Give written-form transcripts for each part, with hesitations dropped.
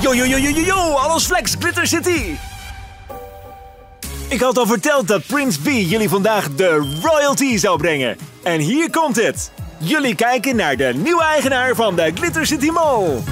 Yo, alles flex, Glitter City! Ik had al verteld dat Prince B jullie vandaag de royalty zou brengen. En hier komt het. Jullie kijken naar de nieuwe eigenaar van de Glitter City Mall.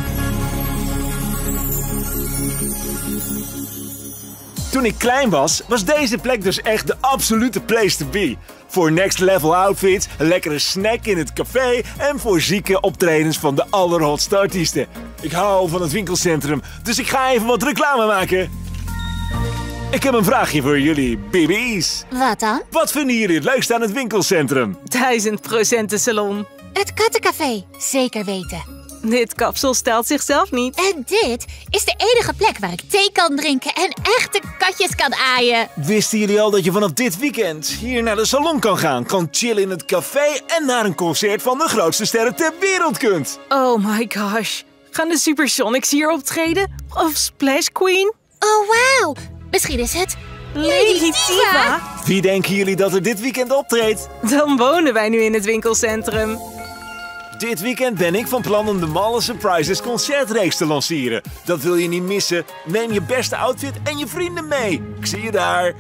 Toen ik klein was deze plek dus echt de absolute place to be. Voor next level outfits, een lekkere snack in het café en voor zieke optredens van de allerhotste artiesten. Ik hou van het winkelcentrum, dus ik ga even wat reclame maken. Ik heb een vraagje voor jullie, baby's. Wat dan? Wat vinden jullie het leukst aan het winkelcentrum? 1000% de salon. Het kattencafé, zeker weten. Dit kapsel stelt zichzelf niet. En dit is de enige plek waar ik thee kan drinken en echte katjes kan aaien. Wisten jullie al dat je vanaf dit weekend hier naar de salon kan gaan, kan chillen in het café en naar een concert van de grootste sterren ter wereld kunt? Oh my gosh. Gaan de Supersonics hier optreden? Of Splash Queen? Oh wauw, misschien is het Lady Diva? Wie denken jullie dat er dit weekend optreedt? Dan wonen wij nu in het winkelcentrum. Dit weekend ben ik van plan om de Mall Surprises concertreeks te lanceren. Dat wil je niet missen. Neem je beste outfit en je vrienden mee. Ik zie je daar.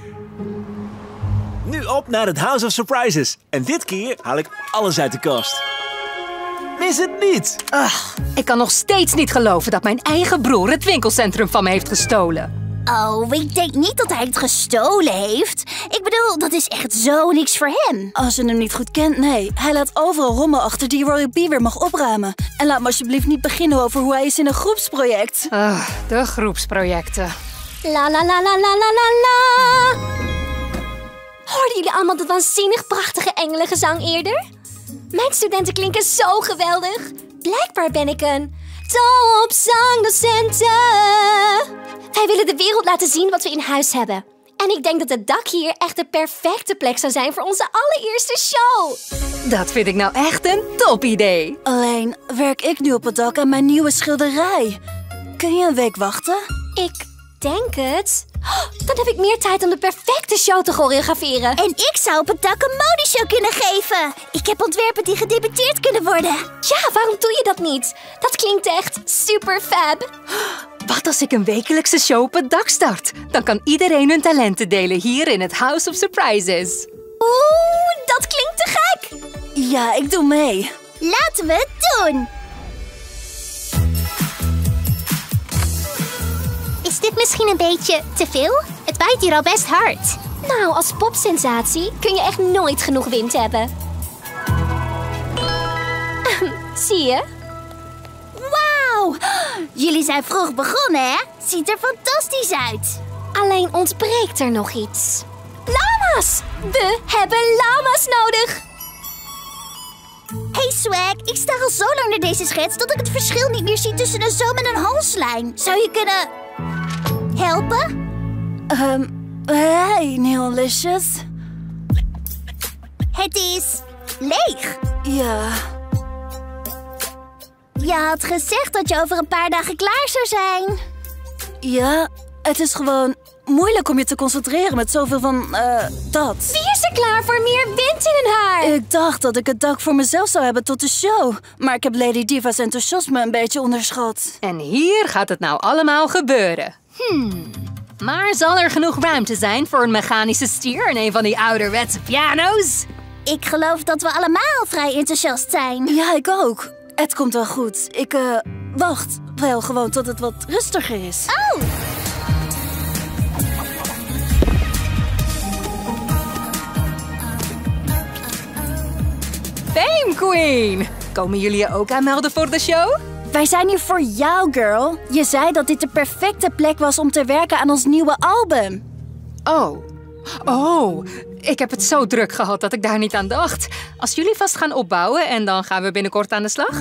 Nu op naar het House of Surprises. En dit keer haal ik alles uit de kast. Mis het niet! Ach, ik kan nog steeds niet geloven dat mijn eigen broer het winkelcentrum van me heeft gestolen. Oh, ik denk niet dat hij het gestolen heeft. Ik bedoel, dat is echt zo niks voor hem. Als je hem niet goed kent, nee. Hij laat overal rommel achter die Royal B weer mag opruimen. En laat me alsjeblieft niet beginnen over hoe hij is in een groepsproject. De groepsprojecten. La la la la la la la la. Hoorden jullie allemaal dat waanzinnig prachtige engelengezang eerder? Mijn studenten klinken zo geweldig. Blijkbaar ben ik een topzangdocenten. Wij willen de wereld laten zien wat we in huis hebben. En ik denk dat het dak hier echt de perfecte plek zou zijn voor onze allereerste show. Dat vind ik nou echt een top idee. Alleen werk ik nu op het dak aan mijn nieuwe schilderij. Kun je een week wachten? Ik denk het. Dan heb ik meer tijd om de perfecte show te choreograferen. En ik zou op het dak een modeshow kunnen geven. Ik heb ontwerpen die gedebuteerd kunnen worden. Ja, waarom doe je dat niet? Dat klinkt echt super fab. Wat als ik een wekelijkse show op het dak start? Dan kan iedereen hun talenten delen hier in het House of Surprises. Oeh, dat klinkt te gek. Ja, ik doe mee. Laten we het doen. Is dit misschien een beetje te veel? Het waait hier al best hard. Nou, als popsensatie kun je echt nooit genoeg wind hebben. Zie je? Wauw! Jullie zijn vroeg begonnen, hè? Ziet er fantastisch uit. Alleen ontbreekt er nog iets. Lama's! We hebben lama's nodig! Hey Swag, ik sta al zo lang naar deze schets dat ik het verschil niet meer zie tussen een zoom en een halslijn. Zou je kunnen helpen? Hey, Neolicious. Het is leeg. Ja. Je had gezegd dat je over een paar dagen klaar zou zijn. Ja, het is gewoon moeilijk om je te concentreren met zoveel van, dat. Wie is er klaar voor meer wind in hun haar? Ik dacht dat ik het dak voor mezelf zou hebben tot de show. Maar ik heb Lady Diva's enthousiasme een beetje onderschat. En hier gaat het nou allemaal gebeuren. Maar zal er genoeg ruimte zijn voor een mechanische stier en een van die ouderwetse piano's? Ik geloof dat we allemaal vrij enthousiast zijn. Ja, ik ook. Het komt wel goed. Ik, wacht wel gewoon tot het wat rustiger is. Oh! Fame Queen! Komen jullie je ook aanmelden voor de show? Wij zijn hier voor jou, girl. Je zei dat dit de perfecte plek was om te werken aan ons nieuwe album. Oh, ik heb het zo druk gehad dat ik daar niet aan dacht. Als jullie vast gaan opbouwen en dan gaan we binnenkort aan de slag.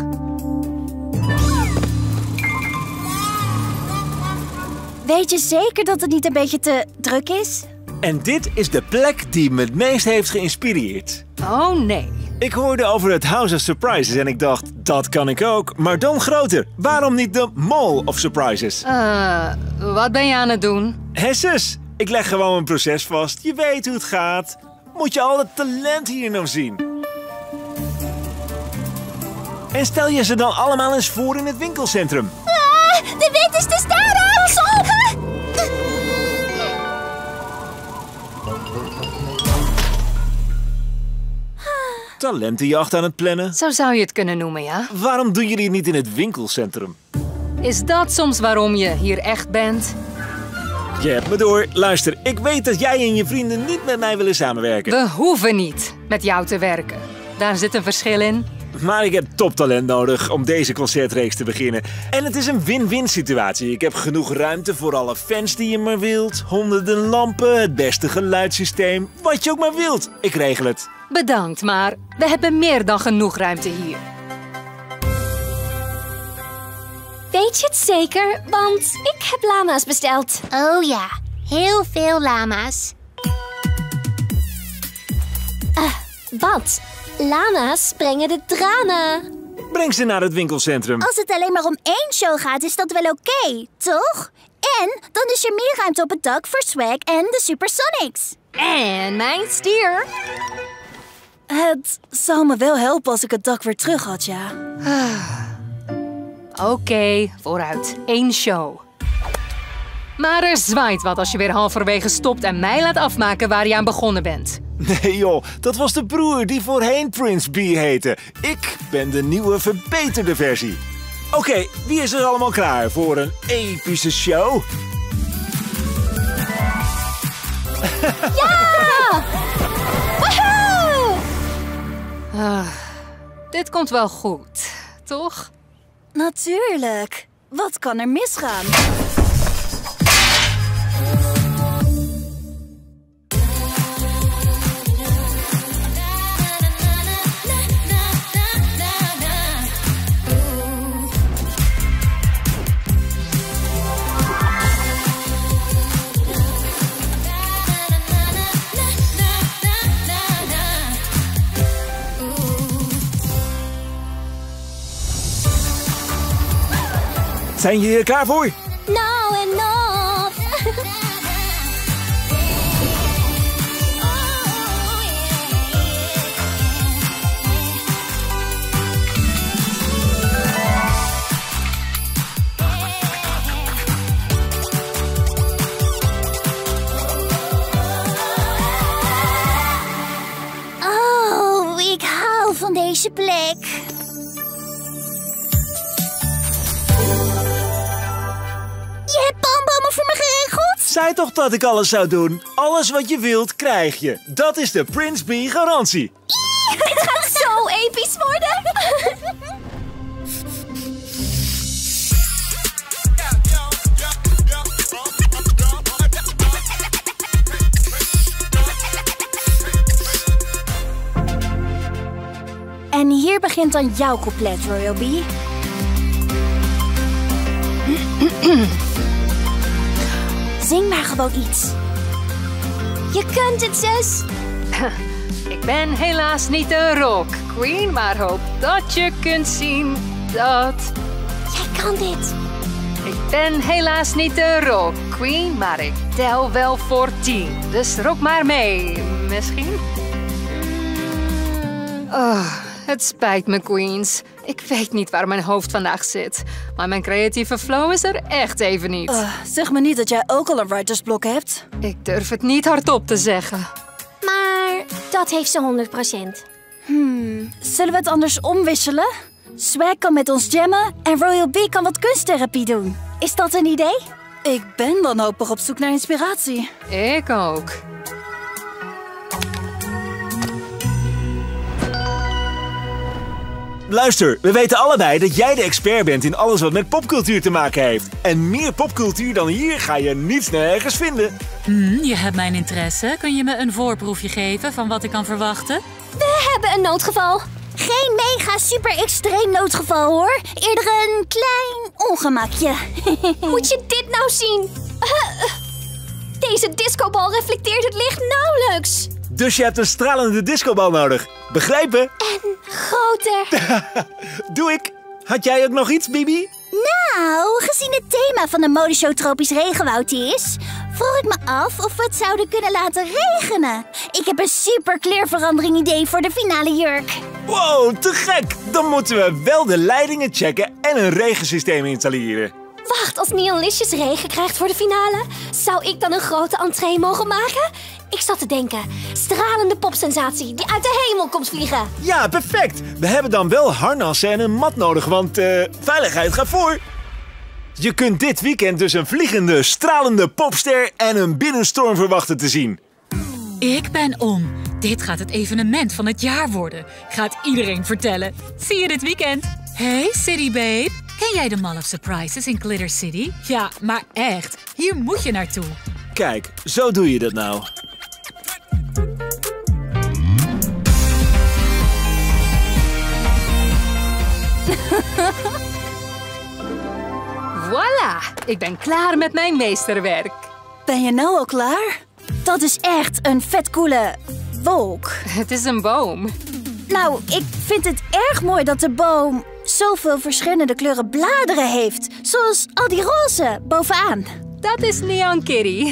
Weet je zeker dat het niet een beetje te druk is? En dit is de plek die me het meest heeft geïnspireerd. Oh nee. Ik hoorde over het House of Surprises en ik dacht, dat kan ik ook, maar dan groter. Waarom niet de Mall of Surprises? Wat ben je aan het doen? Hé zus, ik leg gewoon een proces vast. Je weet hoe het gaat. Moet je al het talent hier nou zien? En stel je ze dan allemaal eens voor in het winkelcentrum. De wind is te sterk! talentenjacht aan het plannen? Zo zou je het kunnen noemen, ja. Waarom doen jullie het niet in het winkelcentrum? Is dat soms waarom je hier echt bent? Je hebt me door. Luister, ik weet dat jij en je vrienden niet met mij willen samenwerken. We hoeven niet met jou te werken. Daar zit een verschil in. Maar ik heb toptalent nodig om deze concertreeks te beginnen. En het is een win-win situatie. Ik heb genoeg ruimte voor alle fans die je maar wilt. Honderden lampen, het beste geluidssysteem. Wat je ook maar wilt. Ik regel het. Bedankt, maar we hebben meer dan genoeg ruimte hier. Weet je het zeker? Want ik heb lama's besteld. Oh ja, heel veel lama's. Wat? Lama's brengen de drama. Breng ze naar het winkelcentrum. Als het alleen maar om één show gaat, is dat wel oké, toch? En dan is er meer ruimte op het dak voor Swag en de Supersonics. En mijn stier. Het zou me wel helpen als ik het dak weer terug had, ja. Oké, vooruit. 1 show. Maar er zwaait wat als je weer halverwege stopt en mij laat afmaken waar je aan begonnen bent. Nee joh, dat was de broer die voorheen Prince B heette. Ik ben de nieuwe verbeterde versie. Oké, wie is er allemaal klaar voor een epische show? Ja! Woehoe! Dit komt wel goed, toch? Natuurlijk. Wat kan er misgaan? Zijn jullie er klaar voor? Nou en nog. Oh, ik hou van deze plek. Je hebt palmbomen voor me geregeld? Zei toch dat ik alles zou doen? Alles wat je wilt, krijg je. Dat is de Prince B garantie. Dit gaat zo episch worden. En hier begint dan jouw couplet, Royal B. Zing maar gewoon iets. Je kunt het, zus. Ik ben helaas niet de rock queen, maar hoop dat je kunt zien dat... Jij kan dit. Ik ben helaas niet de rock queen, maar ik tel wel voor 10. Dus rock maar mee, misschien? Het spijt me, queens. Ik weet niet waar mijn hoofd vandaag zit. Maar mijn creatieve flow is er echt even niet. Zeg me niet dat jij ook al een writersblok hebt. Ik durf het niet hardop te zeggen. Maar dat heeft ze 100%. Zullen we het anders omwisselen? Swag kan met ons jammen en Royal B kan wat kunsttherapie doen. Is dat een idee? Ik ben wanhopig op zoek naar inspiratie. Ik ook. Luister, we weten allebei dat jij de expert bent in alles wat met popcultuur te maken heeft. En meer popcultuur dan hier ga je niet nergens vinden. Je hebt mijn interesse. Kun je me een voorproefje geven van wat ik kan verwachten? We hebben een noodgeval. Geen mega super extreem noodgeval, hoor. Eerder een klein ongemakje. Moet je dit nou zien? Deze discobal reflecteert het licht nauwelijks. Dus je hebt een stralende discobal nodig. Begrijpen? En groter. Doe ik. Had jij ook nog iets, Bibi? Nou, gezien het thema van de modeshow Tropisch Regenwoud is... vroeg ik me af of we het zouden kunnen laten regenen. Ik heb een super kleurverandering idee voor de finale jurk. Wow, te gek! Dan moeten we wel de leidingen checken en een regensysteem installeren. Wacht, als Neon Licious regen krijgt voor de finale, zou ik dan een grote entree mogen maken? Ik zat te denken, stralende popsensatie die uit de hemel komt vliegen. Ja, perfect. We hebben dan wel harnassen en een mat nodig, want veiligheid gaat voor. Je kunt dit weekend dus een vliegende, stralende popster en een binnenstorm verwachten te zien. Ik ben om. Dit gaat het evenement van het jaar worden. Gaat iedereen vertellen. Zie je dit weekend? Hey, City Babe. Ken jij de Mall of Surprises in Glitter City? Ja, maar echt. Hier moet je naartoe. Kijk, zo doe je dat nou. Voilà, ik ben klaar met mijn meesterwerk. Ben je nou al klaar? Dat is echt een vet coole wolk. Het is een boom. Nou, ik vind het erg mooi dat de boom zoveel verschillende kleuren bladeren heeft. Zoals al die roze bovenaan. Dat is Neon Kitty.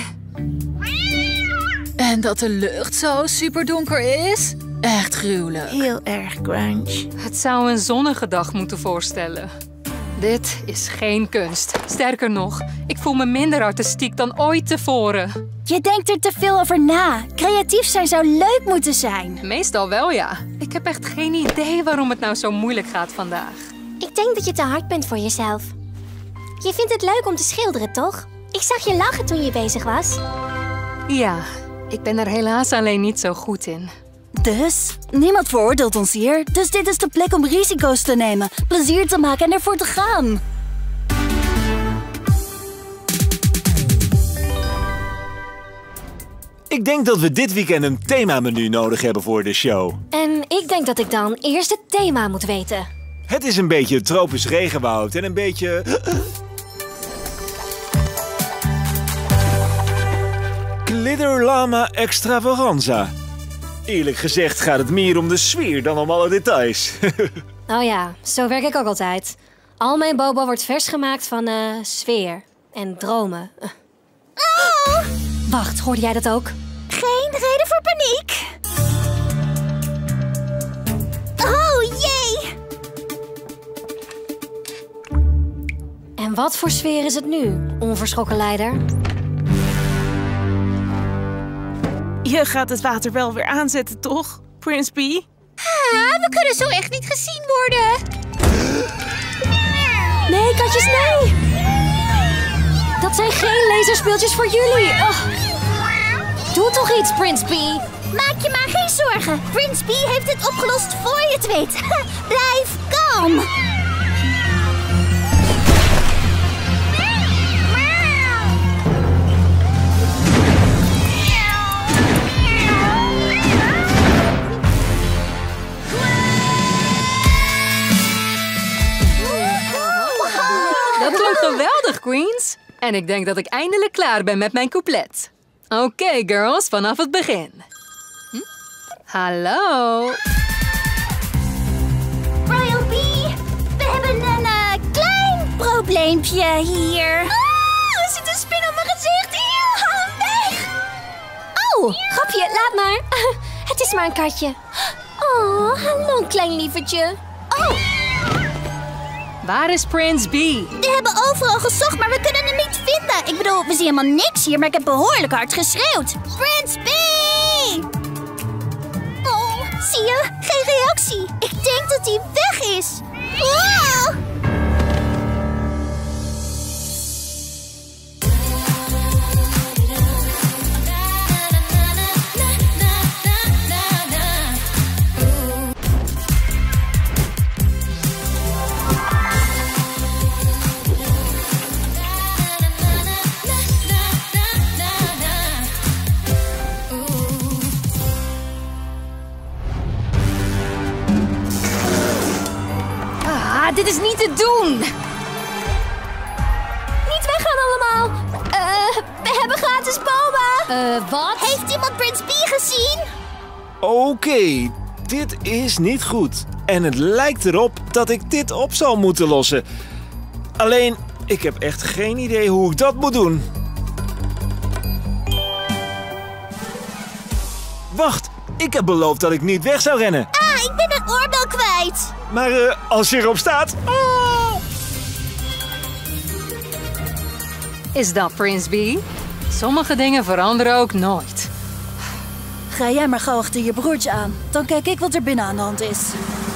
En dat de lucht zo super donker is? Echt gruwelijk. Heel erg grunge. Het zou een zonnige dag moeten voorstellen. Dit is geen kunst. Sterker nog, ik voel me minder artistiek dan ooit tevoren. Je denkt er te veel over na. Creatief zijn zou leuk moeten zijn. Meestal wel, ja. Ik heb echt geen idee waarom het nou zo moeilijk gaat vandaag. Ik denk dat je te hard bent voor jezelf. Je vindt het leuk om te schilderen, toch? Ik zag je lachen toen je bezig was. Ja, ik ben er helaas alleen niet zo goed in. Dus, niemand veroordeelt ons hier. Dus dit is de plek om risico's te nemen, plezier te maken en ervoor te gaan. Ik denk dat we dit weekend een themamenu nodig hebben voor de show. En ik denk dat ik dan eerst het thema moet weten. Het is een beetje tropisch regenwoud en een beetje... Glitter Llama Extravaganza. Eerlijk gezegd gaat het meer om de sfeer dan om alle details. Oh ja, zo werk ik ook altijd. Al mijn boba wordt vers gemaakt van sfeer en dromen. Oh! Wacht, hoorde jij dat ook? Geen reden voor paniek. Oh jee! En wat voor sfeer is het nu, onverschrokken leider? Je gaat het water wel weer aanzetten, toch, Prince B? We kunnen zo echt niet gezien worden. Nee, katjes, nee! Dat zijn geen laserspeeltjes voor jullie. Oh. Doe toch iets, Prince B. Maak je maar geen zorgen. Prince B heeft het opgelost voor je het weet. Blijf kalm. Dat klonk geweldig, Queens. En ik denk dat ik eindelijk klaar ben met mijn couplet. Oké, girls, vanaf het begin. Hallo. Royal B, we hebben een klein probleempje hier. Er zit een spin op mijn gezicht. Eeuw, weg. Oh, grapje, laat maar. Het is maar een katje. Oh, hallo, klein lievertje. Oh, Waar is Prince B? we hebben overal gezocht, maar we kunnen hem niet vinden. Ik bedoel, we zien helemaal niks hier, maar ik heb behoorlijk hard geschreeuwd. Prince B! Oh, zie je? Geen reactie. Ik denk dat hij weg is. Oh! Dit is niet te doen! niet weggaan allemaal. We hebben gratis boba. Wat? Heeft iemand Prince B gezien? Oké, dit is niet goed. En het lijkt erop dat ik dit op zal moeten lossen. Alleen, ik heb echt geen idee hoe ik dat moet doen. Wacht, ik heb beloofd dat ik niet weg zou rennen. Ah, ik ben mijn oorbel kwijt. Maar als je erop staat... Oh! is dat, Prince B. Sommige dingen veranderen ook nooit. Ga jij maar gauw achter je broertje aan. Dan kijk ik wat er binnen aan de hand is.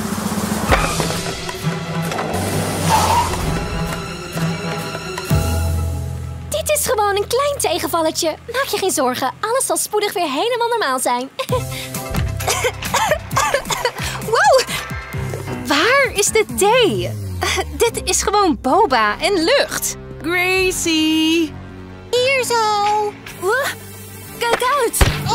Dit is gewoon een klein tegenvalletje. Maak je geen zorgen. Alles zal spoedig weer helemaal normaal zijn. Wow! Waar is de thee? Dit is gewoon boba en lucht. Gracie! Hier zo. Kijk uit!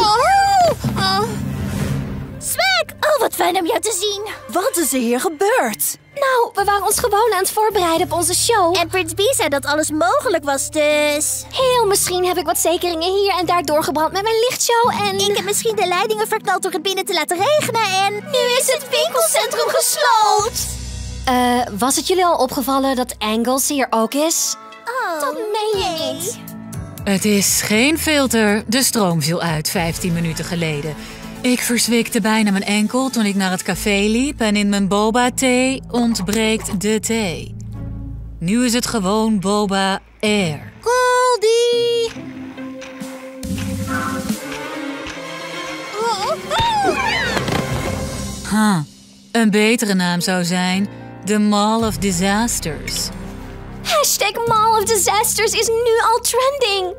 Swag! Oh, wat fijn om jou te zien. Wat is er hier gebeurd? Nou, we waren ons gewoon aan het voorbereiden op onze show. En Prince B zei dat alles mogelijk was, dus... Heel misschien heb ik wat zekeringen hier en daar doorgebrand met mijn lichtshow en... Ik heb misschien de leidingen verknald door het binnen te laten regenen en... Nu is het winkelcentrum gesloten! Was het jullie al opgevallen dat Angles hier ook is? Oh, dat meen je niet. Het is geen filter. De stroom viel uit 15 minuten geleden. Ik verzwikte bijna mijn enkel toen ik naar het café liep en in mijn boba-thee ontbreekt de thee. Nu is het gewoon boba air. Goldie. Een betere naam zou zijn The Mall of Disasters. Hashtag Mall of Disasters is nu al trending.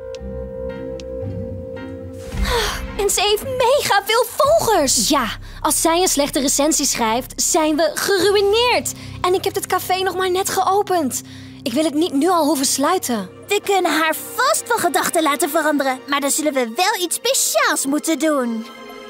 En ze heeft mega veel volgers. Ja, als zij een slechte recensie schrijft, zijn we geruïneerd. En ik heb het café nog maar net geopend. Ik wil het niet nu al hoeven sluiten. We kunnen haar vast van gedachten laten veranderen. Maar dan zullen we wel iets speciaals moeten doen.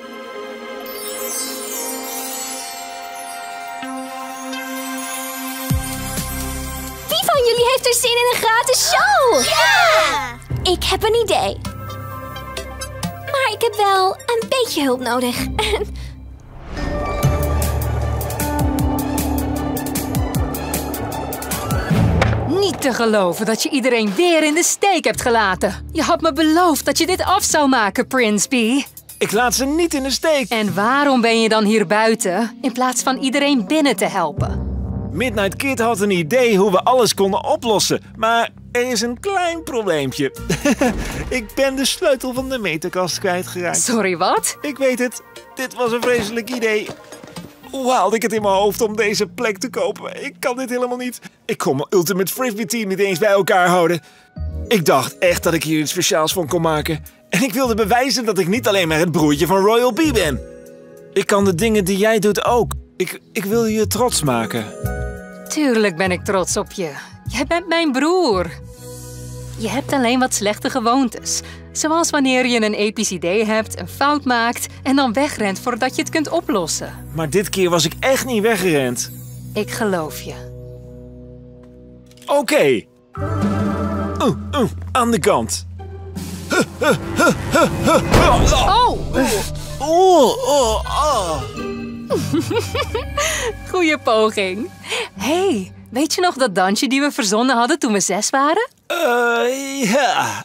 Wie van jullie heeft er zin in een gratis show? Ja! Ik heb een idee. Maar ik heb wel een beetje hulp nodig. Niet te geloven dat je iedereen weer in de steek hebt gelaten. Je had me beloofd dat je dit af zou maken, Prince B. Ik laat ze niet in de steek. En waarom ben je dan hier buiten, in plaats van iedereen binnen te helpen? Midnight Kid had een idee hoe we alles konden oplossen. Maar er is een klein probleempje. Ik ben de sleutel van de meterkast kwijtgeraakt. Sorry, wat? Ik weet het. Dit was een vreselijk idee. Hoe haalde ik het in mijn hoofd om deze plek te kopen? Ik kan dit helemaal niet. Ik kon mijn Ultimate Frisbee team niet eens bij elkaar houden. Ik dacht echt dat ik hier iets speciaals van kon maken. En ik wilde bewijzen dat ik niet alleen maar het broertje van Royal B ben. Ik kan de dingen die jij doet ook. Ik wil je trots maken. Tuurlijk ben ik trots op je. Jij bent mijn broer. Je hebt alleen wat slechte gewoontes. Zoals wanneer je een episch idee hebt, een fout maakt en dan wegrent voordat je het kunt oplossen. Maar dit keer was ik echt niet weggerend. Ik geloof je. Oké. Aan de kant. Goeie poging. Hey, weet je nog dat dansje die we verzonnen hadden toen we 6 waren? Ja.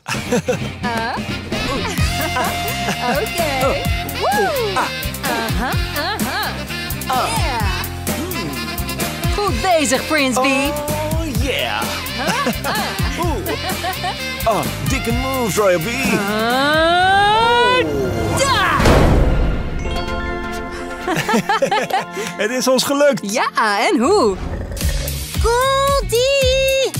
Oké. Goed bezig, Prince B. Oh, yeah. Oh, dikke moves, Royal B. Het is ons gelukt. Ja, en hoe? Goldie.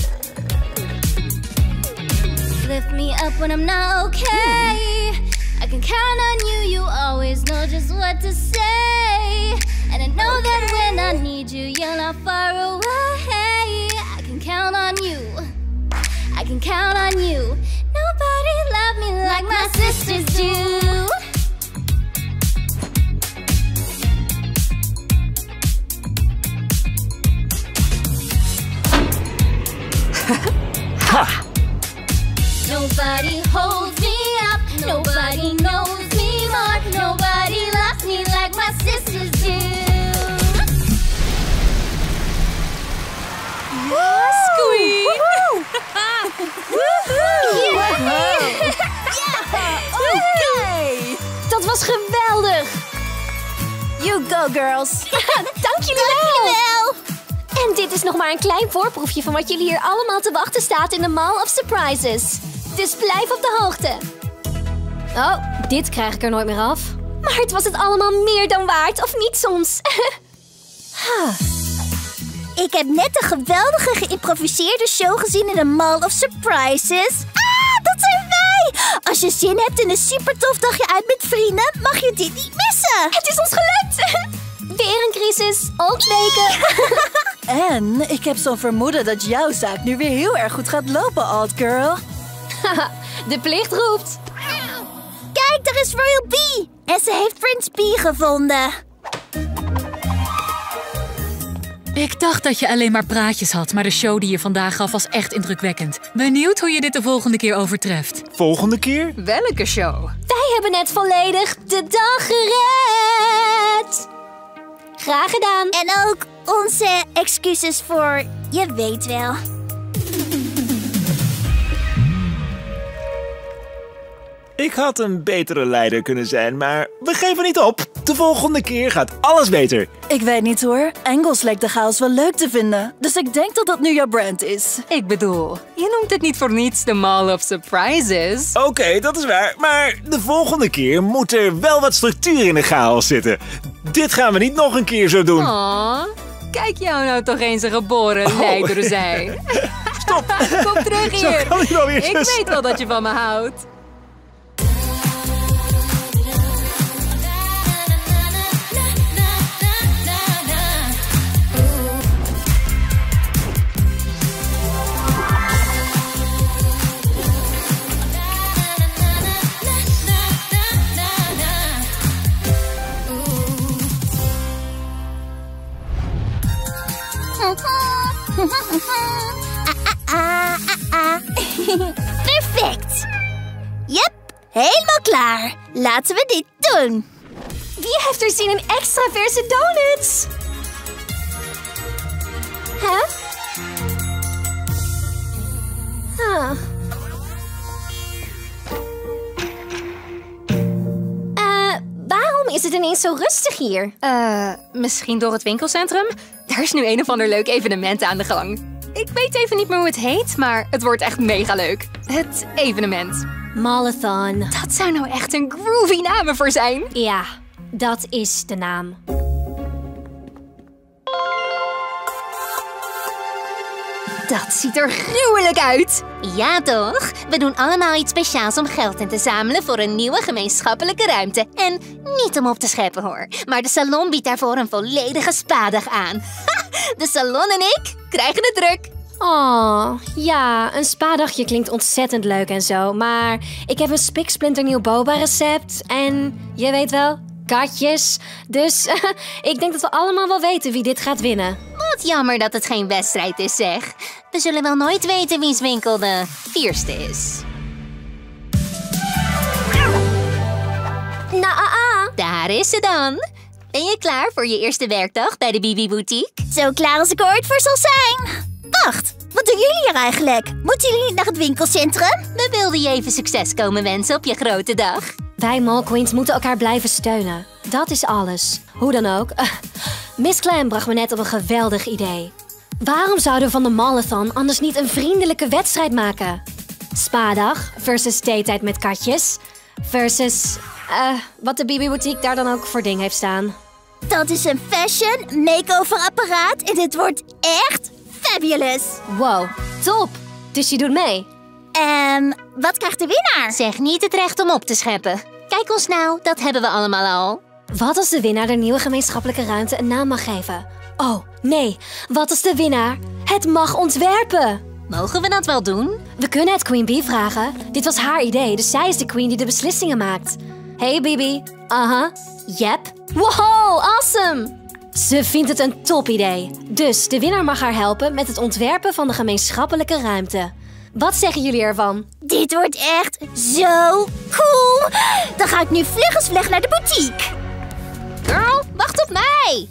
Lift me up when I'm not okay. I can count on you, you always know just what to say. And I know that when I need you, you're not far away. I can count on you, I can count on you. Nobody loved me like my sisters do. Nobody holds me up, nobody knows me more, nobody loves me like my sisters do. Squeak! Oké. Dat was geweldig. You go, girls. Dank jullie wel. En dit is nog maar een klein voorproefje van wat jullie hier allemaal te wachten staat in de Mall of Surprises. Dus blijf op de hoogte. Oh, dit krijg ik er nooit meer af. Maar het was het allemaal meer dan waard, of niet soms? Ik heb net een geweldige geïmproviseerde show gezien in de Mall of Surprises. Ah, dat zijn wij! Als je zin hebt in een super tof dagje uit met vrienden, mag je dit niet missen. Het is ons gelukt! Weer een crisis, ook weken. En ik heb zo'n vermoeden dat jouw zaak nu weer heel erg goed gaat lopen, old girl. De plicht roept. Kijk, daar is Royal Bee. En ze heeft Prince Bee gevonden. Ik dacht dat je alleen maar praatjes had, maar de show die je vandaag gaf was echt indrukwekkend. Benieuwd hoe je dit de volgende keer overtreft. Volgende keer? Welke show? Wij hebben net volledig de dag gered. Graag gedaan. En ook onze excuses voor, je weet wel. Ik had een betere leider kunnen zijn, maar we geven niet op. De volgende keer gaat alles beter. Ik weet niet hoor. Engels lijkt de chaos wel leuk te vinden. Dus ik denk dat dat nu jouw brand is. Ik bedoel, je noemt het niet voor niets de Mall of Surprises. Oké, dat is waar. Maar de volgende keer moet er wel wat structuur in de chaos zitten. Dit gaan we niet nog een keer zo doen. Oh, kijk jou nou toch eens een geboren leider zijn. Stop. Kom terug Zo hier. kan het wel weer, Ik zus. weet wel dat je van me houdt. Perfect. Yep, helemaal klaar. Laten we dit doen. Wie heeft er zin in extra verse donuts? Huh? Waarom is het ineens zo rustig hier? Misschien door het winkelcentrum? Daar is nu een of ander leuk evenement aan de gang. Ik weet even niet meer hoe het heet, maar het wordt echt mega leuk. Het evenement. Mallathon. Dat zou nou echt een groovy naam ervoor zijn. Ja, dat is de naam. Dat ziet er gruwelijk uit. Ja toch? We doen allemaal iets speciaals om geld in te zamelen voor een nieuwe gemeenschappelijke ruimte. En niet om op te scheppen hoor. Maar de salon biedt daarvoor een volledige spadag aan. Ha! De salon en ik krijgen het druk. Oh, ja, een spa-dagje klinkt ontzettend leuk en zo. Maar ik heb een spiksplinternieuw boba-recept en je weet wel, katjes. Dus ik denk dat we allemaal wel weten wie dit gaat winnen. Wat jammer dat het geen wedstrijd is zeg. We zullen wel nooit weten wie's winkel de fierste is. Daar is ze dan. Ben je klaar voor je eerste werkdag bij de Bibi Boutique? Zo klaar als ik ooit voor zal zijn. Wacht, wat doen jullie hier eigenlijk? Moeten jullie niet naar het winkelcentrum? We wilden je even succes komen wensen op je grote dag. Wij Mall Queens moeten elkaar blijven steunen. Dat is alles. Hoe dan ook. Miss Clam bracht me net op een geweldig idee. Waarom zouden we van de Mallathon anders niet een vriendelijke wedstrijd maken? Spa-dag versus theetijd met katjes. Versus wat de Bibi Boutique daar dan ook voor ding heeft staan. Dat is een fashion makeover apparaat en dit wordt echt fabulous. Wow, top! Dus je doet mee? Wat krijgt de winnaar? Zeg niet het recht om op te scheppen. Kijk ons nou, dat hebben we allemaal al. Wat als de winnaar de nieuwe gemeenschappelijke ruimte een naam mag geven? Oh, nee. Wat als de winnaar het mag ontwerpen? Mogen we dat wel doen? We kunnen het Queen Bee vragen. Dit was haar idee, dus zij is de queen die de beslissingen maakt. Hey Bibi. Aha. Yep. Wow, awesome! Ze vindt het een top idee. Dus de winnaar mag haar helpen met het ontwerpen van de gemeenschappelijke ruimte. Wat zeggen jullie ervan? Dit wordt echt zo cool. Dan ga ik nu vlug naar de boutique. Girl, wacht op mij!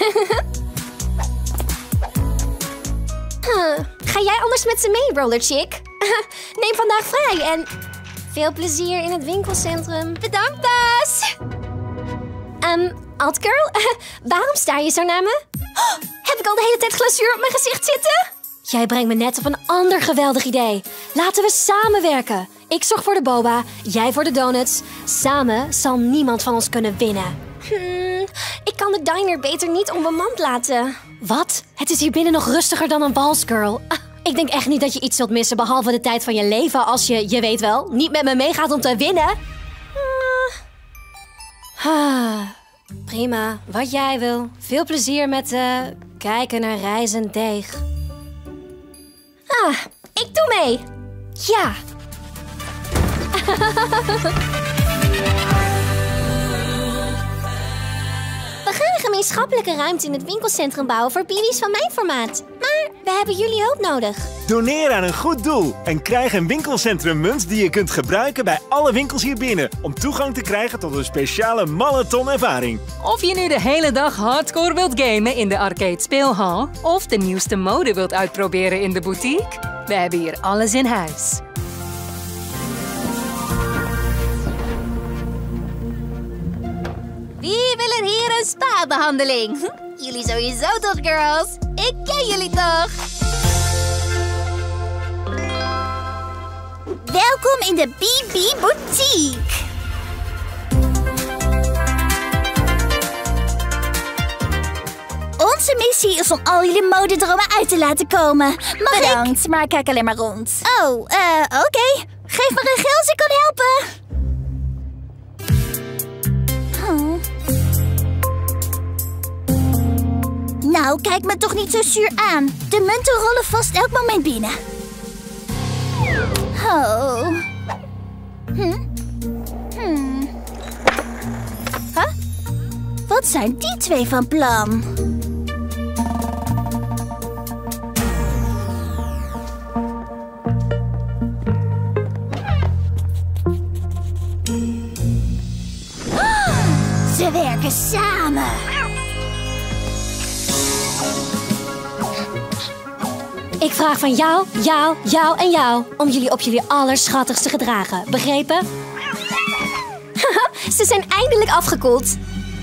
Ga jij anders met ze mee, Roller Chick? Neem vandaag vrij en veel plezier in het winkelcentrum. Bedankt, baas! Oud girl, waarom sta je zo naar me? Oh, heb ik al de hele tijd glazuur op mijn gezicht zitten? Jij brengt me net op een ander geweldig idee. Laten we samenwerken. Ik zorg voor de boba, jij voor de donuts. Samen zal niemand van ons kunnen winnen. Ik kan de diner beter niet onbemand laten. Wat? Het is hier binnen nog rustiger dan een walsgirl. Ik denk echt niet dat je iets zult missen behalve de tijd van je leven als je weet wel, niet met me meegaat om te winnen. Prima, wat jij wil. Veel plezier met kijken naar rijzend deeg. Ik doe mee. Ja. We gaan een gemeenschappelijke ruimte in het winkelcentrum bouwen voor baby's van mijn formaat. Maar we hebben jullie hulp nodig. Doneer aan een goed doel en krijg een winkelcentrum munt die je kunt gebruiken bij alle winkels hier binnen om toegang te krijgen tot een speciale marathon-ervaring. Of je nu de hele dag hardcore wilt gamen in de arcade speelhal of de nieuwste mode wilt uitproberen in de boutique, we hebben hier alles in huis. Wie wil er hier een spa-behandeling? Jullie sowieso toch, girls? Ik ken jullie toch? Welkom in de BB Boutique. Onze missie is om al jullie modedromen uit te laten komen. Bedankt, maar ik kijk alleen maar rond. Oh, oké. Geef me een geel als ik kan helpen. Nou, kijk me toch niet zo zuur aan. De munten rollen vast elk moment binnen. Oh. Huh? Wat zijn die twee van plan? Ze werken samen. Ik vraag van jou, jou en jou om jullie op jullie allerschattigst te gedragen. Begrepen? Ze zijn eindelijk afgekoeld.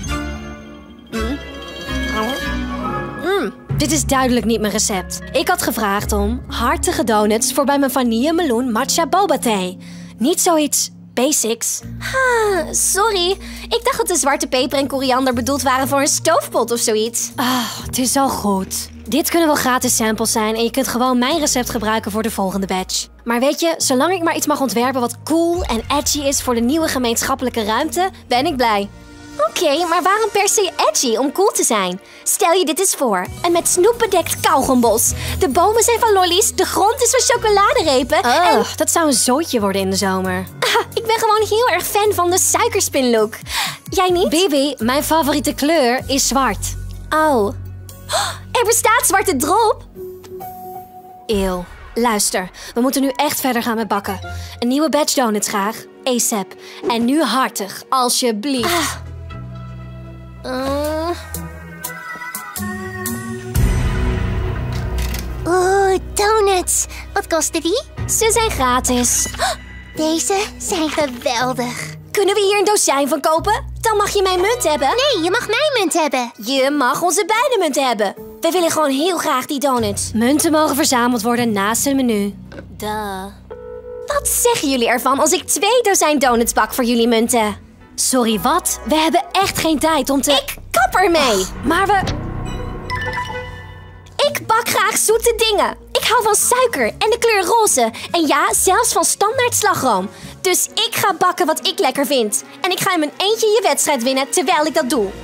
Dit is duidelijk niet mijn recept. Ik had gevraagd om hartige donuts voor bij mijn vanille meloen matcha boba thee. Niet zoiets basics. Sorry. Ik dacht dat de zwarte peper en koriander bedoeld waren voor een stoofpot of zoiets. Het is al goed. Dit kunnen wel gratis samples zijn en je kunt gewoon mijn recept gebruiken voor de volgende batch. Maar weet je, zolang ik maar iets mag ontwerpen wat cool en edgy is voor de nieuwe gemeenschappelijke ruimte, ben ik blij. Oké, maar waarom per se edgy om cool te zijn? Stel je dit eens voor. Een met snoep bedekt kauwgombos. De bomen zijn van lollies, de grond is van chocoladerepen. En... dat zou een zootje worden in de zomer. Ik ben gewoon heel erg fan van de suikerspin look. Jij niet? Bibi, mijn favoriete kleur is zwart. Oh. Er bestaat zwarte drop. Eeuw. Luister, we moeten nu echt verder gaan met bakken. Een nieuwe batch donuts graag. ASAP. En nu hartig, alsjeblieft. Donuts. Wat kosten die? Ze zijn gratis. Deze zijn geweldig. Kunnen we hier een dozijn van kopen? Dan mag je mijn munt hebben. Nee, je mag mijn munt hebben. Je mag onze beide munten hebben. We willen gewoon heel graag die donuts. Munten mogen verzameld worden naast het menu. Duh. Wat zeggen jullie ervan als ik 2 dozijn donuts bak voor jullie munten? Sorry, wat? We hebben echt geen tijd om te... Ik kap ermee. Maar we... Ik bak graag zoete dingen. Ik hou van suiker en de kleur roze. En ja, zelfs van standaard slagroom. Dus ik ga bakken wat ik lekker vind. En ik ga in mijn eentje je wedstrijd winnen terwijl ik dat doe.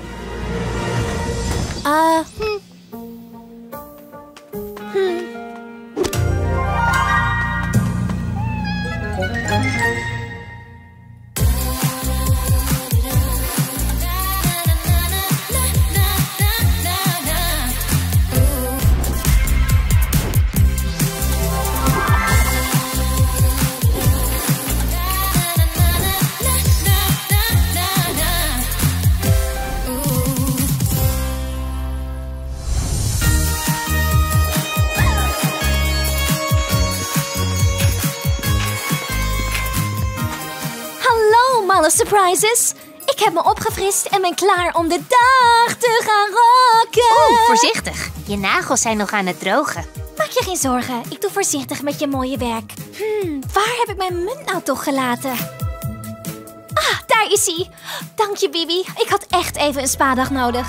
Mall of Surprises. Ik heb me opgefrist en ben klaar om de dag te gaan rocken. Voorzichtig. Je nagels zijn nog aan het drogen. Maak Maak je geen zorgen. Ik doe voorzichtig met je mooie werk. Waar heb ik mijn munt nou toch gelaten? Ah, daar is hij. Dank je, Bibi. Ik had echt even een spadag nodig.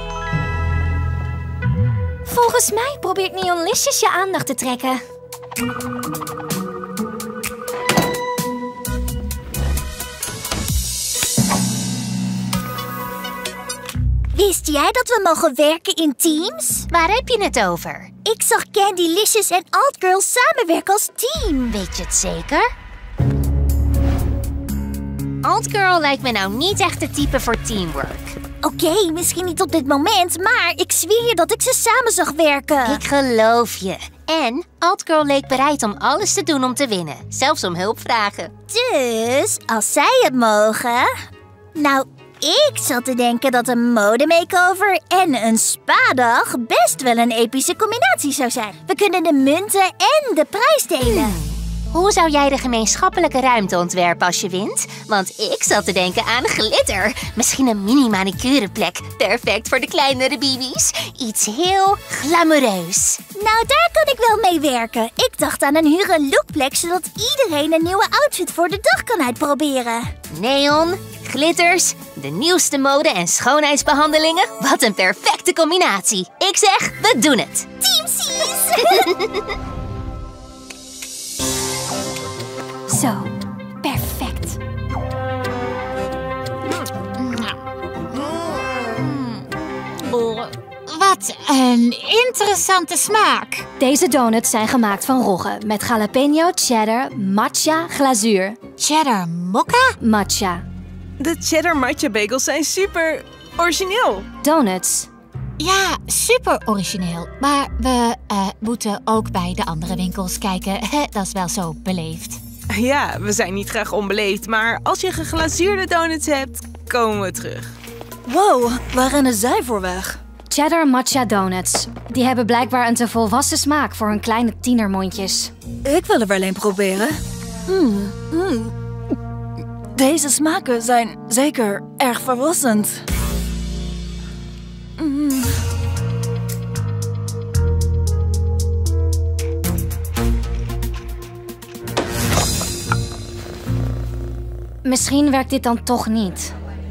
Volgens mij probeert Neonlicious je aandacht te trekken. Wist jij dat we mogen werken in teams? Waar heb je het over? Ik zag Candylicious en Altgirl samenwerken als team. Weet je het zeker? Altgirl lijkt me nou niet echt het type voor teamwork. Oké, misschien niet op dit moment, maar ik zweer je dat ik ze samen zag werken. Ik geloof je. En Altgirl leek bereid om alles te doen om te winnen. Zelfs om hulp vragen. Dus, als zij het mogen... Nou, ik zat te denken dat een modemakeover en een spadag best wel een epische combinatie zou zijn. We kunnen de munten en de prijs delen. Hoe zou jij de gemeenschappelijke ruimte ontwerpen als je wint? Want ik zat te denken aan glitter. Misschien een mini-manicureplek. Perfect voor de kleinere baby's. Iets heel glamoureus. Nou, daar kan ik wel mee werken. Ik dacht aan een huren lookplek, zodat iedereen een nieuwe outfit voor de dag kan uitproberen. Neon, glitters, de nieuwste mode en schoonheidsbehandelingen. Wat een perfecte combinatie. Ik zeg, we doen het. Teamsies! Zo, perfect. Wat een interessante smaak. Deze donuts zijn gemaakt van rogge met jalapeno, cheddar, matcha, glazuur. Cheddar mokka? Matcha. De cheddar matcha bagels zijn super origineel. Donuts. Ja, super origineel. Maar we moeten ook bij de andere winkels kijken. Dat is wel zo beleefd. Ja, we zijn niet graag onbeleefd, maar als je geglazuurde donuts hebt, komen we terug. Wow, waar rennen zij voor weg? Cheddar matcha donuts. Die hebben blijkbaar een te volwassen smaak voor hun kleine tienermondjes. Ik wil er wel een proberen. Deze smaken zijn zeker erg verrassend. Misschien werkt dit dan toch niet.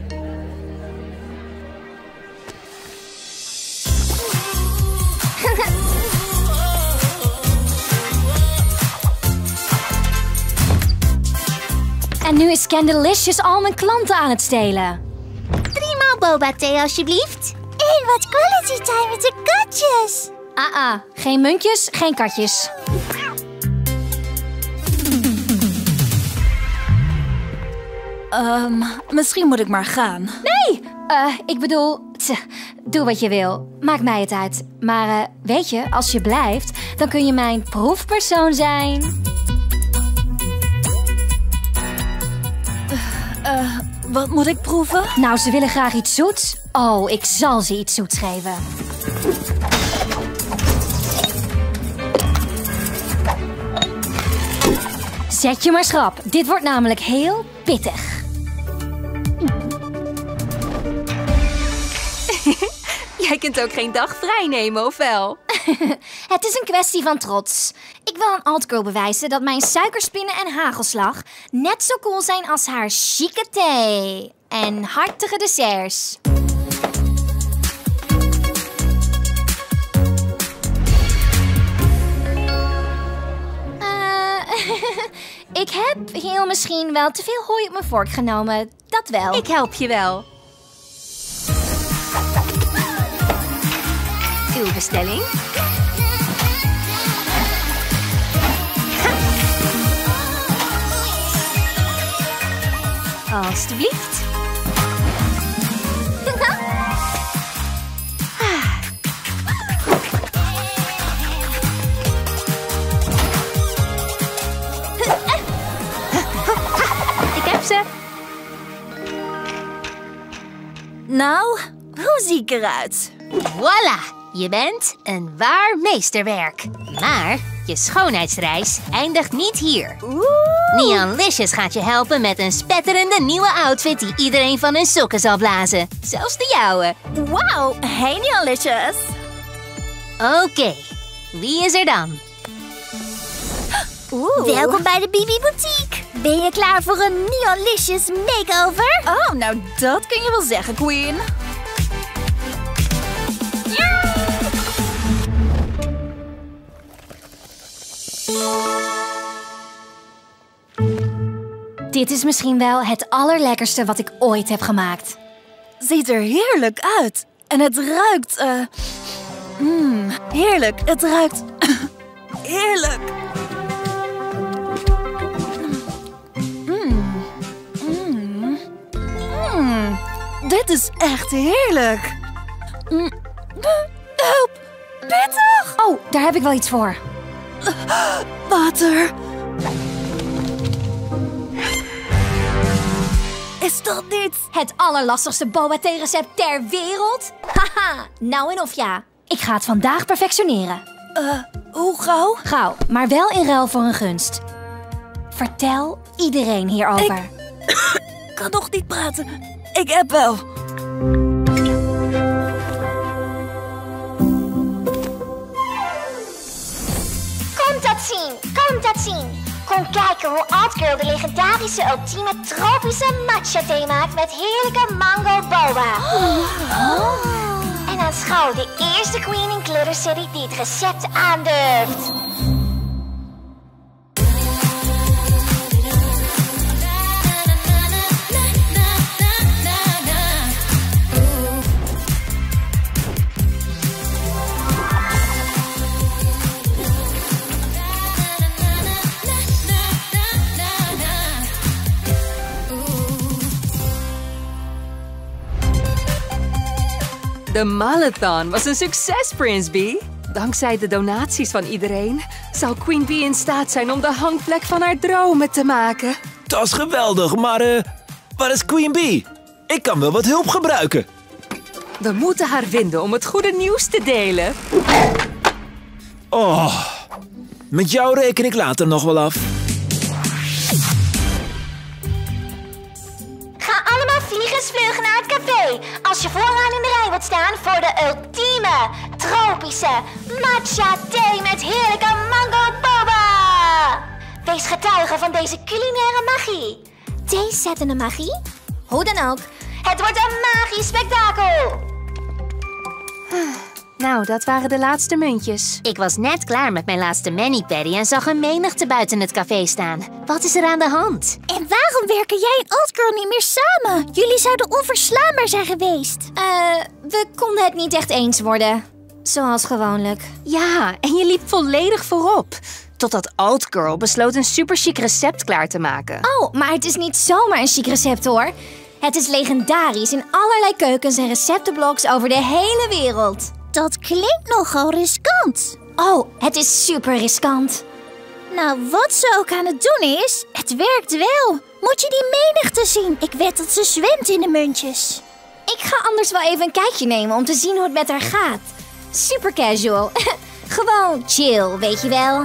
En nu is Candylicious al mijn klanten aan het stelen. 3 maal boba thee alsjeblieft. En wat quality time met de katjes. Geen muntjes, geen katjes. Misschien moet ik maar gaan. Nee! Ik bedoel, doe wat je wil. Maakt mij het uit. Maar weet je, als je blijft, dan kun je mijn proefpersoon zijn. Wat moet ik proeven? Nou, ze willen graag iets zoets. Oh, ik zal ze iets zoets geven. Zet je maar schrap. Dit wordt namelijk heel pittig. Jij kunt ook geen dag vrij nemen, of wel? Het is een kwestie van trots. Ik wil aan Altgirl bewijzen dat mijn suikerspinnen en hagelslag net zo cool zijn als haar chique thee en hartige desserts. Ik heb heel misschien wel te veel hooi op mijn vork genomen. Dat wel. Ik help je wel. Uw bestelling. Alsjeblieft. Ik heb ze. Nou, hoe zie ik eruit? Voilà, je bent een waar meesterwerk. Maar je schoonheidsreis eindigt niet hier. Neonlicious gaat je helpen met een spetterende nieuwe outfit die iedereen van hun sokken zal blazen. Zelfs de jouwe. Wauw, hey Neonlicious. Oké, Wie is er dan? Welkom bij de Bibi Boutique. Ben je klaar voor een Neonlicious makeover? Oh, nou dat kun je wel zeggen, Queen. Dit is misschien wel het allerlekkerste wat ik ooit heb gemaakt. Ziet er heerlijk uit. En het ruikt, heerlijk. Het ruikt heerlijk. Dit is echt heerlijk. Help, pittig. Oh, daar heb ik wel iets voor. Water. Is dat niet? Het allerlastigste boba thee recept ter wereld? Haha, nou en of ja. Ik ga het vandaag perfectioneren. Hoe gauw? Gauw, maar wel in ruil voor een gunst. Vertel iedereen hierover. Ik kan nog niet praten. Ik heb wel. Kom dat zien. Kom kijken hoe Outgirl de legendarische ultieme tropische matcha thee maakt met heerlijke mango boba. En aanschouw de eerste queen in Glitter City die het recept aandurft. De Malathon was een succes, Prince Bee. Dankzij de donaties van iedereen zal Queen Bee in staat zijn om de hangplek van haar dromen te maken. Dat is geweldig, maar waar is Queen Bee? Ik kan wel wat hulp gebruiken. We moeten haar vinden om het goede nieuws te delen. Oh, met jou reken ik later nog wel af. Ga allemaal vliegensvleugen naar het café als je vooraan in de rij wilt staan voor de ultieme tropische matcha thee met heerlijke mango boba. Wees getuige van deze culinaire magie. Theezettende magie? Hoe dan ook, het wordt een magisch spektakel. Nou, dat waren de laatste muntjes. Ik was net klaar met mijn laatste mani-pedi en zag een menigte buiten het café staan. Wat is er aan de hand? En waarom werken jij en Outgirl niet meer samen? Jullie zouden onverslaanbaar zijn geweest. We konden het niet echt eens worden. Zoals gewoonlijk. Ja, en je liep volledig voorop. Totdat Outgirl besloot een superchic recept klaar te maken. Oh, maar het is niet zomaar een chic recept hoor. Het is legendarisch in allerlei keukens en receptenblogs over de hele wereld. Dat klinkt nogal riskant. Oh, het is super riskant. Nou, wat ze ook aan het doen is, het werkt wel. Moet je die menigte zien? Ik weet dat ze zwemt in de muntjes. Ik ga anders wel even een kijkje nemen om te zien hoe het met haar gaat. Super casual. Gewoon chill, weet je wel.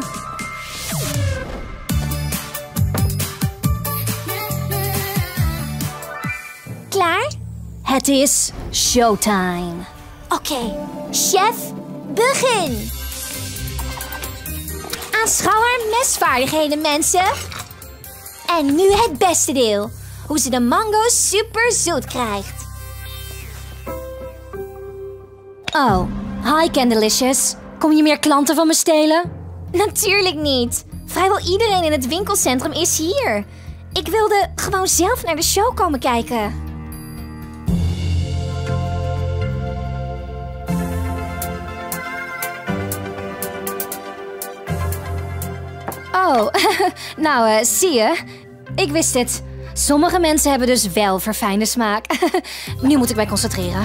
Klaar? Het is showtime. Oké, chef, begin. Aanschouw haar mesvaardigheden, mensen. En nu het beste deel. Hoe ze de mango super zoet krijgt. Oh, hi Candelicious. Kom je meer klanten van me stelen? Natuurlijk niet. Vrijwel iedereen in het winkelcentrum is hier. Ik wilde gewoon zelf naar de show komen kijken. Oh, nou, zie je? Ik wist het. Sommige mensen hebben dus wel verfijnde smaak. Nu moet ik mij concentreren.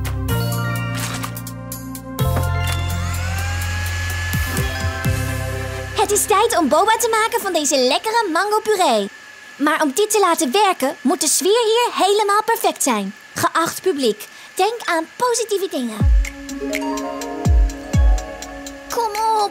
Het is tijd om boba te maken van deze lekkere mango puree. Maar om dit te laten werken, moet de sfeer hier helemaal perfect zijn. Geacht publiek, denk aan positieve dingen. Kom op!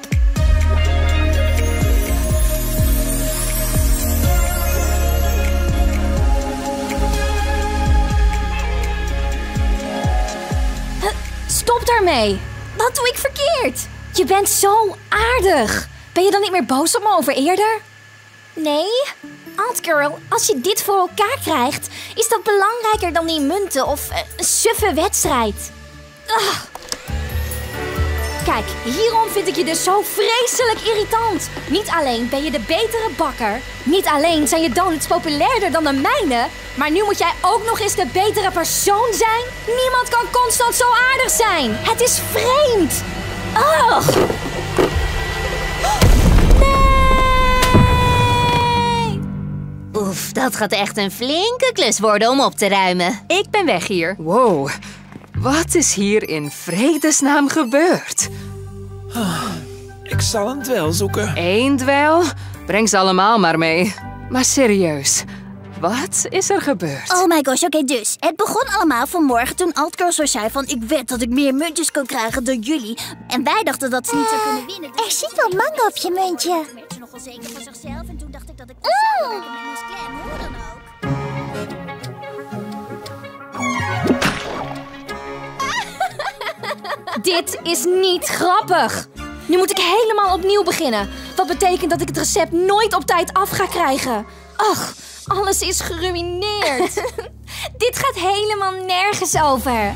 Stop daarmee! Wat doe ik verkeerd? Je bent zo aardig. Ben je dan niet meer boos op me over eerder? Nee? Altgirl, als je dit voor elkaar krijgt, is dat belangrijker dan die munten of een suffe wedstrijd. Ugh. Kijk, hierom vind ik je dus zo vreselijk irritant. Niet alleen ben je de betere bakker, niet alleen zijn je donuts populairder dan de mijne, maar nu moet jij ook nog eens de betere persoon zijn? Niemand kan constant zo aardig zijn. Het is vreemd. Ugh. Oef, dat gaat echt een flinke klus worden om op te ruimen. Ik ben weg hier. Wow, wat is hier in vredesnaam gebeurd? Ik zal een dwel zoeken. Eén dweil? Breng ze allemaal maar mee. Maar serieus, wat is er gebeurd? Oh my gosh, oké, dus. Het begon allemaal vanmorgen toen Altgirl zo zei van... ik weet dat ik meer muntjes kan krijgen dan jullie. En wij dachten dat ze niet zou kunnen winnen. Dus Er zit wel mango op je muntje. werd ze nogal zeker van zichzelf. En toen dacht ik dat ik kon samenwerken met Miss Clem. Hoe dan ook. Dit is niet grappig. Nu moet ik helemaal opnieuw beginnen. Wat betekent dat ik het recept nooit op tijd af ga krijgen. Ach, alles is geruïneerd. Dit gaat helemaal nergens over.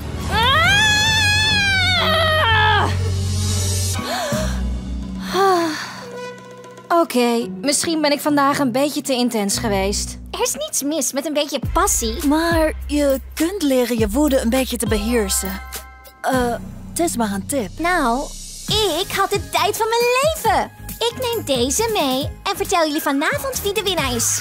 Oké, misschien ben ik vandaag een beetje te intens geweest. Er is niets mis met een beetje passie. Maar je kunt leren je woede een beetje te beheersen. Het is maar een tip. Nou, ik had de tijd van mijn leven. Ik neem deze mee en vertel jullie vanavond wie de winnaar is.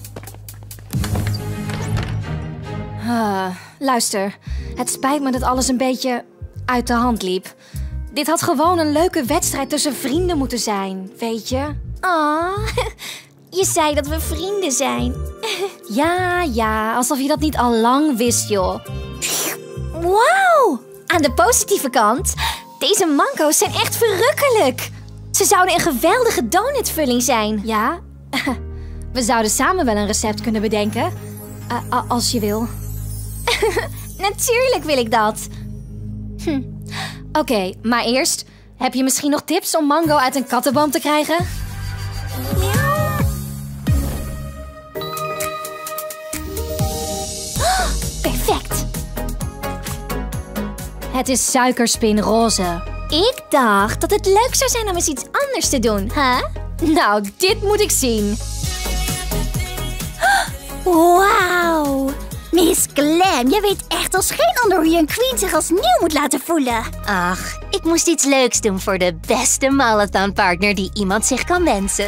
Luister, het spijt me dat alles een beetje uit de hand liep. Dit had gewoon een leuke wedstrijd tussen vrienden moeten zijn, weet je? Oh, je zei dat we vrienden zijn. Ja, alsof je dat niet al lang wist, joh. Wauw! Aan de positieve kant, deze mango's zijn echt verrukkelijk. Ze zouden een geweldige donutvulling zijn. Ja? We zouden samen wel een recept kunnen bedenken. Als je wil. Natuurlijk wil ik dat. Oké, maar eerst, heb je misschien nog tips om mango uit een kattenboom te krijgen? Perfect. Het is suikerspinroze. Ik dacht dat het leuk zou zijn om eens iets anders te doen, hè? Nou, dit moet ik zien. Wauw. Miss Clem, jij weet echt als geen ander hoe je een queen zich als nieuw moet laten voelen. Ach, ik moest iets leuks doen voor de beste marathonpartner die iemand zich kan wensen.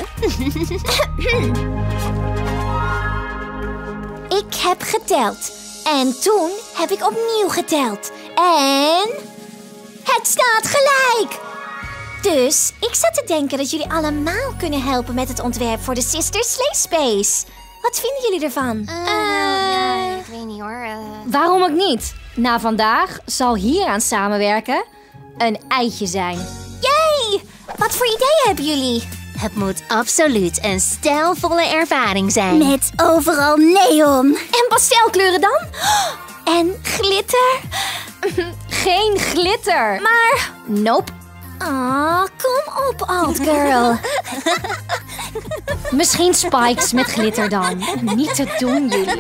Ik heb geteld. En toen heb ik opnieuw geteld. En... het staat gelijk! Dus ik zat te denken dat jullie allemaal kunnen helpen met het ontwerp voor de Sister Slay Space. Wat vinden jullie ervan? Ik weet niet hoor. Waarom ook niet? Na vandaag zal hieraan samenwerken een eitje zijn. Yay! Wat voor ideeën hebben jullie? Het moet absoluut een stijlvolle ervaring zijn. Met overal neon. En pastelkleuren dan? En glitter? Geen glitter. Maar... Nope. Oh, kom op, Altgirl. Misschien spikes met glitter dan. Niet te doen, jullie.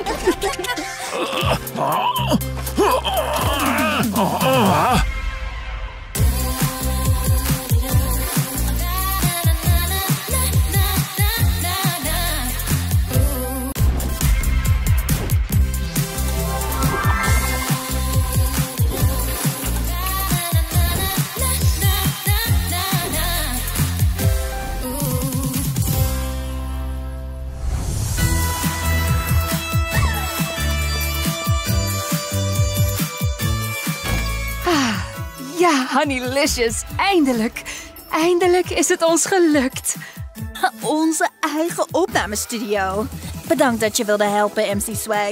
Ja, Honeylicious. Eindelijk. Eindelijk is het ons gelukt. Onze eigen opnamestudio. Bedankt dat je wilde helpen, MC Swag.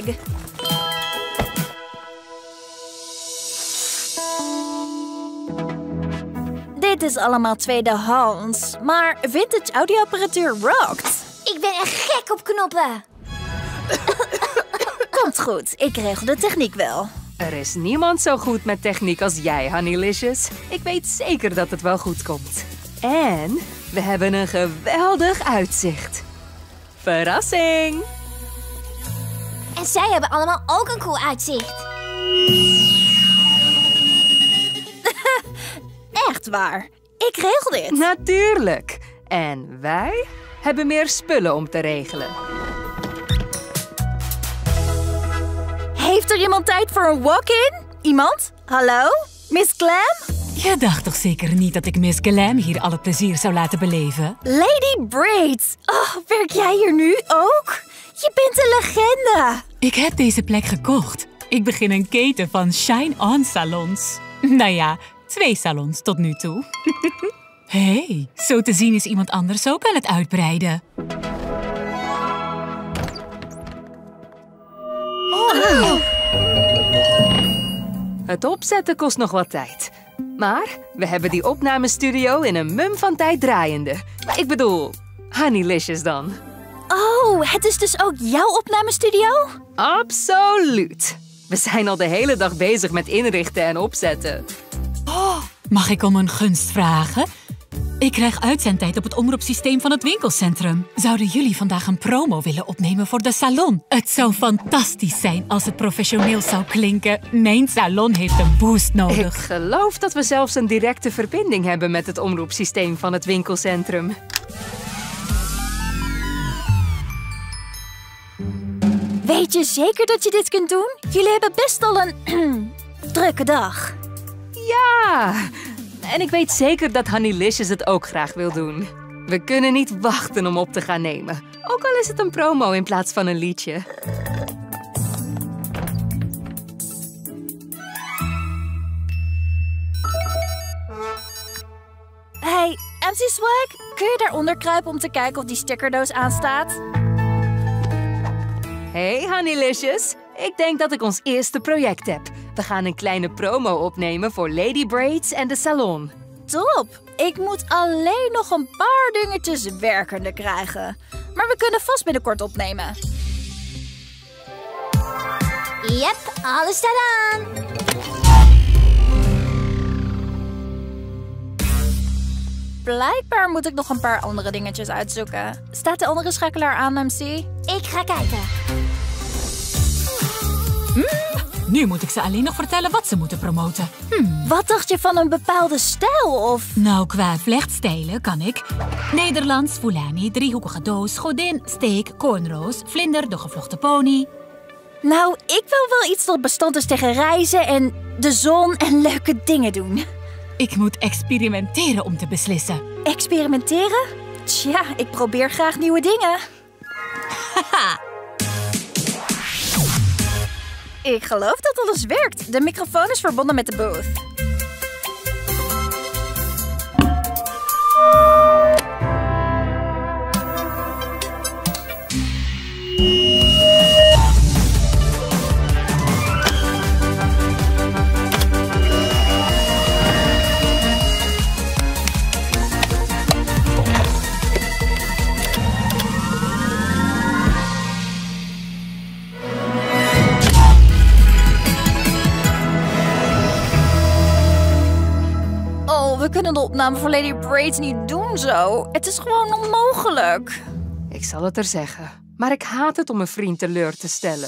Dit is allemaal tweedehands, maar vintage audioapparatuur rockt. Ik ben echt gek op knoppen. Komt goed, ik regel de techniek wel. Er is niemand zo goed met techniek als jij, Honeylicious. Ik weet zeker dat het wel goed komt. En we hebben een geweldig uitzicht. Verrassing! En zij hebben allemaal ook een cool uitzicht. Echt waar. Ik regel dit. Natuurlijk. En wij hebben meer spullen om te regelen. Heeft er iemand tijd voor een walk-in? Iemand? Hallo? Miss Glam? Je dacht toch zeker niet dat ik Miss Glam hier alle plezier zou laten beleven? Lady Braids. Oh, werk jij hier nu ook? Je bent een legende. Ik heb deze plek gekocht. Ik begin een keten van Shine-On salons. Nou ja, 2 salons tot nu toe. Hey, zo te zien is iemand anders ook aan het uitbreiden. Het opzetten kost nog wat tijd. Maar we hebben die opnamestudio in een mum van tijd draaiende. Ik bedoel, Honeylicious dan. Oh, het is dus ook jouw opnamestudio? Absoluut. We zijn al de hele dag bezig met inrichten en opzetten. Mag ik om een gunst vragen? Ik krijg uitzendtijd op het omroepsysteem van het winkelcentrum. Zouden jullie vandaag een promo willen opnemen voor de salon? Het zou fantastisch zijn als het professioneel zou klinken. Mijn salon heeft een boost nodig. Ik geloof dat we zelfs een directe verbinding hebben met het omroepsysteem van het winkelcentrum. Weet je zeker dat je dit kunt doen? Jullie hebben best al een drukke dag. Ja! En ik weet zeker dat Honeylicious het ook graag wil doen. We kunnen niet wachten om op te gaan nemen. Ook al is het een promo in plaats van een liedje. Hey, MC Swag, kun je daaronder kruipen om te kijken of die stickerdoos aanstaat? Hey Honeylicious, ik denk dat ik ons eerste project heb. We gaan een kleine promo opnemen voor Lady Braids en de salon. Top! Ik moet alleen nog een paar dingetjes werkende krijgen. Maar we kunnen vast binnenkort opnemen. Yep, alles staat aan. Blijkbaar moet ik nog een paar andere dingetjes uitzoeken. Staat de andere schakelaar aan, MC? Ik ga kijken. Nu moet ik ze alleen nog vertellen wat ze moeten promoten. Wat dacht je van een bepaalde stijl of... Nou, qua vlechtstijlen kan ik Nederlands, Fulani, driehoekige doos, godin, steek, cornrows, vlinder, de gevlochten pony. Nou, ik wil wel iets dat bestand is tegen reizen en de zon en leuke dingen doen. Ik moet experimenteren om te beslissen. Experimenteren? Tja, ik probeer graag nieuwe dingen. Haha! Ik geloof dat alles werkt. De microfoon is verbonden met de booth. We kunnen de opname voor Lady Braids niet doen zo. Het is gewoon onmogelijk. Ik zal het er zeggen. Maar ik haat het om een vriend teleur te stellen.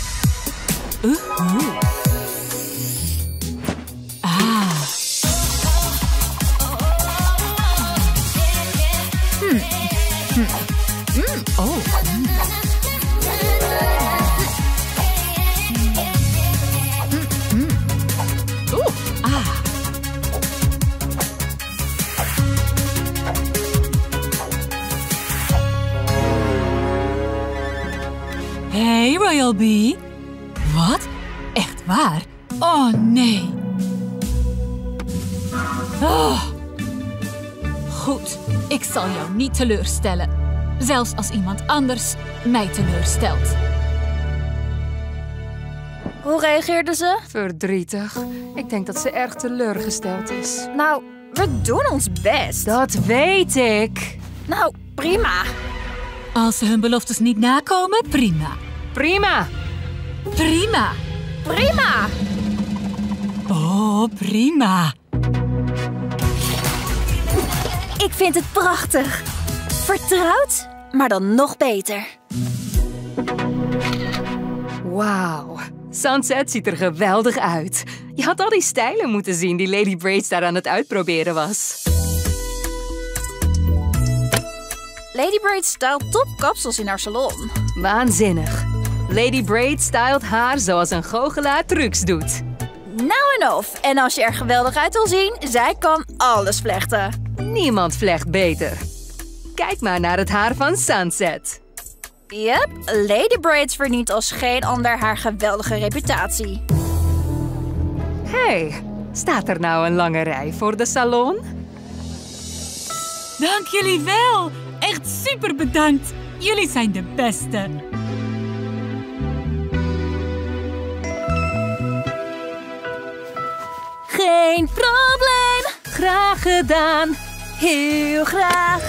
Hey, Royal Bee. Wat? Echt waar? Oh, nee. Oh. Goed, ik zal jou niet teleurstellen. Zelfs als iemand anders mij teleurstelt. Hoe reageerde ze? Verdrietig. Ik denk dat ze erg teleurgesteld is. Nou, we doen ons best. Dat weet ik. Nou, prima. Als ze hun beloftes niet nakomen, prima. Prima. Prima. Prima. Oh, prima. Ik vind het prachtig. Vertrouwd, maar dan nog beter. Wauw. Sunset ziet er geweldig uit. Je had al die stijlen moeten zien die Lady Braids daar aan het uitproberen was. Lady Braids stylt topkapsels in haar salon. Waanzinnig. Lady Braid stylt haar zoals een goochelaar trucs doet. Nou en of. En als je er geweldig uit wil zien, zij kan alles vlechten. Niemand vlecht beter. Kijk maar naar het haar van Sunset. Yep, Lady Braids verdient als geen ander haar geweldige reputatie. Hey, staat er nou een lange rij voor de salon? Dank jullie wel. Echt super bedankt. Jullie zijn de beste. Geen probleem. Graag gedaan. Heel graag.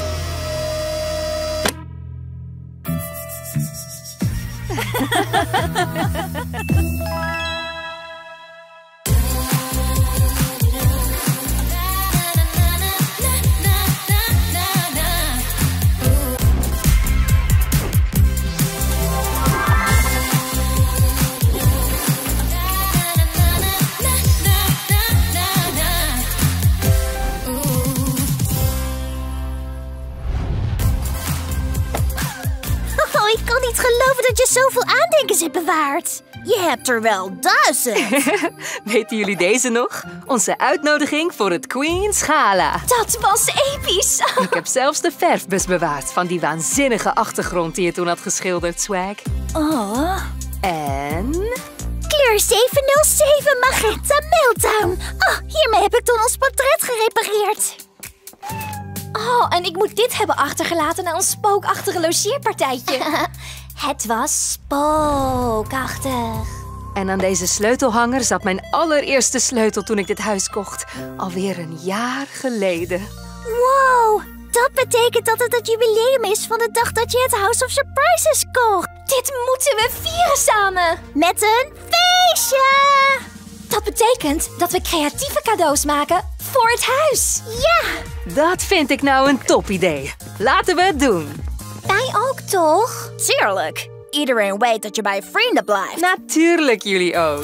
Oh, ik kan niet geloven dat je zoveel aandenkens hebt bewaard. Je hebt er wel 1000. Weten jullie deze nog? Onze uitnodiging voor het Queen's Gala. Dat was episch. Ik heb zelfs de verfbus bewaard van die waanzinnige achtergrond die je toen had geschilderd, Swag. Oh. En... Kleur 707 Magenta Meltdown. Oh, hiermee heb ik toen ons portret gerepareerd. Oh, en ik moet dit hebben achtergelaten na ons spookachtige logeerpartijtje. Het was spookachtig. En aan deze sleutelhanger zat mijn allereerste sleutel toen ik dit huis kocht. Alweer een jaar geleden. Wow, dat betekent dat het het jubileum is van de dag dat je het House of Surprises kocht. Dit moeten we vieren samen. Met een feestje. Dat betekent dat we creatieve cadeaus maken voor het huis. Ja. Dat vind ik nou een topidee. Laten we het doen. Wij ook, toch? Tuurlijk. Iedereen weet dat je bij vrienden blijft. Natuurlijk jullie ook.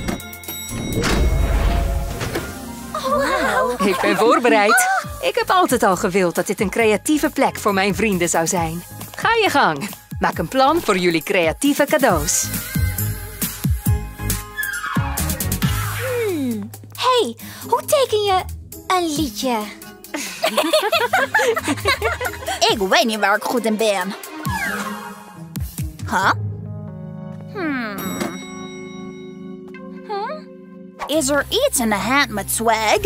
Wauw. Ik ben voorbereid. Ik heb altijd al gewild dat dit een creatieve plek voor mijn vrienden zou zijn. Ga je gang. Maak een plan voor jullie creatieve cadeaus. Hey, hoe teken je een liedje? Ik weet niet waar ik goed in ben. Huh? Is er iets in de hand met swag?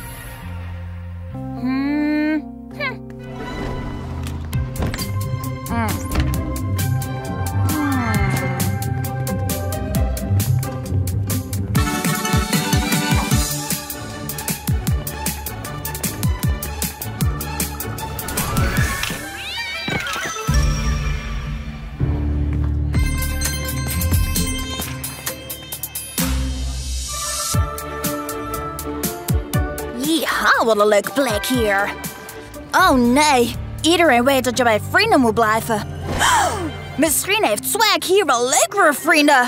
Wat een leuke plek hier. Oh nee, iedereen weet dat je bij vrienden moet blijven. Misschien heeft Swag hier wel leukere vrienden.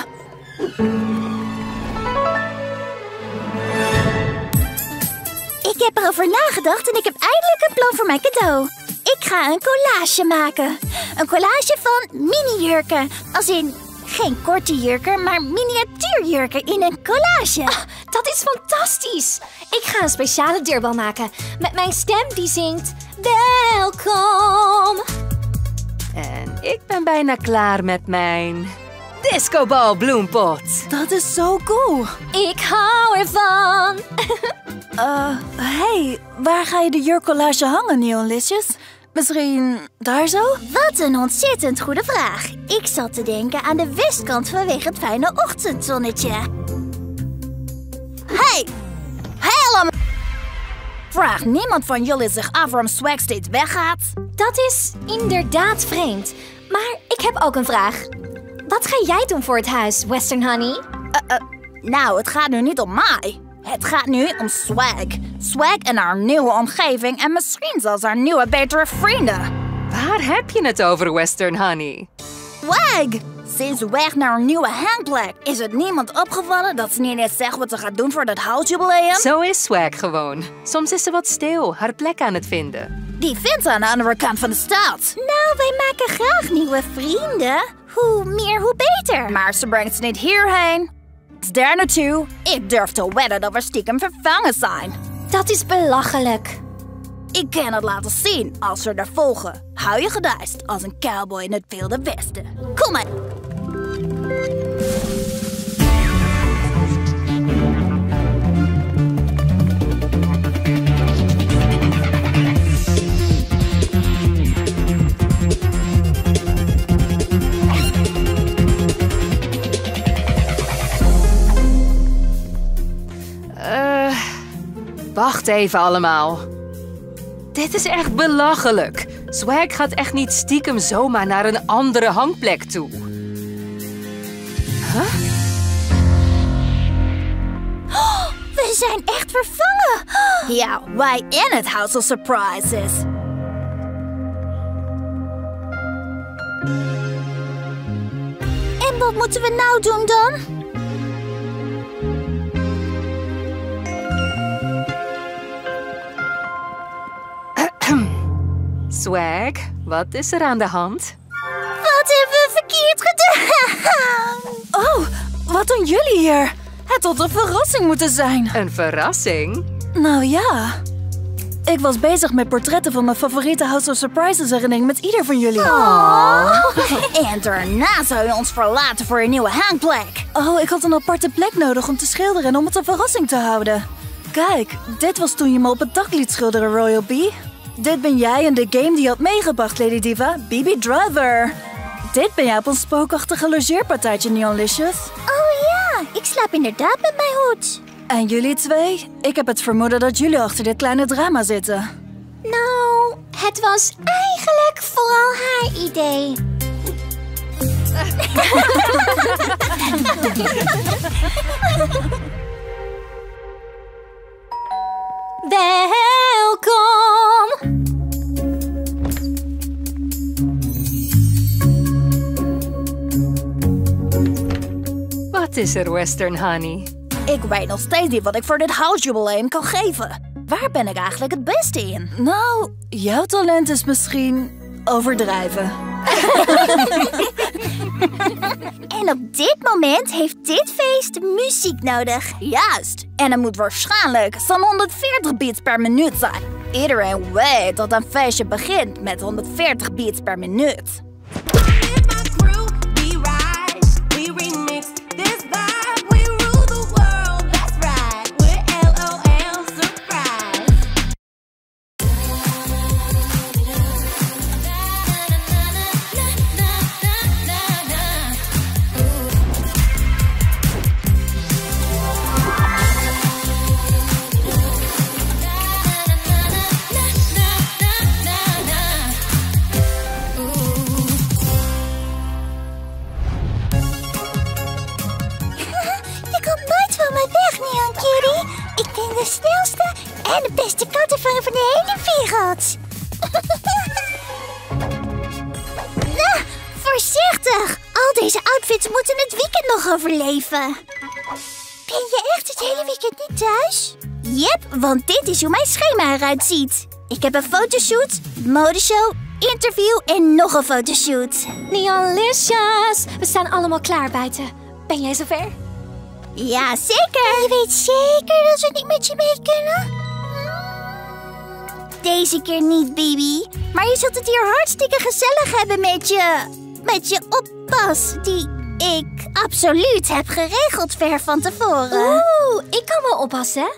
Ik heb erover nagedacht en ik heb eindelijk een plan voor mijn cadeau. Ik ga een collage maken. Een collage van mini-jurken. Als in geen korte jurken, maar miniatuurjurken in een collage. Dat is fantastisch! Ik ga een speciale deurbel maken. Met mijn stem die zingt... Welkom! En ik ben bijna klaar met mijn... discobal bloempot. Dat is zo cool. Ik hou ervan. Hey, waar ga je de jurkcollage hangen, Neonlicious? Misschien daar zo? Wat een ontzettend goede vraag. Ik zat te denken aan de westkant vanwege het fijne ochtendzonnetje. Hey allemaal! Vraagt niemand van jullie zich af waarom Swag steeds weggaat? Dat is inderdaad vreemd. Maar ik heb ook een vraag. Wat ga jij doen voor het huis, Western Honey? Nou, het gaat nu niet om mij. Het gaat nu om Swag. Swag en haar nieuwe omgeving en misschien zelfs haar nieuwe betere vrienden. Waar heb je het over, Western Honey? Swag! Sinds de weg naar een nieuwe hangplek is het niemand opgevallen dat ze niet eens zegt wat ze gaat doen voor dat houtjubileum? Zo is Swag gewoon. Soms is ze wat stil, haar plek aan het vinden. Die vindt ze aan de andere kant van de stad. Nou, wij maken graag nieuwe vrienden. Hoe meer, hoe beter. Maar ze brengt ze niet hierheen. Daar naartoe. Ik durf te wedden dat we stiekem vervangen zijn. Dat is belachelijk. Ik kan het laten zien als ze er volgen. Hou je gedijst als een cowboy in het Wilde Westen. Kom maar. Wacht even allemaal. Dit is echt belachelijk. Swag gaat echt niet stiekem zomaar naar een andere hangplek toe. Huh? Oh, we zijn echt vervangen. Ja, wij in het House of Surprises. En wat moeten we nou doen dan? Swag, wat is er aan de hand? Wat hebben we verkeerd gedaan? Oh, wat doen jullie hier? Het had een verrassing moeten zijn. Een verrassing? Nou ja. Ik was bezig met portretten van mijn favoriete House of Surprises herinnering met ieder van jullie. En daarna zou je ons verlaten voor een nieuwe hangplek. Oh, ik had een aparte plek nodig om te schilderen en om het een verrassing te houden. Kijk, dit was toen je me op het dak liet schilderen, Royal B. Dit ben jij in de game die je had meegebracht, Lady Diva, BB Driver. Dit ben jij op ons spookachtige logeerpartijtje, Neonlicious. Oh ja, ik slaap inderdaad met mijn hoed. En jullie twee? Ik heb het vermoeden dat jullie achter dit kleine drama zitten. Nou, het was eigenlijk vooral haar idee. Welkom! Wat is er, Western Honey? Ik weet nog steeds niet wat ik voor dit houtjubileum kan geven. Waar ben ik eigenlijk het beste in? Nou, jouw talent is misschien overdrijven. En op dit moment heeft dit feest muziek nodig. Juist. En het moet waarschijnlijk zo'n 140 beats per minuut zijn. Iedereen weet dat een feestje begint met 140 beats per minuut. De snelste en de beste kattenvanger van de hele wereld. Nou, voorzichtig. Al deze outfits moeten het weekend nog overleven. Ben je echt het hele weekend niet thuis? Yep, want dit is hoe mijn schema eruit ziet. Ik heb een fotoshoot, modeshow, interview en nog een fotoshoot. Neonlicious, we staan allemaal klaar buiten. Ben jij zover? Ja, zeker. Je weet zeker dat we niet met je mee kunnen? Deze keer niet, baby. Maar je zult het hier hartstikke gezellig hebben met je oppas, die ik absoluut heb geregeld ver van tevoren. Oeh, ik kan wel oppassen.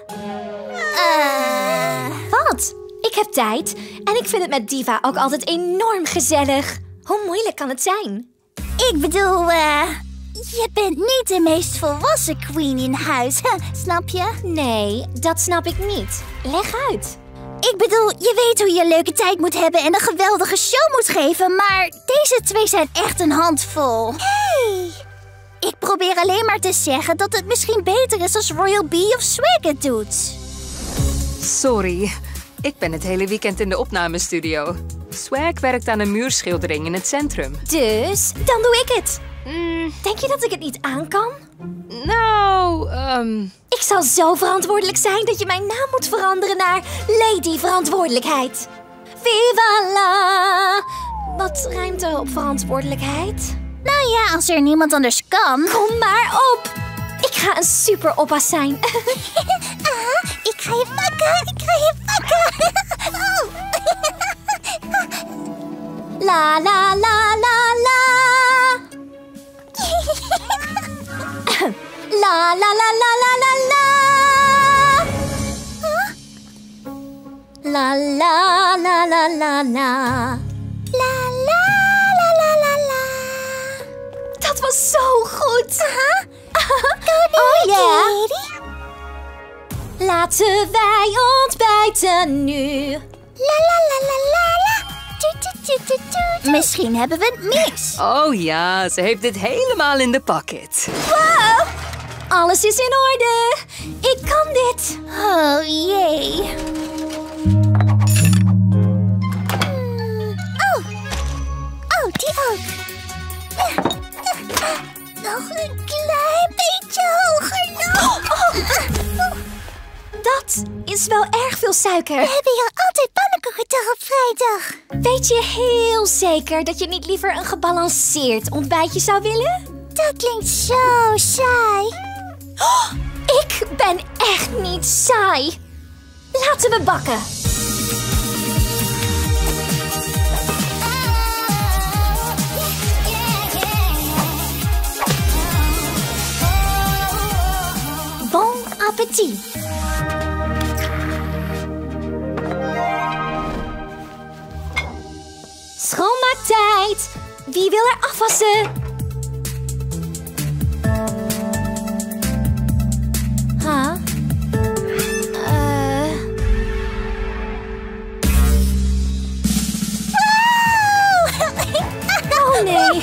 Wat? Ik heb tijd en ik vind het met Diva ook altijd enorm gezellig. Hoe moeilijk kan het zijn? Ik bedoel, je bent niet de meest volwassen queen in huis, snap je? Nee, dat snap ik niet. Leg uit. Ik bedoel, je weet hoe je een leuke tijd moet hebben en een geweldige show moet geven, maar deze twee zijn echt een handvol. Hey! Ik probeer alleen maar te zeggen dat het misschien beter is als Royal B of Swag het doet. Sorry, ik ben het hele weekend in de opnamestudio. Swag werkt aan een muurschildering in het centrum. Dus, dan doe ik het. Denk je dat ik het niet aan kan? Nou, Ik zal zo verantwoordelijk zijn dat je mijn naam moet veranderen naar Lady Verantwoordelijkheid. Viva la! Wat rijmt er op verantwoordelijkheid? Nou ja, als er niemand anders kan. Kom maar op! Ik ga een super oppas zijn. Ik ga je pakken, ik ga je pakken. Oh. La la la la la. La la la la la la la. La la la la la la. La la la la la la. Dat was zo goed. Oh ja. Laten wij ontbijten nu. La la la la la la. Misschien hebben we het mis. oh ja, ze heeft dit helemaal in de pocket. Wow! Alles is in orde. Ik kan dit. Oh jee. Oh, die ook. Nog een klein beetje hoger nog. Dat is wel erg veel suiker. We hebben hier altijd pannenkoekendag op vrijdag. Weet je heel zeker dat je niet liever een gebalanceerd ontbijtje zou willen? Dat klinkt zo saai. Oh, ik ben echt niet saai. Laten we bakken. Bon appétit. Schoonmaaktijd. Wie wil er afwassen? Huh? Oh nee.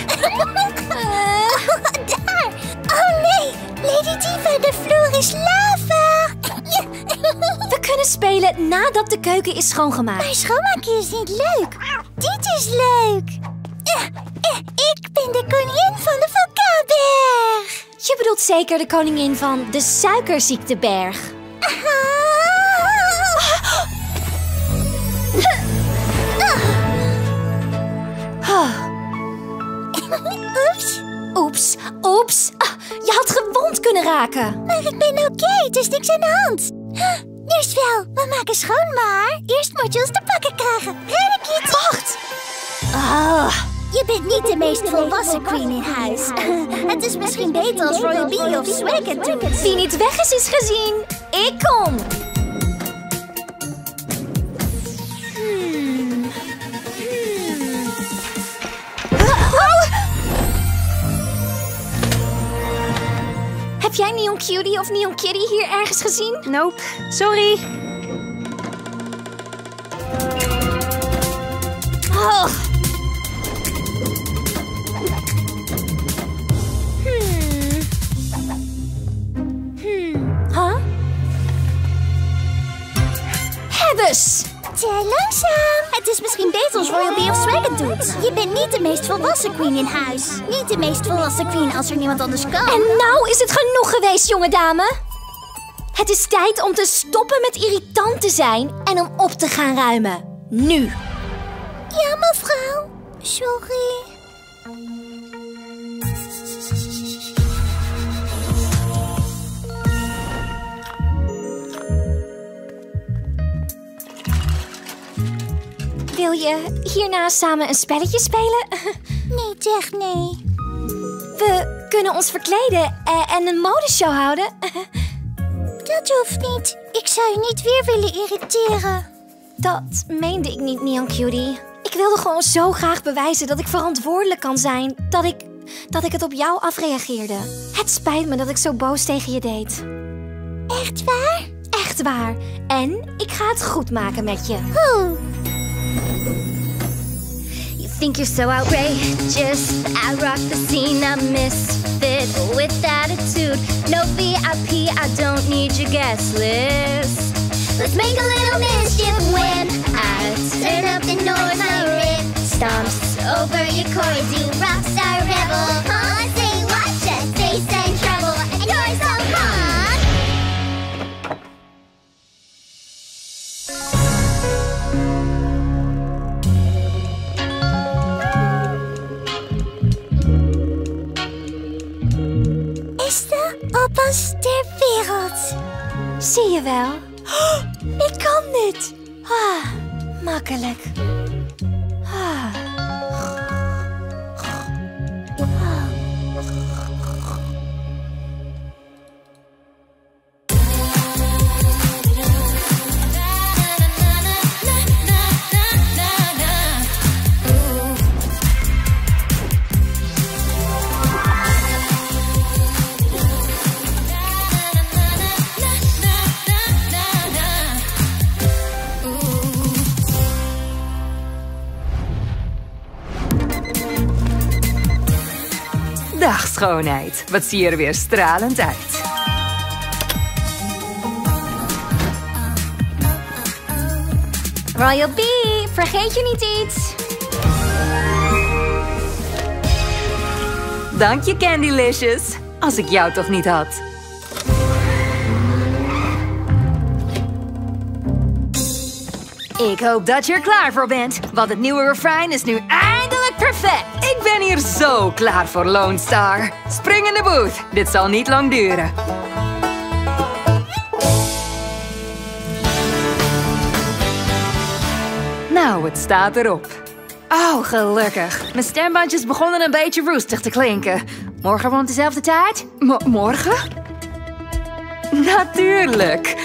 Daar. Oh nee. Lady Diva, de vloer is lava. We kunnen spelen nadat de keuken is schoongemaakt. Maar schoonmaken is niet leuk. Dit is leuk. Ik ben de koningin van de vulkaanberg. Je bedoelt zeker de koningin van de suikerziekteberg. Oeps. Oeps, oeps. Je had gewond kunnen raken. Maar ik ben oké, het is niks aan de hand. Nu is wel, we maken schoon, maar eerst moet je ons te pakken krijgen. Red ik iets? Wacht. Je bent niet de meest volwassen queen in huis. Het is misschien beter als Royal B of Swag het doet. Wie niet weg is gezien. Ik kom. Heb jij Neon Cutie of Neon Kitty hier ergens gezien? Nope, sorry. Oh. Huh? Hebbes! Te langzaam. Het is misschien beter als Royal B of Swag het doet. Je bent niet de meest volwassen queen in huis. Niet de meest volwassen queen als er niemand anders kan. En nou is het genoeg geweest, jonge dame. Het is tijd om te stoppen met irritant te zijn en om op te gaan ruimen. Nu. Ja, mevrouw. Sorry. Wil je hierna samen een spelletje spelen? Niet echt, nee. We kunnen ons verkleden en een modeshow houden. Dat hoeft niet. Ik zou je niet weer willen irriteren. Dat meende ik niet, Neon Cutie. Ik wilde gewoon zo graag bewijzen dat ik verantwoordelijk kan zijn. Dat ik het op jou afreageerde. Het spijt me dat ik zo boos tegen je deed. Echt waar? Echt waar. En ik ga het goed maken met je. Hoe? You think you're so outrageous. I rock the scene, I'm misfit with attitude. No VIP, I don't need your guest list. Let's make a little mischief when I turn up the noise. My rip stomps over your chords, you rockstar rebel. Huh? Say what? Just bass and treble, and you're so hot. Beste oppas ter wereld. Zie je wel? Oh, ik kan dit. Ah, makkelijk. Dag schoonheid, wat zie je er weer stralend uit. Royal Bee, vergeet je niet iets? Dank je, Candylicious. Als ik jou toch niet had. Ik hoop dat je er klaar voor bent, want het nieuwe refrein is nu eindelijk perfect. Ik ben hier zo klaar voor Lone Star. Spring in de booth, dit zal niet lang duren. Nou, het staat erop. Oh, gelukkig. Mijn stembandjes begonnen een beetje roestig te klinken. Morgen rond dezelfde tijd? Morgen? Natuurlijk.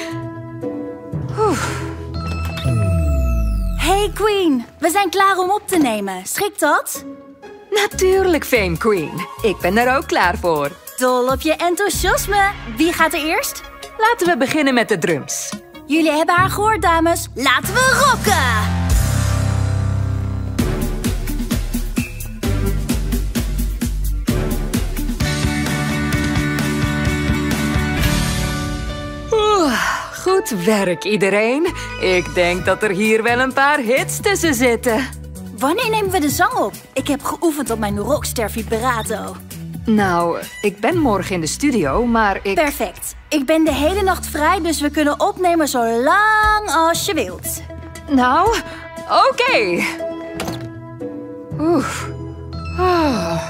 Hey Queen, we zijn klaar om op te nemen. Schikt dat? Natuurlijk, Fame Queen. Ik ben er ook klaar voor. Dol op je enthousiasme. Wie gaat er eerst? Laten we beginnen met de drums. Jullie hebben haar gehoord, dames. Laten we rocken! Goed werk, iedereen. Ik denk dat er hier wel een paar hits tussen zitten. Wanneer nemen we de zang op? Ik heb geoefend op mijn rockster vibrato. Nou, ik ben morgen in de studio, maar ik... Perfect. Ik ben de hele nacht vrij, dus we kunnen opnemen zo lang als je wilt. Nou, oké. Oef. Ah.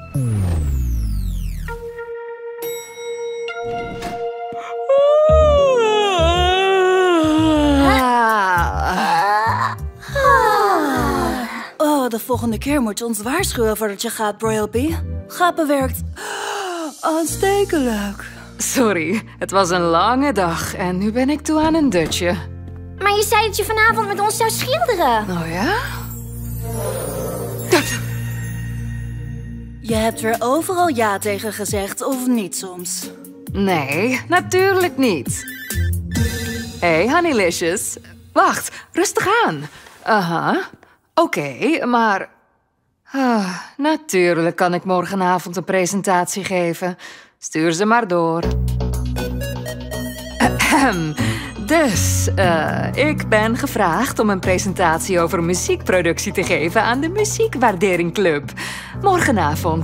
Oh, de volgende keer moet je ons waarschuwen voordat je gaat, Royal Bee. Ga bewerkt. Aanstekelijk. Sorry, het was een lange dag en nu ben ik toe aan een dutje. Maar je zei dat je vanavond met ons zou schilderen. Oh ja? Je hebt er overal ja tegen gezegd, of niet soms? Nee, natuurlijk niet. Hey, Honeylicious. Wacht, rustig aan. Aha. Oké, maar... natuurlijk kan ik morgenavond een presentatie geven. Stuur ze maar door. Dus, ik ben gevraagd om een presentatie over muziekproductie te geven aan de Muziekwaardering Club. Morgenavond.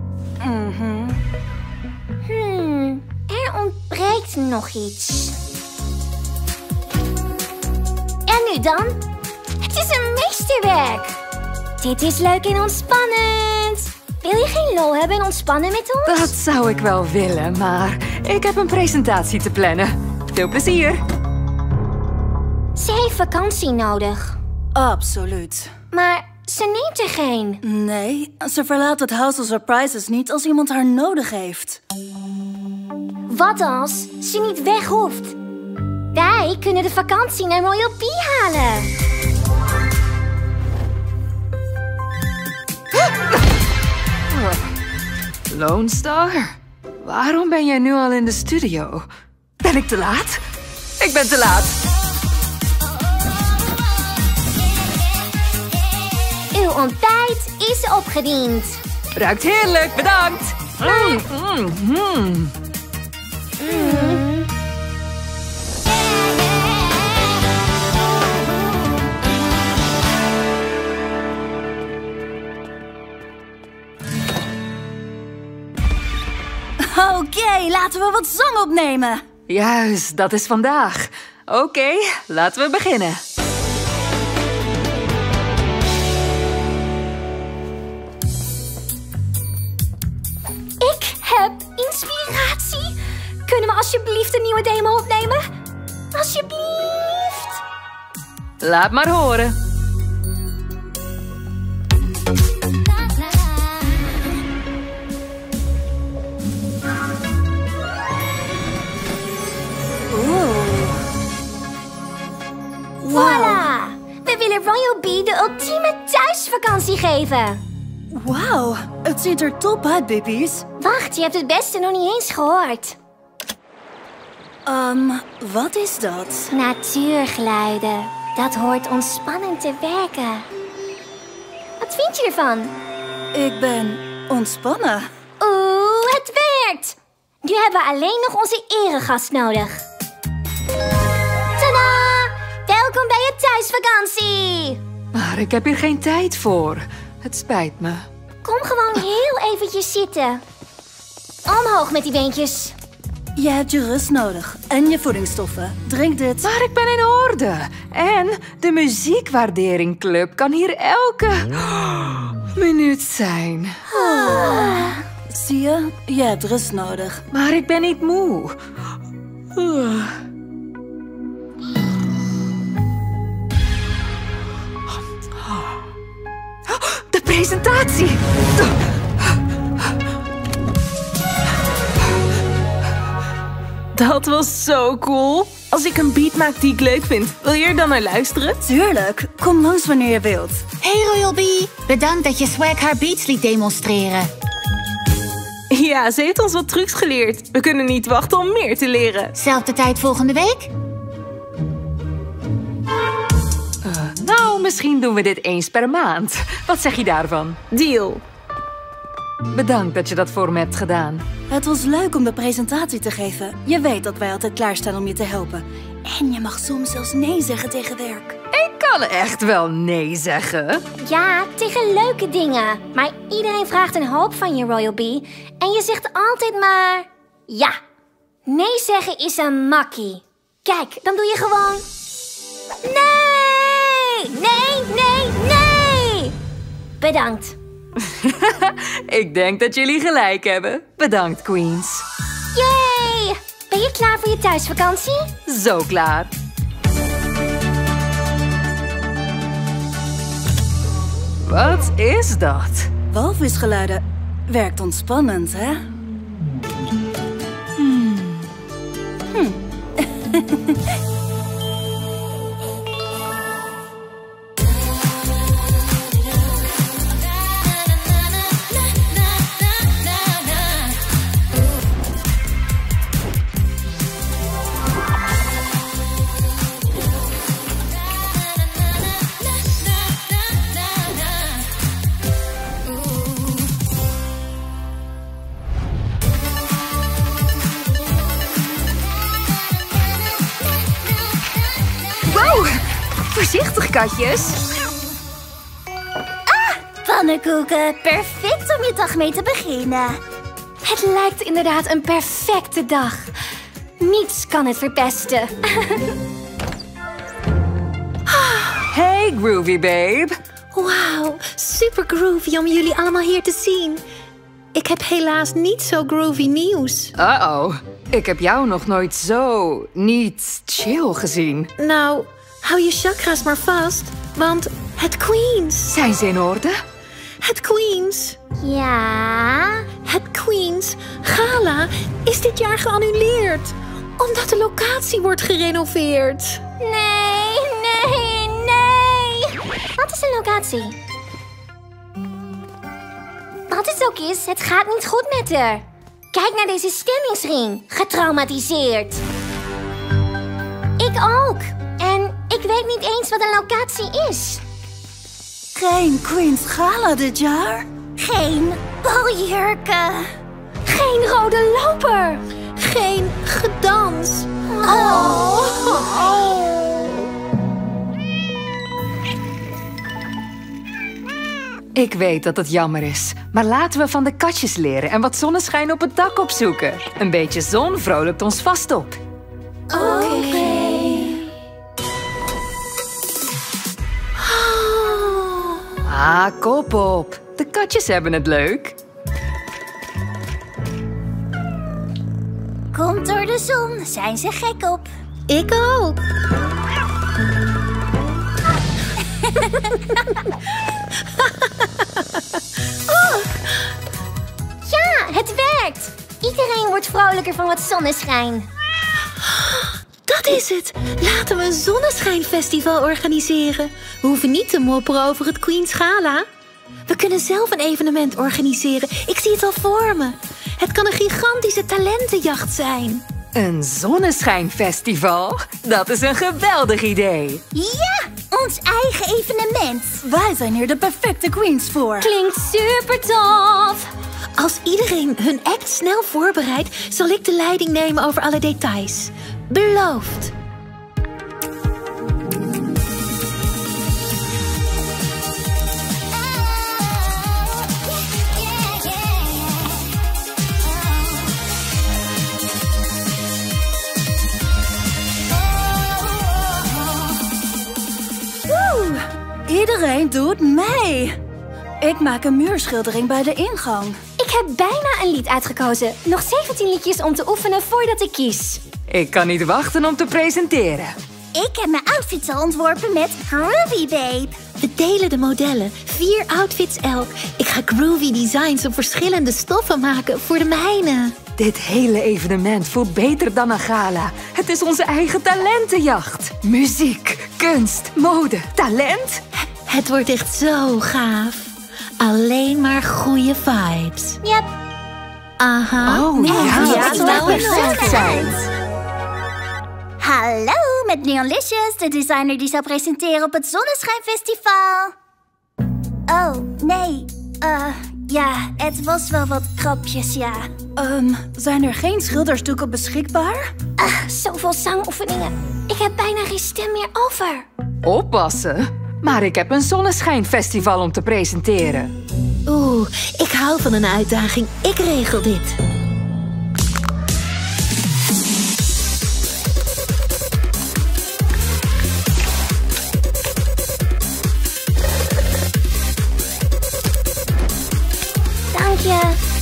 Er ontbreekt nog iets. En nu dan? Het is een meesterwerk. Dit is leuk en ontspannend. Wil je geen lol hebben en ontspannen met ons? Dat zou ik wel willen, maar ik heb een presentatie te plannen. Veel plezier. Ze heeft vakantie nodig. Absoluut. Maar ze neemt er geen. Nee, ze verlaat het House of Surprises niet als iemand haar nodig heeft. Wat als ze niet weg hoeft? Wij kunnen de vakantie naar Royal Bee halen. Lone Star? Waarom ben jij nu al in de studio? Ben ik te laat? Ik ben te laat. Uw ontbijt is opgediend. Ruikt heerlijk, bedankt. Oké, laten we wat zang opnemen. Juist, dat is vandaag. Oké, laten we beginnen. Ik heb inspiratie. Kunnen we alsjeblieft een nieuwe demo opnemen? Alsjeblieft. Laat maar horen. Voilà! We willen Royal B de ultieme thuisvakantie geven. Wauw, het ziet er top uit, baby's. Wacht, je hebt het beste nog niet eens gehoord. Wat is dat? Natuurgeluiden. Dat hoort ontspannend te werken. Wat vind je ervan? Ik ben ontspannen. Oeh, het werkt! Nu hebben we alleen nog onze eregast nodig. Tadaa! Welkom bij je thuisvakantie! Maar ik heb hier geen tijd voor. Het spijt me. Kom gewoon heel eventjes zitten. Omhoog met die beentjes. Je hebt je rust nodig en je voedingsstoffen. Drink dit. Maar ik ben in orde. En de muziekwaarderingclub kan hier elke minuut zijn. Zie je? Je hebt rust nodig. Maar ik ben niet moe. De presentatie! Dat was zo cool. Als ik een beat maak die ik leuk vind, wil je er dan naar luisteren? Tuurlijk. Kom langs wanneer je wilt. Hey Royal B, bedankt dat je Swag haar beats liet demonstreren. Ja, ze heeft ons wat trucs geleerd. We kunnen niet wachten om meer te leren. Zelfde tijd volgende week? Nou, misschien doen we dit eens per maand. Wat zeg je daarvan? Deal. Bedankt dat je dat voor me hebt gedaan. Het was leuk om de presentatie te geven. Je weet dat wij altijd klaarstaan om je te helpen. En je mag soms zelfs nee zeggen tegen werk. Ik kan echt wel nee zeggen. Ja, tegen leuke dingen. Maar iedereen vraagt een hoop van je, Royal B. En je zegt altijd maar... ja. Nee zeggen is een makkie. Kijk, dan doe je gewoon... nee! Nee, nee, nee! Bedankt. Ik denk dat jullie gelijk hebben. Bedankt, Queens. Yay! Ben je klaar voor je thuisvakantie? Zo klaar. Wat is dat? Walvisgeluiden. Werkt ontspannend, hè? Voorzichtig, katjes. Pannenkoeken, perfect om je dag mee te beginnen. Het lijkt inderdaad een perfecte dag. Niets kan het verpesten. Hey, Groovy Babe. Wauw, super groovy om jullie allemaal hier te zien. Ik heb helaas niet zo groovy nieuws. Uh-oh, ik heb jou nog nooit zo niet chill gezien. Nou, hou je chakra's maar vast, want het Queens... Zijn ze in orde? Het Queens... Ja? Het Queens Gala is dit jaar geannuleerd, omdat de locatie wordt gerenoveerd. Nee, nee, nee. Wat is een locatie? Wat het ook is, het gaat niet goed met haar. Kijk naar deze stemmingsring. Getraumatiseerd. Ik ook. En ik weet niet eens wat een locatie is. Geen Queen's Gala dit jaar? Geen baljurken. Geen rode loper. Geen gedans. Ik weet dat het jammer is, maar laten we van de katjes leren en wat zonneschijn op het dak opzoeken. Een beetje zon vrolijkt ons vast op. Oké. Kop op. De katjes hebben het leuk. Komt door de zon, zijn ze gek op. Ik ook. Ja, het werkt. Iedereen wordt vrolijker van wat zonneschijn. Dat is het. Laten we een zonneschijnfestival organiseren. We hoeven niet te mopperen over het Queen's Gala. We kunnen zelf een evenement organiseren. Ik zie het al voor me. Het kan een gigantische talentenjacht zijn. Een zonneschijnfestival? Dat is een geweldig idee. Ja, ons eigen evenement. Wij zijn hier de perfecte queens voor. Klinkt super tof. Als iedereen hun act snel voorbereidt, zal ik de leiding nemen over alle details. Beloofd. Iedereen doet mee. Ik maak een muurschildering bij de ingang. Ik heb bijna een lied uitgekozen. Nog 17 liedjes om te oefenen voordat ik kies. Ik kan niet wachten om te presenteren. Ik heb mijn outfits al ontworpen met Groovy Babe. We delen de modellen. 4 outfits elk. Ik ga groovy designs op verschillende stoffen maken voor de mijne. Dit hele evenement voelt beter dan een gala. Het is onze eigen talentenjacht. Muziek, kunst, mode, talent. Het wordt echt zo gaaf. Alleen maar goede vibes. Yep. Aha. Oh ja, dat zou perfect zijn. Hallo, met Neonlicious, de designer die zou presenteren op het Zonneschijnfestival. Oh, nee. Ja, het was wel wat krapjes, ja. Zijn er geen schildersdoeken beschikbaar? Zoveel zangoefeningen. Ik heb bijna geen stem meer over. Oppassen. Maar ik heb een zonneschijnfestival om te presenteren. Oeh, ik hou van een uitdaging. Ik regel dit. Dank je.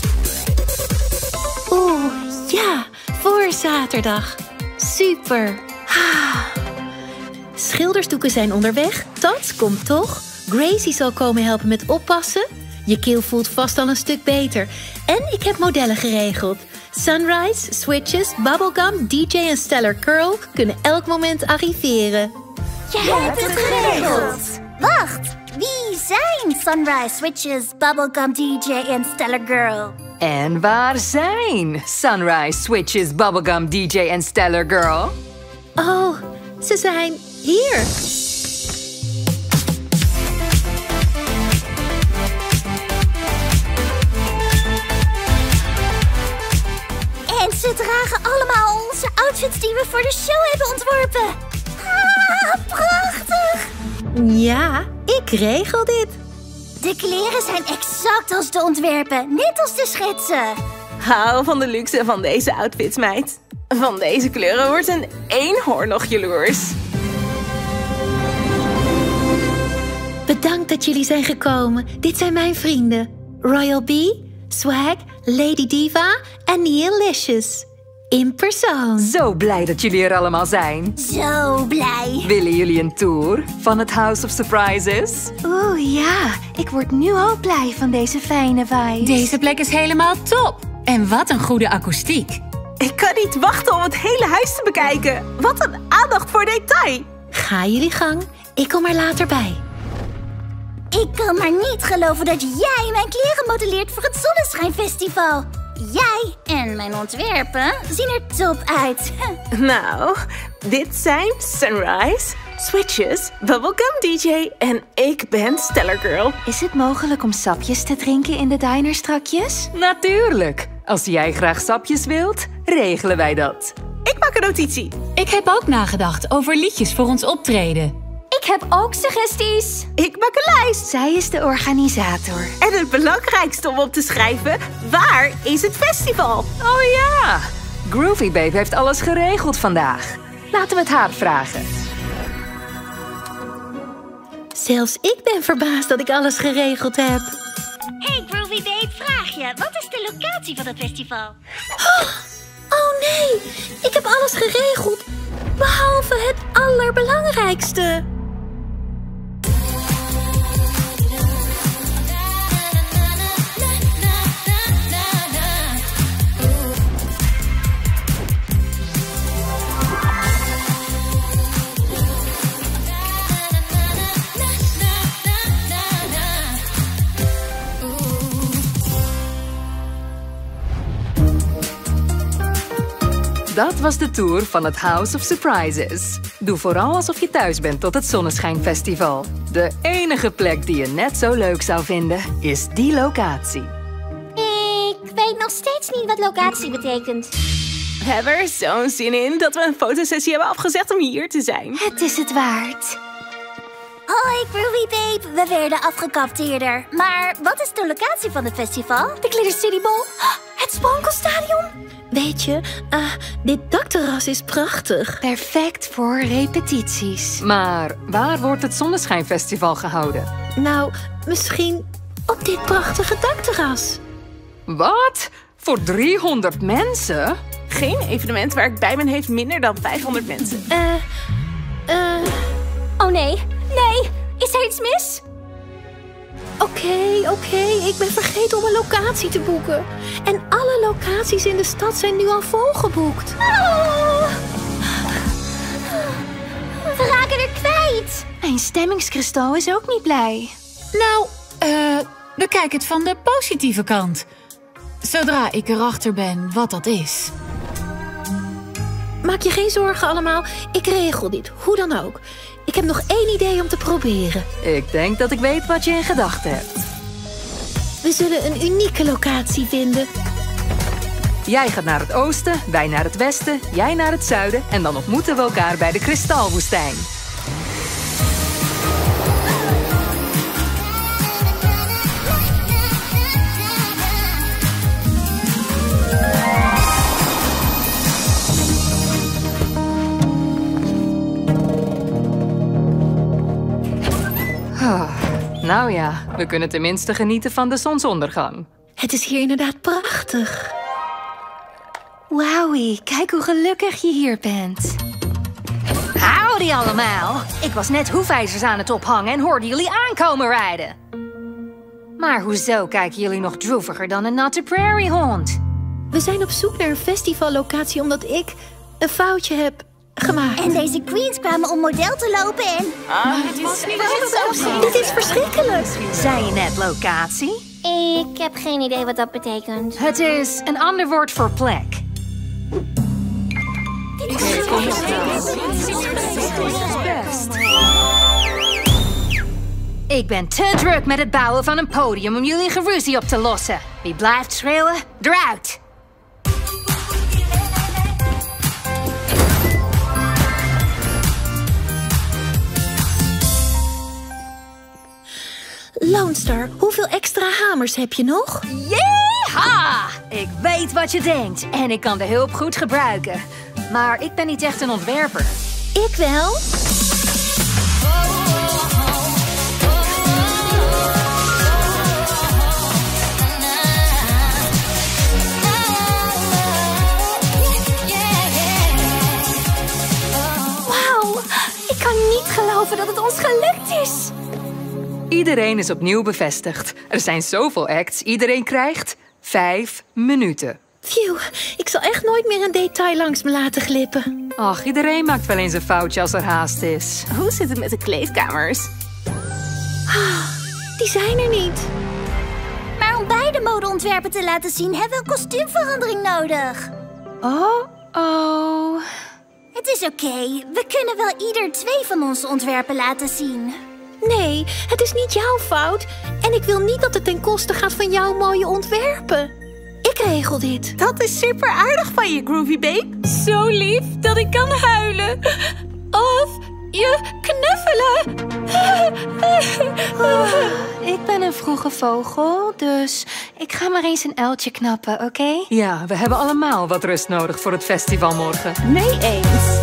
Oeh, ja, voor zaterdag. Super. Schildersdoeken zijn onderweg. Tats komt toch. Gracie zal komen helpen met oppassen. Je keel voelt vast al een stuk beter. En ik heb modellen geregeld. Sunrise, Switches, Bubblegum, DJ en Stellar Curl kunnen elk moment arriveren. Jij hebt het geregeld. Wacht, wie zijn Sunrise, Switches, Bubblegum DJ en Stellar Girl? En waar zijn Sunrise, Switches, Bubblegum DJ en Stellar Girl? Oh, ze zijn hier. En ze dragen allemaal onze outfits die we voor de show hebben ontworpen. Prachtig! Ja, ik regel dit. De kleren zijn exact als de ontwerpen, net als de schetsen. Hou van de luxe van deze outfits, meid. Van deze kleuren wordt een eenhoorn nog jaloers. Bedankt dat jullie zijn gekomen. Dit zijn mijn vrienden. Royal Bee, Swag, Lady Diva en Neonlicious. In persoon. Zo blij dat jullie er allemaal zijn. Zo blij. Willen jullie een tour van het House of Surprises? Oeh ja, ik word nu al blij van deze fijne vibes. Deze plek is helemaal top. En wat een goede akoestiek. Ik kan niet wachten om het hele huis te bekijken. Wat een aandacht voor detail. Ga jullie gang. Ik kom er later bij. Ik kan maar niet geloven dat jij mijn kleren modelleert voor het Zonneschijnfestival. Jij en mijn ontwerpen zien er top uit. Nou, dit zijn Sunrise, Switches, Bubblegum DJ en ik ben Stellar Girl. Is het mogelijk om sapjes te drinken in de diner strakjes? Natuurlijk. Als jij graag sapjes wilt, regelen wij dat. Ik maak een notitie. Ik heb ook nagedacht over liedjes voor ons optreden. Ik heb ook suggesties. Ik maak een lijst. Zij is de organisator. En het belangrijkste om op te schrijven, waar is het festival? Oh ja, Groovy Babe heeft alles geregeld vandaag. Laten we het haar vragen. Zelfs ik ben verbaasd dat ik alles geregeld heb. Hey Groovy Babe, vraag je. Wat is de locatie van het festival? Oh nee, ik heb alles geregeld. Behalve het allerbelangrijkste. Dat was de tour van het House of Surprises. Doe vooral alsof je thuis bent tot het Zonneschijnfestival. De enige plek die je net zo leuk zou vinden, is die locatie. Ik weet nog steeds niet wat locatie betekent. We hebben er zo'n zin in dat we een fotosessie hebben afgezegd om hier te zijn. Het is het waard. Hoi Groovy Babe, we werden afgekapt eerder. Maar wat is de locatie van het festival? De Glitter City Bowl. Het Spankelstadion. Weet je, dit dakterras is prachtig. Perfect voor repetities. Maar waar wordt het Zonneschijnfestival gehouden? Nou, misschien op dit prachtige dakterras. Wat? Voor 300 mensen? Geen evenement waar ik bij ben heeft minder dan 500 mensen. Oh nee, nee. Is er iets mis? Oké, ik ben vergeten om een locatie te boeken. En alle locaties in de stad zijn nu al volgeboekt. Oh. We raken er kwijt. Mijn stemmingskristal is ook niet blij. Nou, bekijk het van de positieve kant. Zodra ik erachter ben wat dat is. Maak je geen zorgen allemaal. Ik regel dit, hoe dan ook. Ik heb nog 1 idee om te proberen. Ik denk dat ik weet wat je in gedachten hebt. We zullen een unieke locatie vinden. Jij gaat naar het oosten, wij naar het westen, jij naar het zuiden... en dan ontmoeten we elkaar bij de Kristalwoestijn. Nou ja, we kunnen tenminste genieten van de zonsondergang. Het is hier inderdaad prachtig. Wowie, kijk hoe gelukkig je hier bent. Howdy allemaal. Ik was net hoefijzers aan het ophangen en hoorde jullie aankomen rijden. Maar hoezo kijken jullie nog droeviger dan een natte prairiehond? We zijn op zoek naar een festivallocatie omdat ik een foutje heb gemaakt. En deze queens kwamen om model te lopen en... Dit is verschrikkelijk. Zei je net locatie? Ik heb geen idee wat dat betekent. Het is een ander woord voor plek. Ik ben te druk met het bouwen van een podium om jullie geruzie op te lossen. Wie blijft schreeuwen, eruit! Lone Star, hoeveel extra hamers heb je nog? Yeeha! Ik weet wat je denkt en ik kan de hulp goed gebruiken. Maar ik ben niet echt een ontwerper. Ik wel. Wauw, ik kan niet geloven dat het ons gelukt is. Iedereen is opnieuw bevestigd. Er zijn zoveel acts, iedereen krijgt 5 minuten. Phew, ik zal echt nooit meer een detail langs me laten glippen. Ach, iedereen maakt wel eens een foutje als er haast is. Hoe zit het met de kleedkamers? Die zijn er niet. Maar om beide modeontwerpen te laten zien, hebben we een kostuumverandering nodig. Oh. Het Het is oké. We kunnen wel ieder 2 van onze ontwerpen laten zien. Nee, het is niet jouw fout. En ik wil niet dat het ten koste gaat van jouw mooie ontwerpen. Ik regel dit. Dat is super aardig van je, Groovy Babe. Zo lief dat ik kan huilen. Of je knuffelen. Ik ben een vroege vogel, dus ik ga maar eens een uiltje knappen, oké? Ja, we hebben allemaal wat rust nodig voor het festival morgen. Mee eens.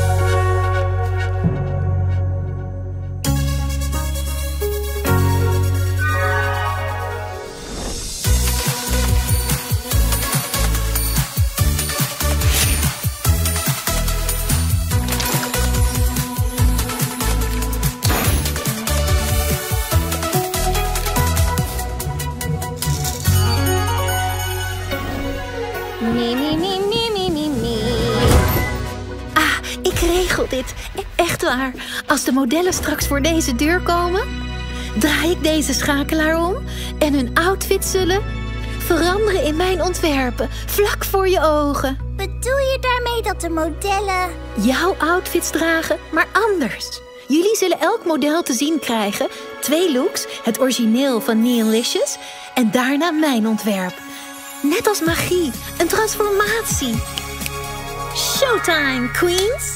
Ik regel dit. Echt waar. Als de modellen straks voor deze deur komen, draai ik deze schakelaar om en hun outfits zullen veranderen in mijn ontwerpen. Vlak voor je ogen. Bedoel je daarmee dat de modellen... Jouw outfits dragen, maar anders. Jullie zullen elk model te zien krijgen. 2 looks, het origineel van Neonlicious en daarna mijn ontwerp. Net als magie, een transformatie. Showtime, queens!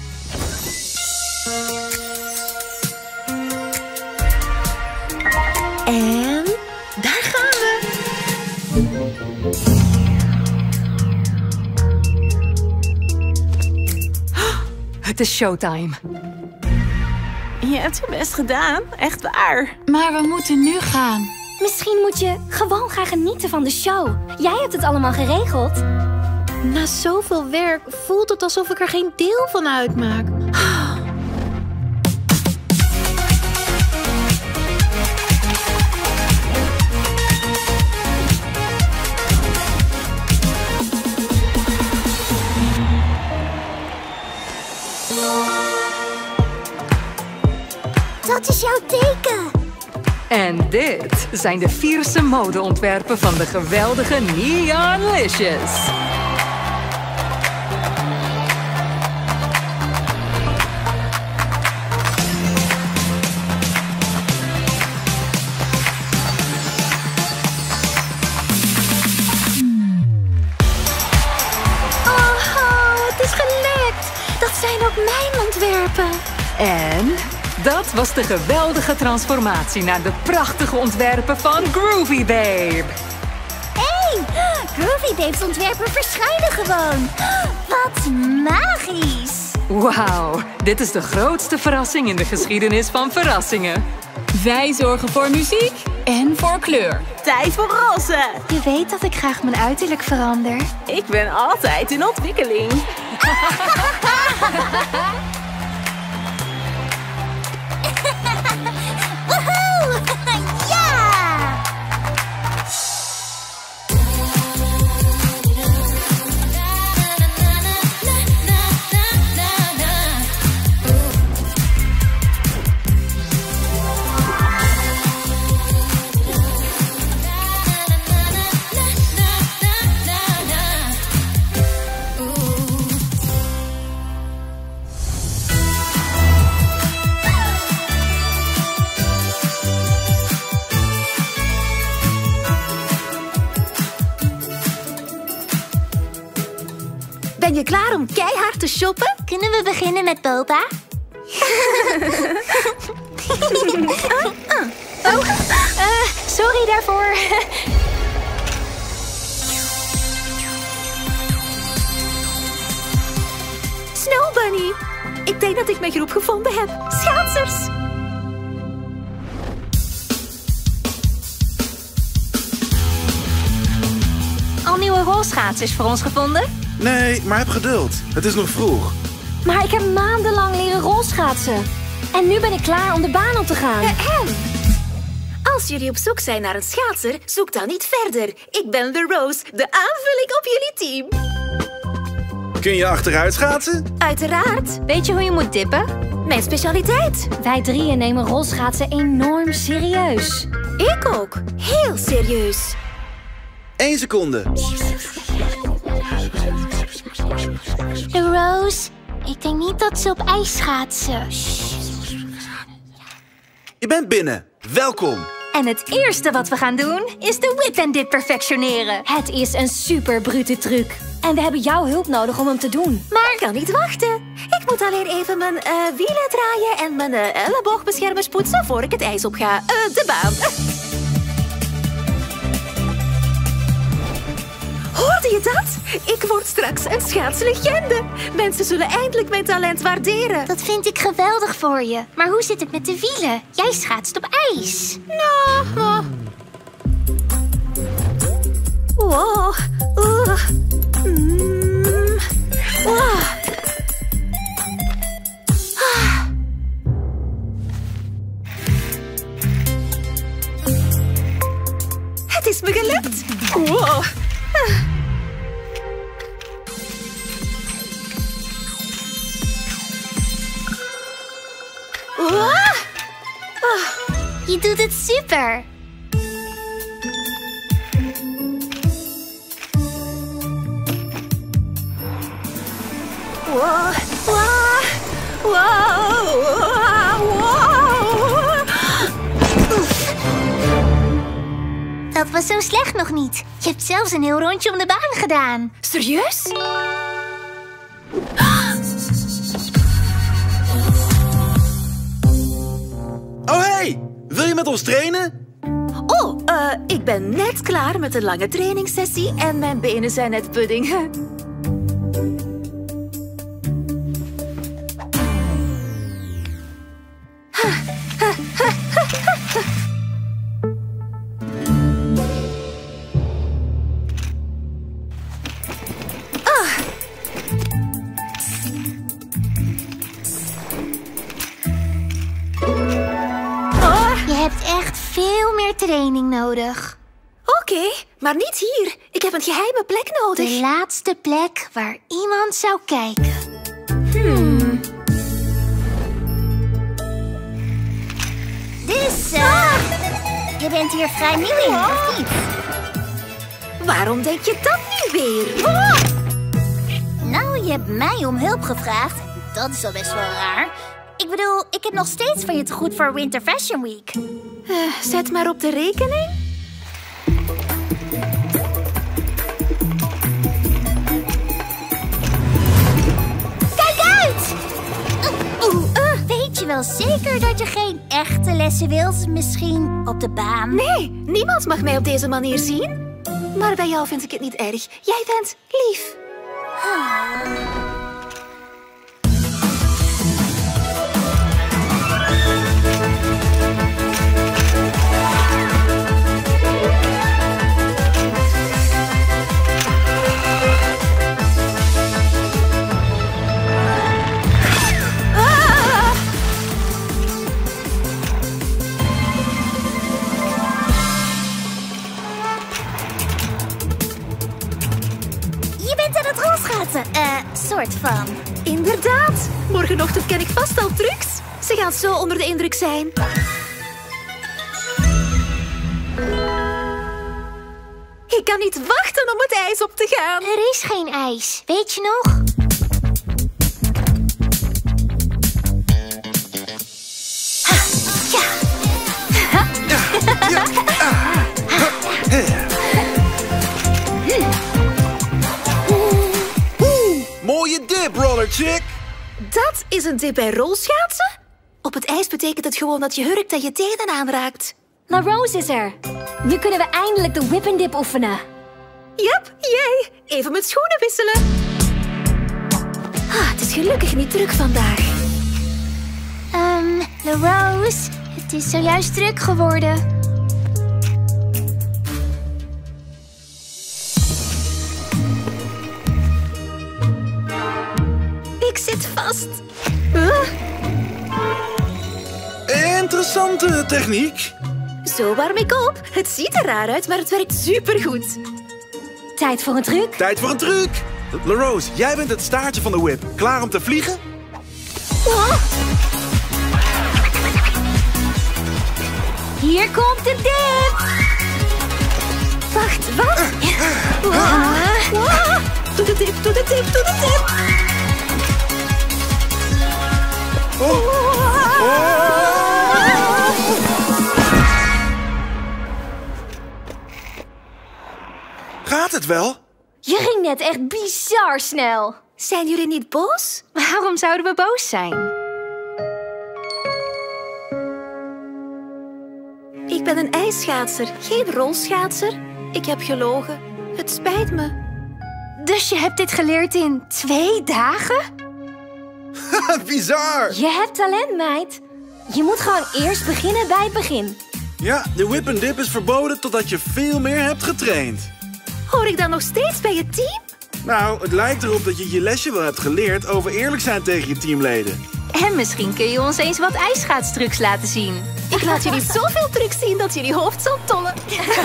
En daar gaan we. Het is showtime. Je hebt je best gedaan, echt waar. Maar we moeten nu gaan. Misschien moet je gewoon gaan genieten van de show. Jij hebt het allemaal geregeld. Na zoveel werk voelt het alsof ik er geen deel van uitmaak. Dat is jouw teken. En dit zijn de fierce modeontwerpen van de geweldige Neonlicious. Het is gelekt. Dat zijn ook mijn ontwerpen. En dat was de geweldige transformatie naar de prachtige ontwerpen van Groovy Babe. Hey, Groovy Babe's ontwerpen verschijnen gewoon. Wat magisch. Wauw, dit is de grootste verrassing in de geschiedenis van verrassingen. Wij zorgen voor muziek en voor kleur. Tijd voor roze. Je weet dat ik graag mijn uiterlijk verander. Ik ben altijd in ontwikkeling. Woehoe! Ja! Ben je klaar om keihard te shoppen? Kunnen we beginnen met boba? Sorry daarvoor. Snow Bunny. Ik denk dat ik mijn groep gevonden heb. Schaatsers. Al nieuwe rolschaatsers voor ons gevonden? Nee, maar heb geduld. Het is nog vroeg. Maar ik heb maandenlang leren rolschaatsen. En nu ben ik klaar om de baan op te gaan. Als jullie op zoek zijn naar een schaatser, zoek dan niet verder. Ik ben The Rose, de aanvulling op jullie team. Kun je achteruit schaatsen? Uiteraard. Weet je hoe je moet dippen? Mijn specialiteit. Wij drieën nemen rolschaatsen enorm serieus. Ik ook. Heel serieus. 1 seconde. Rose, Ik denk niet dat ze op ijs schaatsen. Je bent binnen. Welkom. En het eerste wat we gaan doen is de whip and dip perfectioneren. Het is een super brute truc. En we hebben jouw hulp nodig om hem te doen. Maar ik kan niet wachten. Ik moet alleen even mijn wielen draaien en mijn elleboogbeschermers poetsen voor ik het ijs op ga. De baan. Hoorde je dat? Ik word straks een schaatslegende. Mensen zullen eindelijk mijn talent waarderen. Dat vind ik geweldig voor je. Maar hoe zit het met de wielen? Jij schaatst op ijs. Nou. Wow. Wow. Het is me gelukt. Wow. Je doet het super. Wow. Wow. Dat was zo slecht nog niet. Je hebt zelfs een heel rondje om de baan gedaan. Serieus? Oh, hey! Wil je met ons trainen? Oh, ik ben net klaar met een lange trainingssessie en mijn benen zijn net pudding. Je hebt echt veel meer training nodig. Oké, maar niet hier. Ik heb een geheime plek nodig. De laatste plek waar iemand zou kijken. Dus, je bent hier vrij nieuw in, of niet? Waarom denk je dat nu weer? Nou, je hebt mij om hulp gevraagd. Dat is al best wel raar. Ik bedoel, ik heb nog steeds van je te goed voor Winter Fashion Week. Zet maar op de rekening. Kijk uit! Weet je wel zeker dat je geen echte lessen wilt? Misschien op de baan? Nee, niemand mag mij op deze manier zien. Maar bij jou vind ik het niet erg. Jij bent lief. Soort van. Inderdaad. Morgenochtend ken ik vast al trucs. Ze gaan zo onder de indruk zijn. Ik kan niet wachten om het ijs op te gaan. Er is geen ijs. Weet je nog? Mooie dip, roller chick. Dat is een dip bij rolschaatsen? Op het ijs betekent het gewoon dat je hurkt en je tenen aanraakt. La Rose is er. Nu kunnen we eindelijk de whip and dip oefenen. Yep, jij. Even met schoenen wisselen. Het is gelukkig niet druk vandaag. La Rose, het is zojuist druk geworden. Ik zit vast. Interessante techniek. Zo warm ik op. Het ziet er raar uit, maar het werkt supergoed. Tijd voor een truc. Tijd voor een truc. La Rose, jij bent het staartje van de whip. Klaar om te vliegen? Hier komt de dip. Wacht, wat? Doe de dip, doe de dip, doe de dip. Gaat het wel? Je ging net echt bizar snel. Zijn jullie niet boos? Waarom zouden we boos zijn? Ik ben een ijsschaatser, geen rolschaatser. Ik heb gelogen. Het spijt me. Dus je hebt dit geleerd in 2 dagen? Bizar! Je hebt talent, meid. Je moet gewoon eerst beginnen bij het begin. Ja, de whip and dip is verboden totdat je veel meer hebt getraind. Hoor ik dan nog steeds bij je team? Nou, het lijkt erop dat je je lesje wel hebt geleerd over eerlijk zijn tegen je teamleden. En misschien kun je ons eens wat ijsschaatstrucs laten zien. Ik laat jullie zoveel trucs zien dat jullie hoofd zal tollen.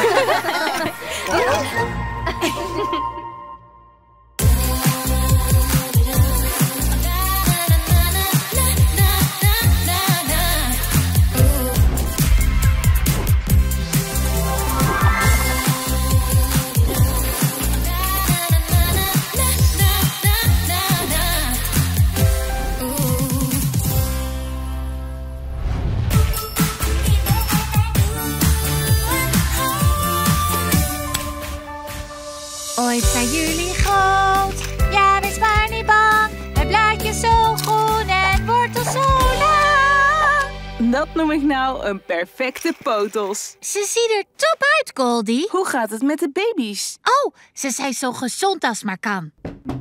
Ooit zijn jullie groot, ja, wees maar niet bang. Het blaadje zo groen en wortel zo lang. Dat noem ik nou een perfecte potels. Ze ziet er top uit, Goldie. Hoe gaat het met de baby's? Oh, ze zijn zo gezond als maar kan.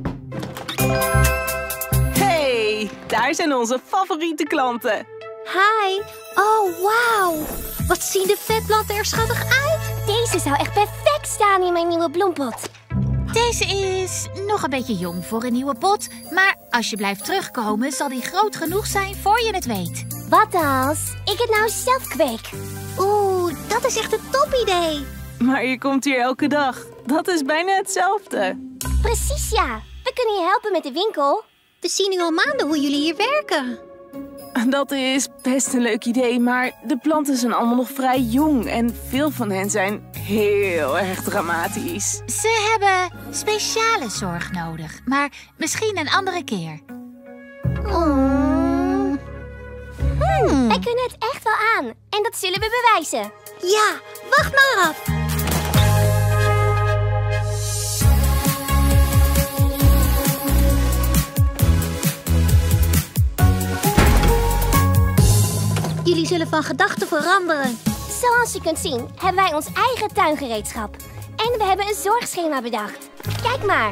Hey, daar zijn onze favoriete klanten. Hi. Oh, wauw. Wat zien de vetbladen er schattig uit. Deze zou echt perfect staan in mijn nieuwe bloempot. Deze is nog een beetje jong voor een nieuwe pot. Maar als je blijft terugkomen, zal die groot genoeg zijn voor je het weet. Wat als ik het nou zelf kweek? Oeh, dat is echt een topidee. Maar je komt hier elke dag. Dat is bijna hetzelfde. Precies, ja. We kunnen je helpen met de winkel. We zien nu al maanden hoe jullie hier werken. Dat is best een leuk idee, maar de planten zijn allemaal nog vrij jong. En veel van hen zijn heel erg dramatisch. Ze hebben speciale zorg nodig, maar misschien een andere keer. Wij kunnen het echt wel aan. En dat zullen we bewijzen. Ja, wacht maar af. Jullie zullen van gedachten veranderen. Zoals je kunt zien, hebben wij ons eigen tuingereedschap. En we hebben een zorgschema bedacht. Kijk maar.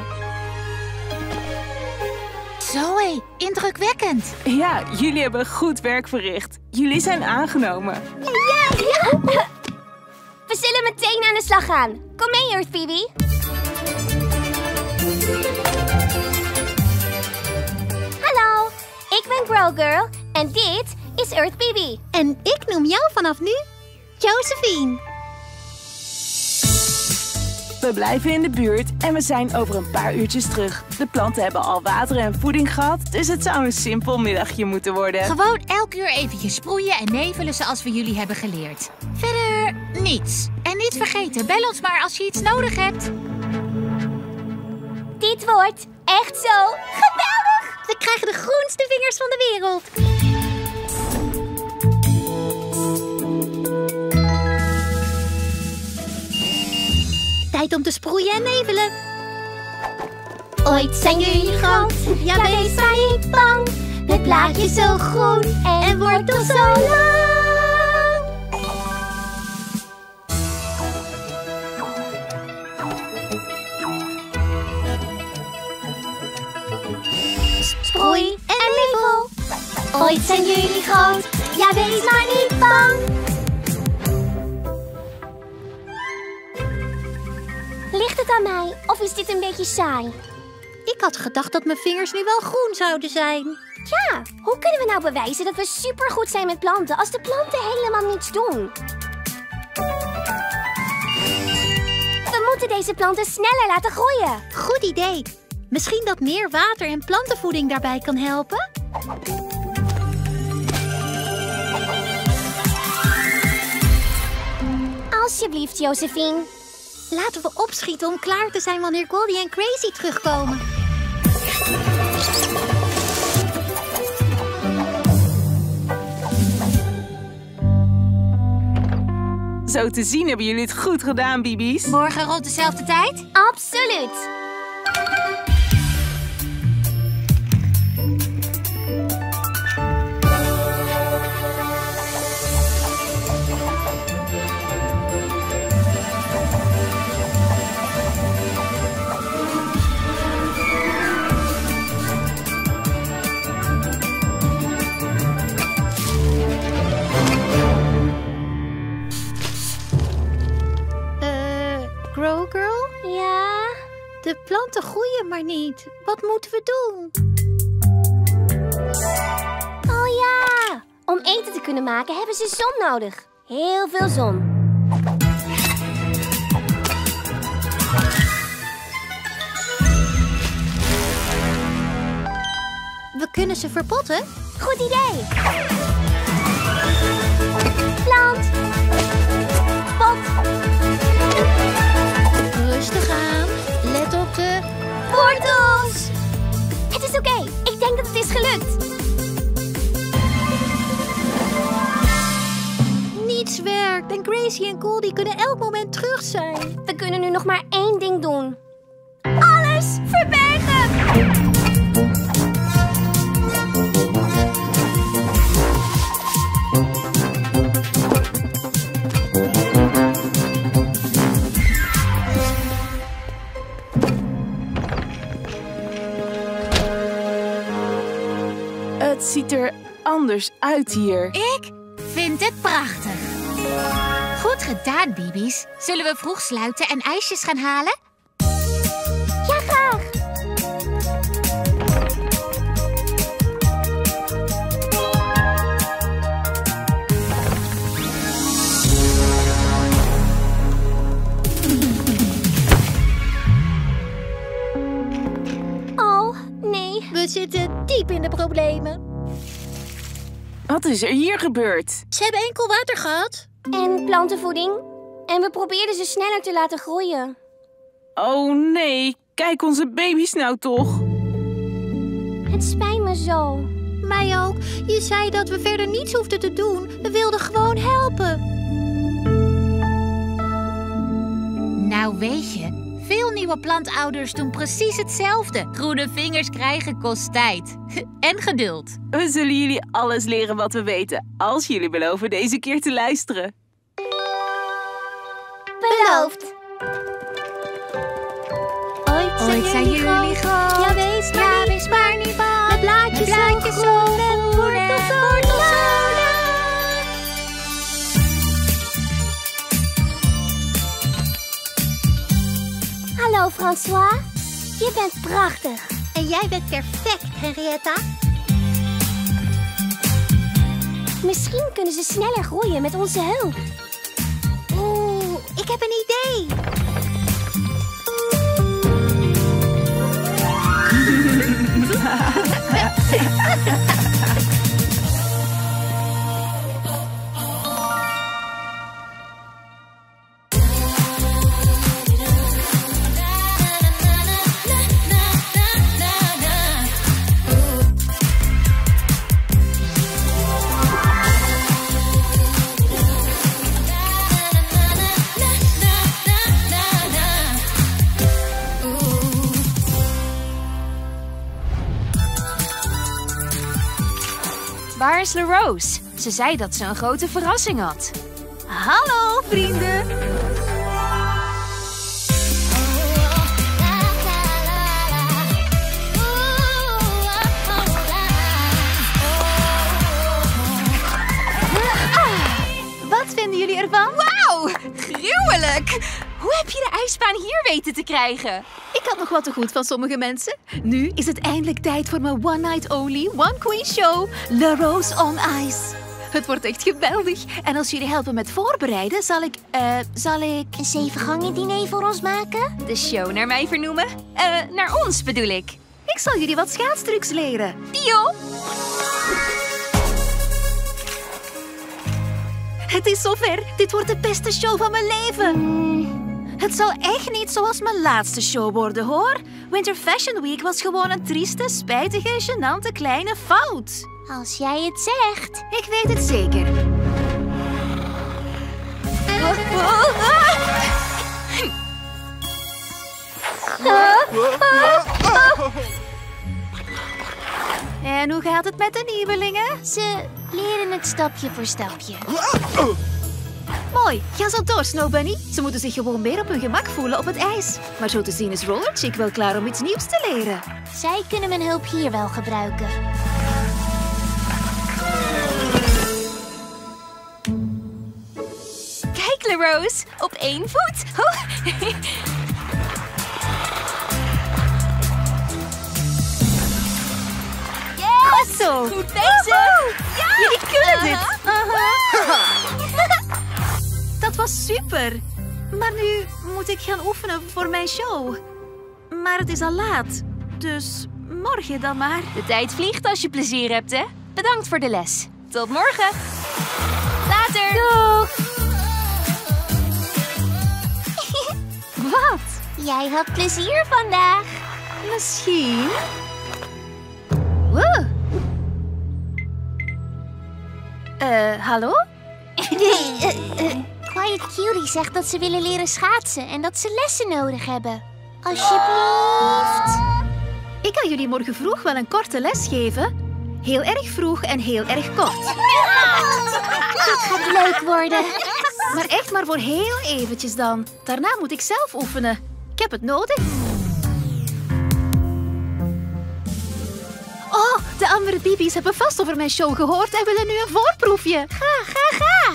Zoé, indrukwekkend. Ja, jullie hebben goed werk verricht. Jullie zijn aangenomen. Ja. We zullen meteen aan de slag gaan. Kom mee, Earth Phoebe. Hallo, ik ben Grow Girl en dit is Earth Phoebe. En ik noem jou vanaf nu Josephine. We blijven in de buurt en we zijn over een paar uurtjes terug. De planten hebben al water en voeding gehad, dus het zou een simpel middagje moeten worden. Gewoon elk uur eventjes sproeien en nevelen zoals we jullie hebben geleerd. Verder niets. En niet vergeten, bel ons maar als je iets nodig hebt. Dit wordt echt zo geweldig! We krijgen de groenste vingers van de wereld. Tijd om te sproeien en nevelen. Ooit zijn jullie groot, ja wees maar niet bang. Met blaadjes zo groen en wortel zo lang. Sproei en nevel. Ooit zijn jullie groot, ja wees maar niet bang. Ligt het aan mij of is dit een beetje saai? Ik had gedacht dat mijn vingers nu wel groen zouden zijn. Ja, hoe kunnen we nou bewijzen dat we supergoed zijn met planten als de planten helemaal niets doen? We moeten deze planten sneller laten groeien. Goed idee. Misschien dat meer water en plantenvoeding daarbij kan helpen? Alsjeblieft, Josephine. Laten we opschieten om klaar te zijn wanneer Goldie en Crazy terugkomen. Zo te zien hebben jullie het goed gedaan, Bibi's. Morgen rond dezelfde tijd? Absoluut. Grow Girl? Ja? De planten groeien maar niet. Wat moeten we doen? Oh ja! Om eten te kunnen maken hebben ze zon nodig. Heel veel zon. We kunnen ze verpotten? Goed idee! Plant! Pot! Rustig aan. Let op de... Wortels! Het is oké. Ik denk dat het is gelukt. Niets werkt en Gracie en Goldie kunnen elk moment terug zijn. We kunnen nu nog maar één ding doen. Alles verbergen! Het ziet er anders uit hier. Ik vind het prachtig. Goed gedaan, Bibi's. Zullen we vroeg sluiten en ijsjes gaan halen? Ja, graag! Oh, nee. We zitten diep in de problemen. Wat is er hier gebeurd? Ze hebben enkel water gehad. En plantenvoeding. En we probeerden ze sneller te laten groeien. Oh nee, kijk onze baby's nou toch. Het spijt me zo. Mij ook. Je zei dat we verder niets hoefden te doen. We wilden gewoon helpen. Nou weet je, veel nieuwe plantouders doen precies hetzelfde. Groene vingers krijgen kost tijd. En geduld. We zullen jullie alles leren wat we weten, als jullie beloven deze keer te luisteren. Beloofd. Ooit zijn jullie groot. Ja, wees maar niet bang. Met blaadjes zo groen en wortels zo lang. Hallo, François. Je bent prachtig. En jij bent perfect, Henrietta. Misschien kunnen ze sneller groeien met onze hulp. Oeh, ik heb een idee. Waar is LaRose? Ze zei dat ze een grote verrassing had. Hallo, vrienden. Wat vinden jullie ervan? Wauw, gruwelijk! Hoe heb je de ijsbaan hier weten te krijgen? Ik had nog wat te goed van sommige mensen. Nu is het eindelijk tijd voor mijn One Night Only, One Queen Show, LaRose on Ice. Het wordt echt geweldig. En als jullie helpen met voorbereiden, zal ik een 7-gangen diner voor ons maken? De show naar mij vernoemen? Naar ons bedoel ik. Ik zal jullie wat schaatstrucs leren. Deal! Het is zover. Dit wordt de beste show van mijn leven. Het zal echt niet zoals mijn laatste show worden, hoor. Winter Fashion Week was gewoon een trieste, spijtige, gênante kleine fout. Als jij het zegt. Ik weet het zeker. En hoe gaat het met de nieuwelingen? Ze leren het stapje voor stapje. Mooi, ga zo door, Snow Bunny. Ze moeten zich gewoon meer op hun gemak voelen op het ijs. Maar zo te zien is Roller Chick wel klaar om iets nieuws te leren. Zij kunnen mijn hulp hier wel gebruiken. Kijk, LaRose, op 1 voet. Oh. Goed zo. Goed bezig. Ja. Jullie kunnen dit. Dat was super. Maar nu moet ik gaan oefenen voor mijn show. Maar het is al laat. Dus morgen dan maar. De tijd vliegt als je plezier hebt, hè? Bedankt voor de les. Tot morgen. Later. Doeg! Wat? Jij had plezier vandaag. Misschien. Wow. Hallo? Quiet Cutie zegt dat ze willen leren schaatsen en dat ze lessen nodig hebben. Alsjeblieft. Ik kan jullie morgen vroeg wel een korte les geven. Heel erg vroeg en heel erg kort. Dat gaat leuk worden. Maar echt maar voor heel eventjes dan. Daarna moet ik zelf oefenen. Ik heb het nodig. Oh, de andere baby's hebben vast over mijn show gehoord en willen nu een voorproefje. Ga.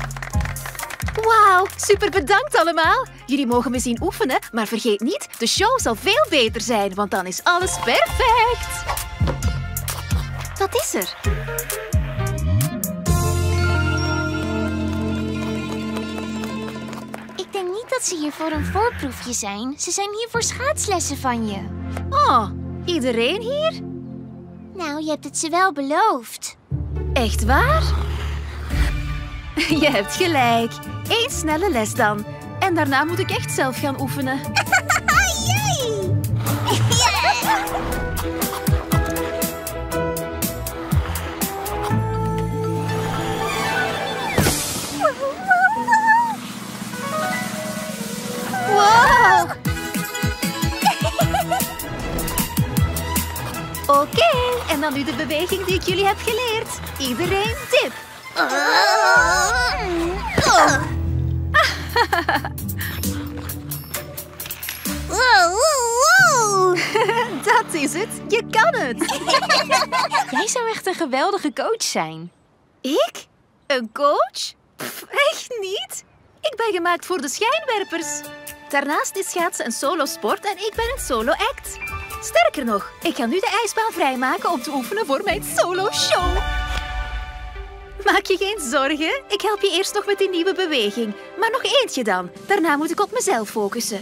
Wauw, super bedankt allemaal. Jullie mogen me zien oefenen, maar vergeet niet, de show zal veel beter zijn, want dan is alles perfect. Wat is er? Ik denk niet dat ze hier voor een voorproefje zijn. Ze zijn hier voor schaatslessen van je. Oh, iedereen hier? Nou, je hebt het ze wel beloofd. Echt waar? Je hebt gelijk. 1 snelle les dan. En daarna moet ik echt zelf gaan oefenen. Yay! Wow! Oké, en dan nu de beweging die ik jullie heb geleerd. Iedereen dip. Dat is het. Je kan het. Jij zou echt een geweldige coach zijn. Ik? Een coach? Pff, echt niet. Ik ben gemaakt voor de schijnwerpers. Daarnaast is schaatsen een solo-sport en ik ben een solo-act. Sterker nog, ik ga nu de ijsbaan vrijmaken om te oefenen voor mijn solo-show. Maak je geen zorgen. Ik help je eerst nog met die nieuwe beweging. Maar nog eentje dan. Daarna moet ik op mezelf focussen.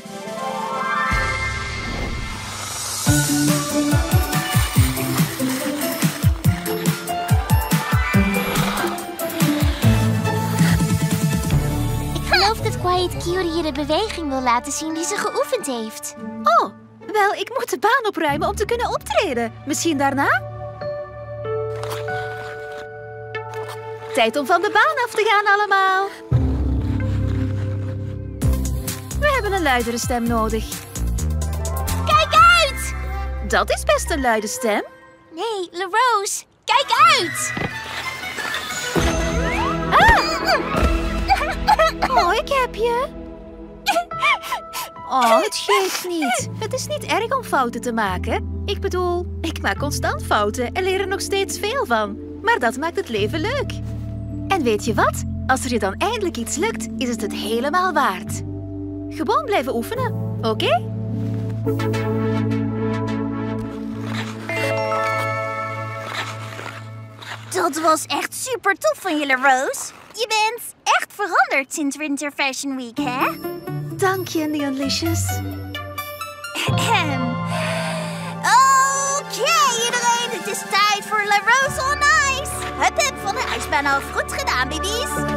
Ik geloof dat Quiet Cutie je de beweging wil laten zien die ze geoefend heeft. Oh, wel, ik moet de baan opruimen om te kunnen optreden. Misschien daarna? Tijd om van de baan af te gaan allemaal. We hebben een luidere stem nodig. Kijk uit! Dat is best een luide stem. Nee, LaRose, kijk uit! Oh, ik heb je. Oh, het geeft niet. Het is niet erg om fouten te maken. Ik bedoel, ik maak constant fouten en leer er nog steeds veel van. Maar dat maakt het leven leuk. En weet je wat? Als er je dan eindelijk iets lukt, is het helemaal waard. Gewoon blijven oefenen, oké? Dat was echt super tof van je, LaRose. Je bent echt veranderd sinds Winter Fashion Week, hè? Dank je, Neonlicious. Oké, iedereen. Het is tijd voor LaRose on Ice. Hup, hup, van de ijsbaan af. Goed gedaan, baby's.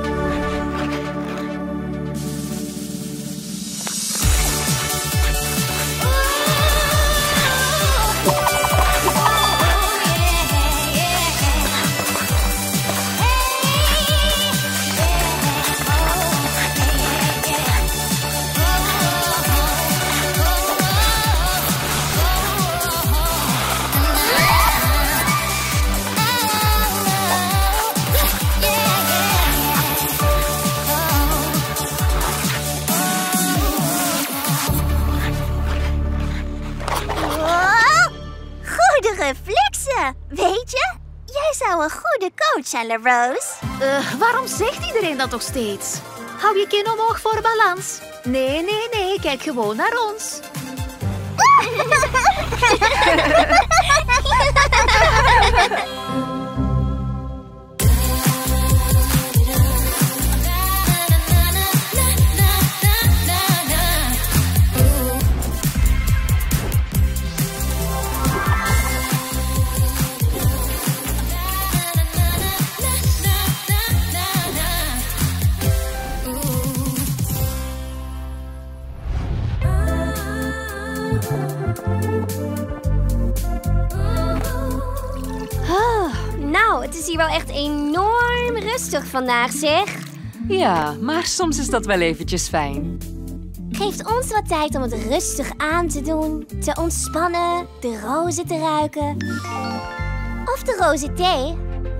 Weet je, jij zou een goede coach zijn, LaRose. Waarom zegt iedereen dat toch steeds? Hou je kin omhoog voor balans. Nee, kijk gewoon naar ons. Nou, het is hier wel echt enorm rustig vandaag, zeg. Ja, maar soms is dat wel eventjes fijn. Geeft ons wat tijd om het rustig aan te doen, te ontspannen, de rozen te ruiken. Of de rozen thee.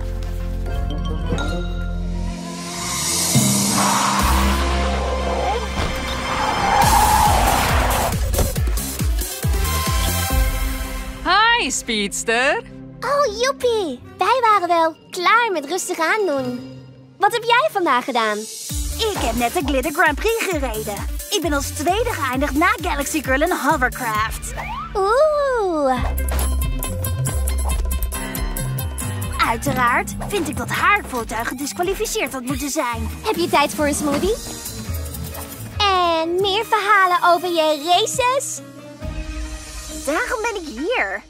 Hi, Speedster. Oh, joepie. Wij waren wel klaar met rustig aandoen. Wat heb jij vandaag gedaan? Ik heb net de Glitter Grand Prix gereden. Ik ben als tweede geëindigd na Galaxy Girl en Hovercraft. Oeh. Uiteraard vind ik dat haar voertuig gedisqualificeerd had moeten zijn. Heb je tijd voor een smoothie? En meer verhalen over je races? Daarom ben ik hier.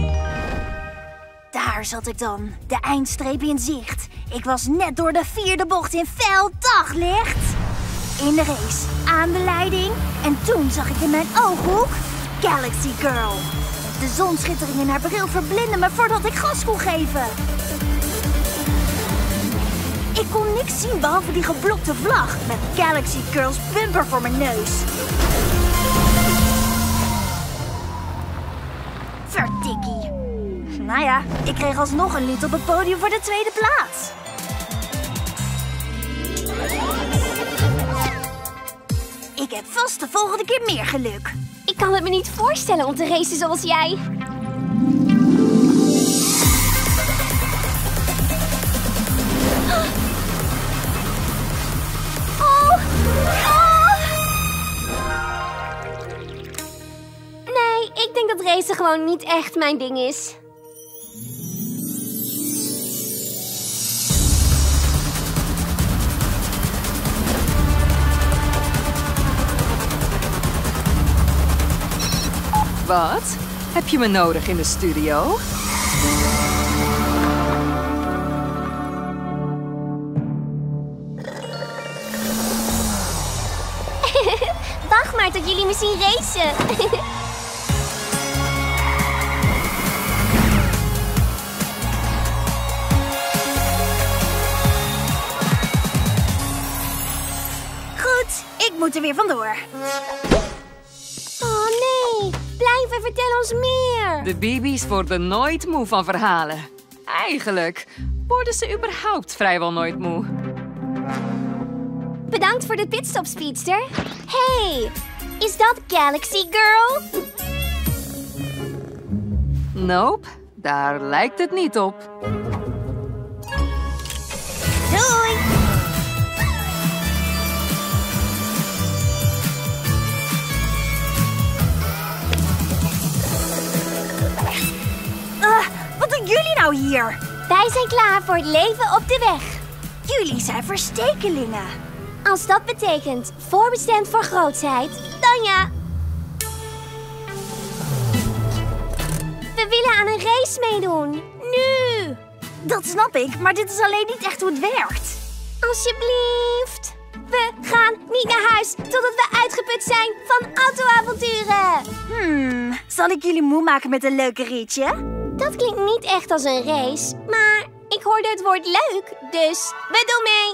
Daar zat ik dan, de eindstreep in zicht. Ik was net door de 4e bocht in fel daglicht. In de race, aan de leiding. En toen zag ik in mijn ooghoek Galaxy Girl. De zonschittering in haar bril verblindde me voordat ik gas kon geven. Ik kon niks zien behalve die geblokte vlag met Galaxy Girl's bumper voor mijn neus. Verdikkie. Nou ja, ik kreeg alsnog een lied op het podium voor de 2e plaats. Ik heb vast de volgende keer meer geluk. Ik kan het me niet voorstellen om te racen zoals jij. Oh! Nee, ik denk dat racen gewoon niet echt mijn ding is. Wat? Heb je me nodig in de studio? Wacht maar tot jullie me zien racen. Goed, ik moet er weer vandoor. Oh nee, blijf en vertel ons meer. De BB's worden nooit moe van verhalen. Eigenlijk worden ze überhaupt vrijwel nooit moe. Bedankt voor de pitstop, Speedster. Hey, is dat Galaxy Girl? Nope, daar lijkt het niet op. Doei! Wat doen jullie nou hier? Wij zijn klaar voor het leven op de weg. Jullie zijn verstekelingen. Als dat betekent voorbestemd voor grootheid, dan ja. We willen aan een race meedoen. Nu! Dat snap ik, maar dit is alleen niet echt hoe het werkt. Alsjeblieft. We gaan niet naar huis totdat we uitgeput zijn van autoavonturen. Zal ik jullie moe maken met een leuke ritje? Dat klinkt niet echt als een race, maar ik hoorde het woord leuk, dus we doen mee.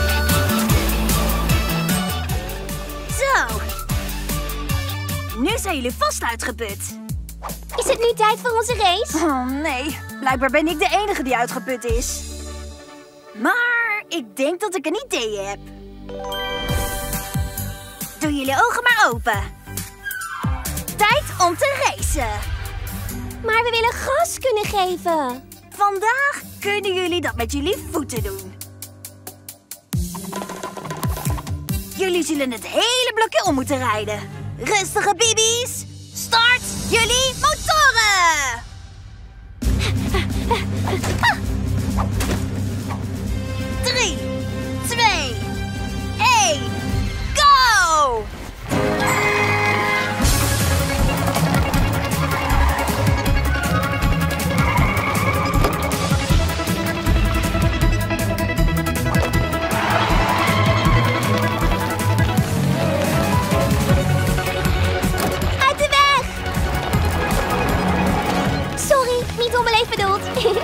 Nu zijn zijn jullie vast uitgeput. Is het nu tijd voor onze race? Oh nee, blijkbaar ben ik de enige die uitgeput is. Maar ik denk dat ik een idee heb. Doe jullie ogen maar open. Tijd om te racen. Maar we willen gas kunnen geven. Vandaag kunnen jullie dat met jullie voeten doen. Jullie zullen het hele blokje om moeten rijden. Rustige baby's. Start jullie motoren! 3, 2, 1, go! Niet onbeleefd bedoeld.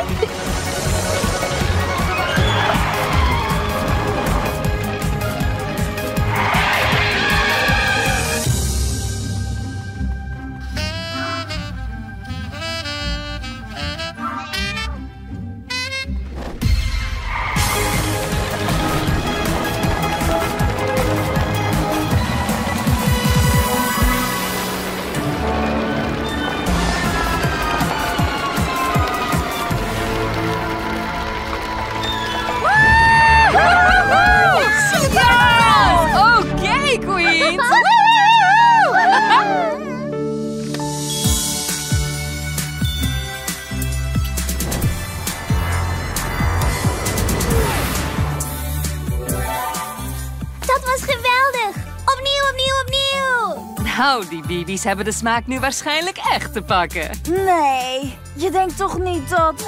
Nou, die baby's hebben de smaak nu waarschijnlijk echt te pakken. Nee, je denkt toch niet dat...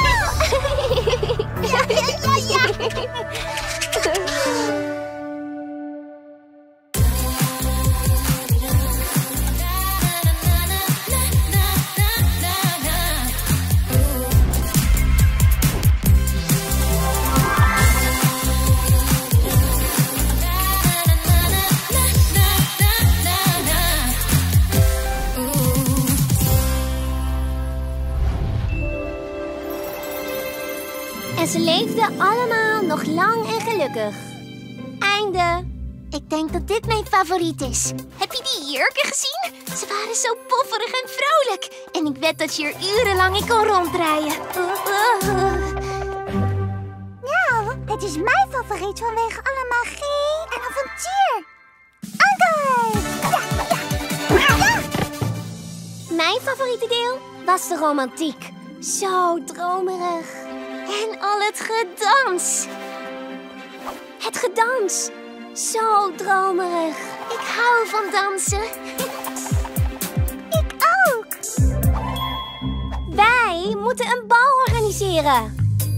Ja. En ze leefden allemaal nog lang en gelukkig. Einde. Ik denk dat dit mijn favoriet is. Heb je die jurken gezien? Ze waren zo pofferig en vrolijk. En ik wed dat je er urenlang in kon ronddraaien. Nou, het is mijn favoriet vanwege alle magie en avontuur. Anker! Ja. Mijn favoriete deel was de romantiek. Zo dromerig. En al het gedans. Het gedans. Zo dromerig. Ik hou van dansen. Ik ook. Wij moeten een bal organiseren.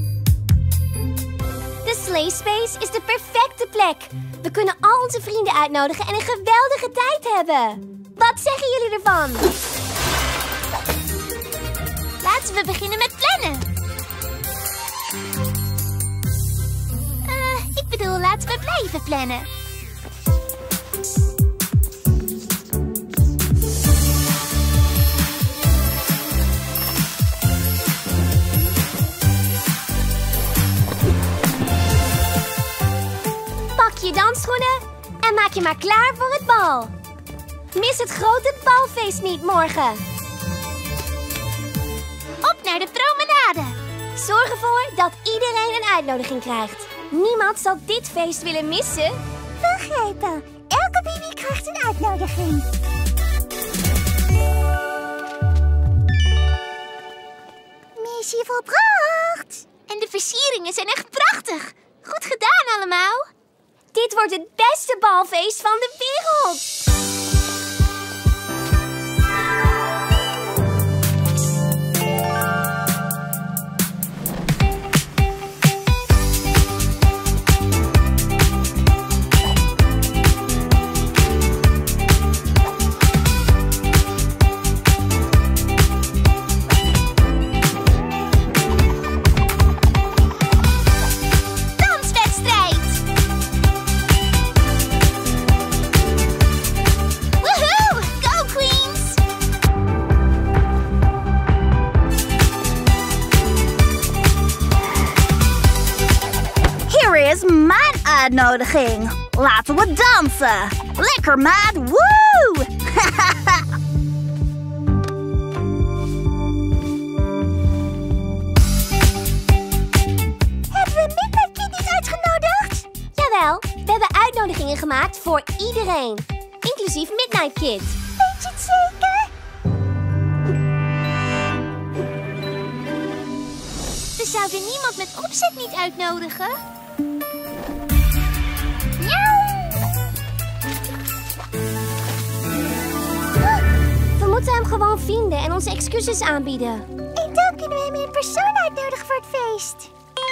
De Slay Space is de perfecte plek. We kunnen al onze vrienden uitnodigen en een geweldige tijd hebben. Wat zeggen jullie ervan? Laten we beginnen met plannen. Ik bedoel, laten we blijven plannen. Pak je dansschoenen en maak je maar klaar voor het bal. Mis het grote balfeest niet morgen. Op naar de promenade. Zorg ervoor dat iedereen een uitnodiging krijgt. Niemand zal dit feest willen missen. Begrepen. Elke baby krijgt een uitnodiging. Missie volbracht. En de versieringen zijn echt prachtig. Goed gedaan allemaal. Dit wordt het beste balfeest van de wereld. uitnodiging. Laten we dansen. Lekker, maat. Woe! Hebben we Midnight Kid niet uitgenodigd? Jawel, we hebben uitnodigingen gemaakt voor iedereen. Inclusief Midnight Kid. Weet je het zeker? We zouden niemand met opzet niet uitnodigen. We moeten hem gewoon vinden en onze excuses aanbieden. En dan kunnen we hem in persoon uitnodigen voor het feest.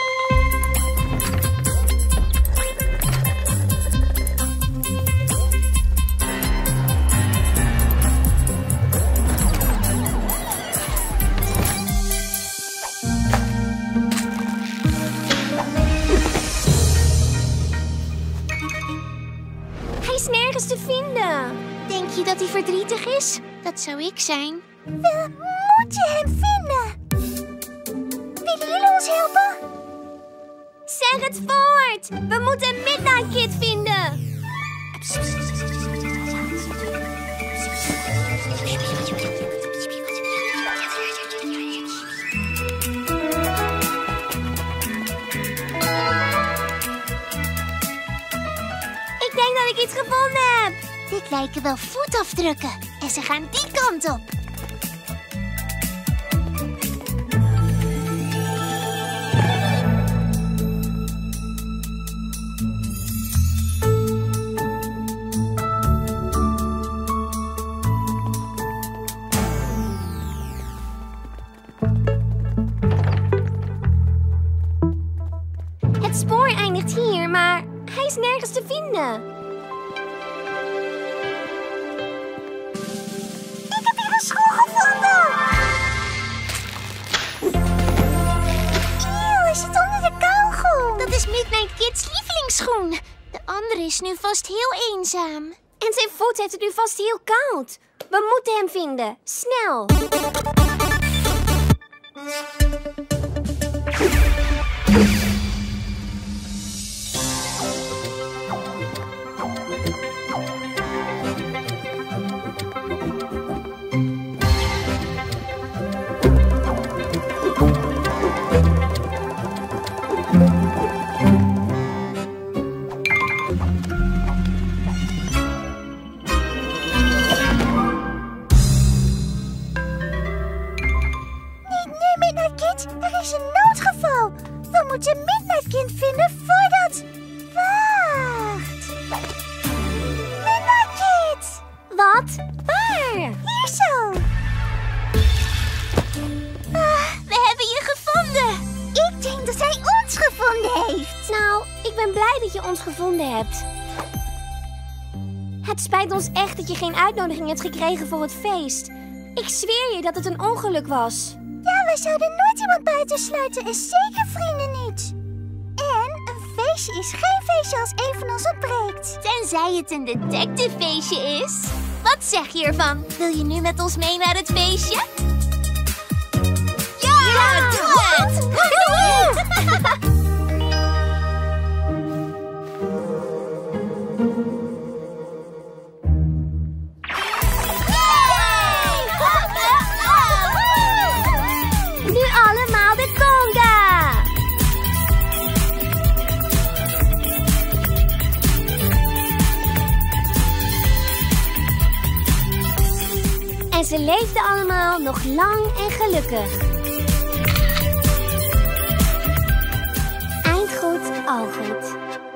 Hij is nergens te vinden. Denk je dat hij verdrietig is? Dat zou ik zijn. We moeten hem vinden. Willen jullie ons helpen? Zeg het voort! We moeten Midnight Kid vinden! Ik denk dat ik iets gevonden heb! Dit lijken wel voetafdrukken. En ze gaan die kant op. Het spoor eindigt hier, maar hij is nergens te vinden. Ik heb hier een schoen gevonden. Eeuw, hij zit onder de kauwgom. Dat is Midnight Kid's lievelingsschoen. De andere is nu vast heel eenzaam. En zijn voet heeft het nu vast heel koud. We moeten hem vinden. Snel. Er is een noodgeval. We moeten Midnight Kid vinden voordat... Wacht. Midnight Kid! Wat? Waar? Hier zo. We hebben je gevonden. Ik denk dat hij ons gevonden heeft. Nou, ik ben blij dat je ons gevonden hebt. Het spijt ons echt dat je geen uitnodiging hebt gekregen voor het feest. Ik zweer je dat het een ongeluk was. Ja, we zouden nooit iemand buitensluiten en zeker vrienden niet. En een feestje is geen feestje als een van ons ontbreekt. Tenzij het een detective-feestje is. Wat zeg je ervan? Wil je nu met ons mee naar het feestje? Ja, doe het! Doe het! Nu allemaal de conga! En ze leefden allemaal nog lang en gelukkig. Eind goed, al goed.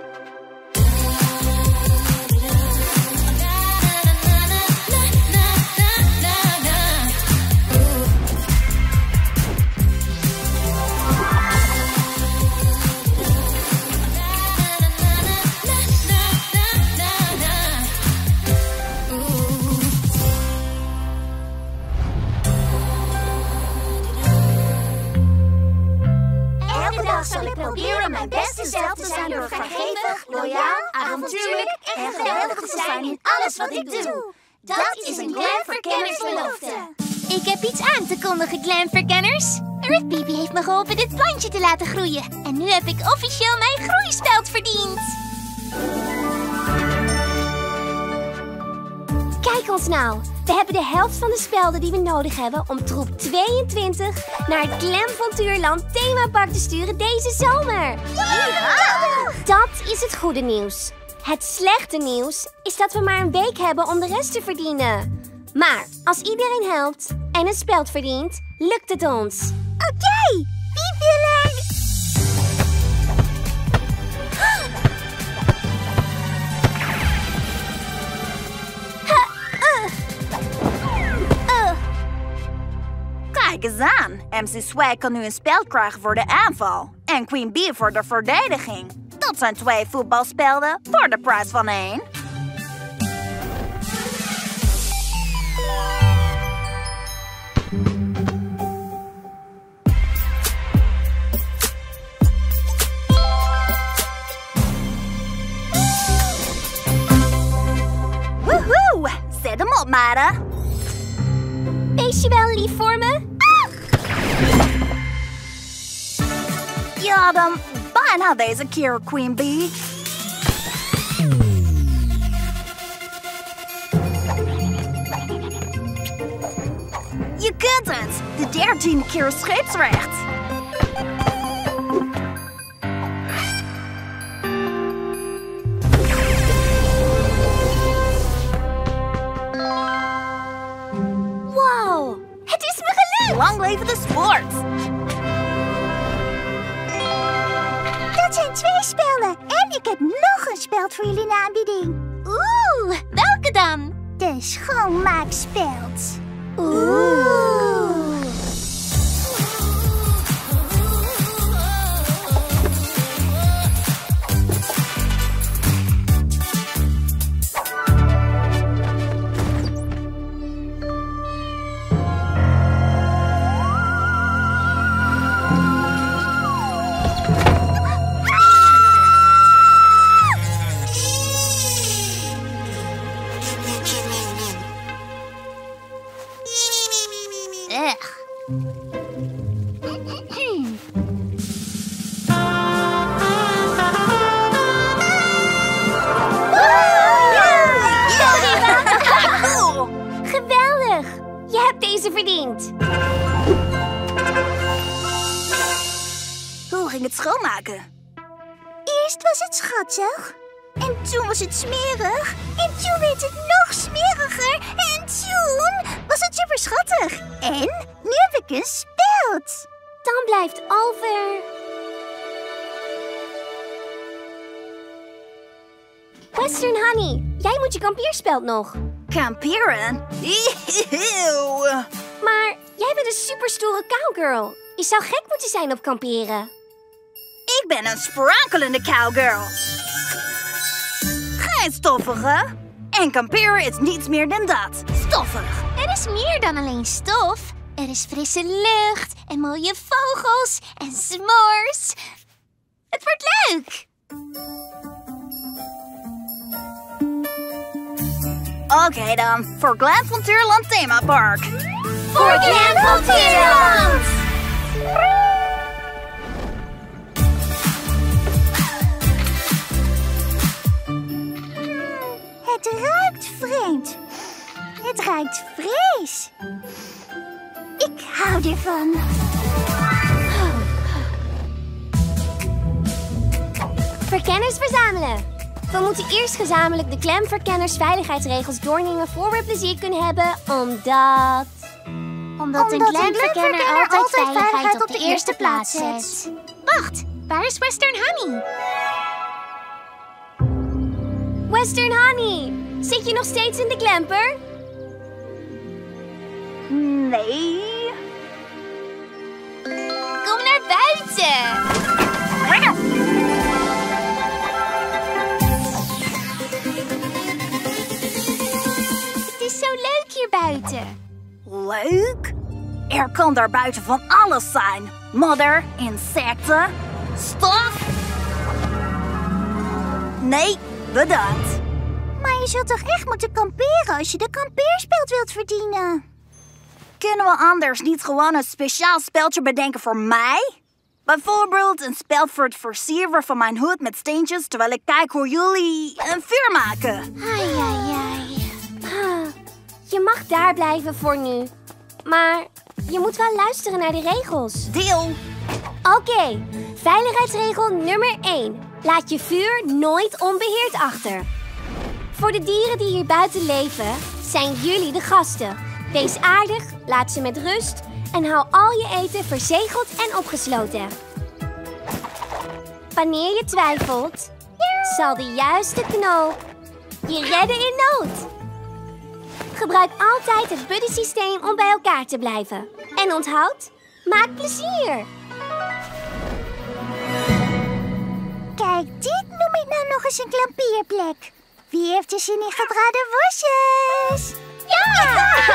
Zal ik proberen mijn beste zelf te zijn door vrijgevig, loyaal, avontuurlijk en geweldig te zijn in alles wat ik doe. Dat is een Glam4Kenners belofte. Ik heb iets aan te kondigen, Glam4Kenners. Earth Baby heeft me geholpen dit plantje te laten groeien. En nu heb ik officieel mijn groeispeld verdiend. ons nou. We hebben de helft van de spelden die we nodig hebben om troep 22 naar het Glamavontuurland themapark te sturen deze zomer. Ja! Dat is het goede nieuws. Het slechte nieuws is dat we maar een week hebben om de rest te verdienen. Maar als iedereen helpt en een speld verdient, lukt het ons. Oké, wie wil er... Kijk eens aan. MC Swag kan nu een speld krijgen voor de aanval. En Queen Bee voor de verdediging. Dat zijn 2 voetbalspelden voor de prijs van 1. Woehoe! Zet hem op, Mara. Wees je wel lief voor me? Ja, dan bijna deze keer, Queen Bee. Je kunt het! De 13e keer scheepsrecht. Wow, het is me gelukt! Lang leven de sport! Dat zijn 2 spelden. En ik heb nog een speld voor jullie in de aanbieding. Oeh, welke dan? De schoonmaakspeld. Oeh. Geweldig! Je hebt deze verdiend. Hoe ging het schoonmaken? Eerst was het schattig. En toen was het smerig. En toen werd het nog smeriger. En toen was het super schattig. En nu heb ik een speld. Dan blijft over... Western Honey, jij moet je kampierspeld nog. Kamperen? Eeuw. Maar jij bent een superstoere cowgirl. Je zou gek moeten zijn op kamperen. Ik ben een sprankelende cowgirl. Geen stoffige. En kamperen is niets meer dan dat. Stoffig. Er is meer dan alleen stof. Er is frisse lucht en mooie vogels en s'mores. Het wordt leuk. Oké dan, voor Glamavontuurland themapark. Voor Glamavontuurland! Het ruikt vreemd. Het ruikt vlees. Ik hou ervan. Verkenners verzamelen. We moeten eerst gezamenlijk de Glam-verkenners veiligheidsregels doornemen voor we plezier kunnen hebben, Omdat een Glam-verkenner altijd veiligheid op de eerste plaats zet. Wacht, waar is Western Honey? Western Honey, zit je nog steeds in de Glamper? Nee. Kom naar buiten! Het is zo leuk hier buiten. Leuk? Er kan daar buiten van alles zijn. Modder, insecten, stof. Nee, bedankt. Maar je zult toch echt moeten kamperen als je de kampeerspeld wilt verdienen? Kunnen we anders niet gewoon een speciaal speltje bedenken voor mij? Bijvoorbeeld een spel voor het versieren van mijn hoed met steentjes terwijl ik kijk hoe jullie een vuur maken. Ai, ai, ai. Je mag daar blijven voor nu. Maar je moet wel luisteren naar de regels. Deal! Oké, veiligheidsregel nummer 1. Laat je vuur nooit onbeheerd achter. Voor de dieren die hier buiten leven, zijn jullie de gasten. Wees aardig, laat ze met rust en hou al je eten verzegeld en opgesloten. Wanneer je twijfelt, zal de juiste knoop je redden in nood. Gebruik altijd het buddy-systeem om bij elkaar te blijven. En onthoud, maak plezier. Kijk, dit noem ik nou nog eens een klampierplek. Wie heeft er zin in gebraden worstjes? Ja!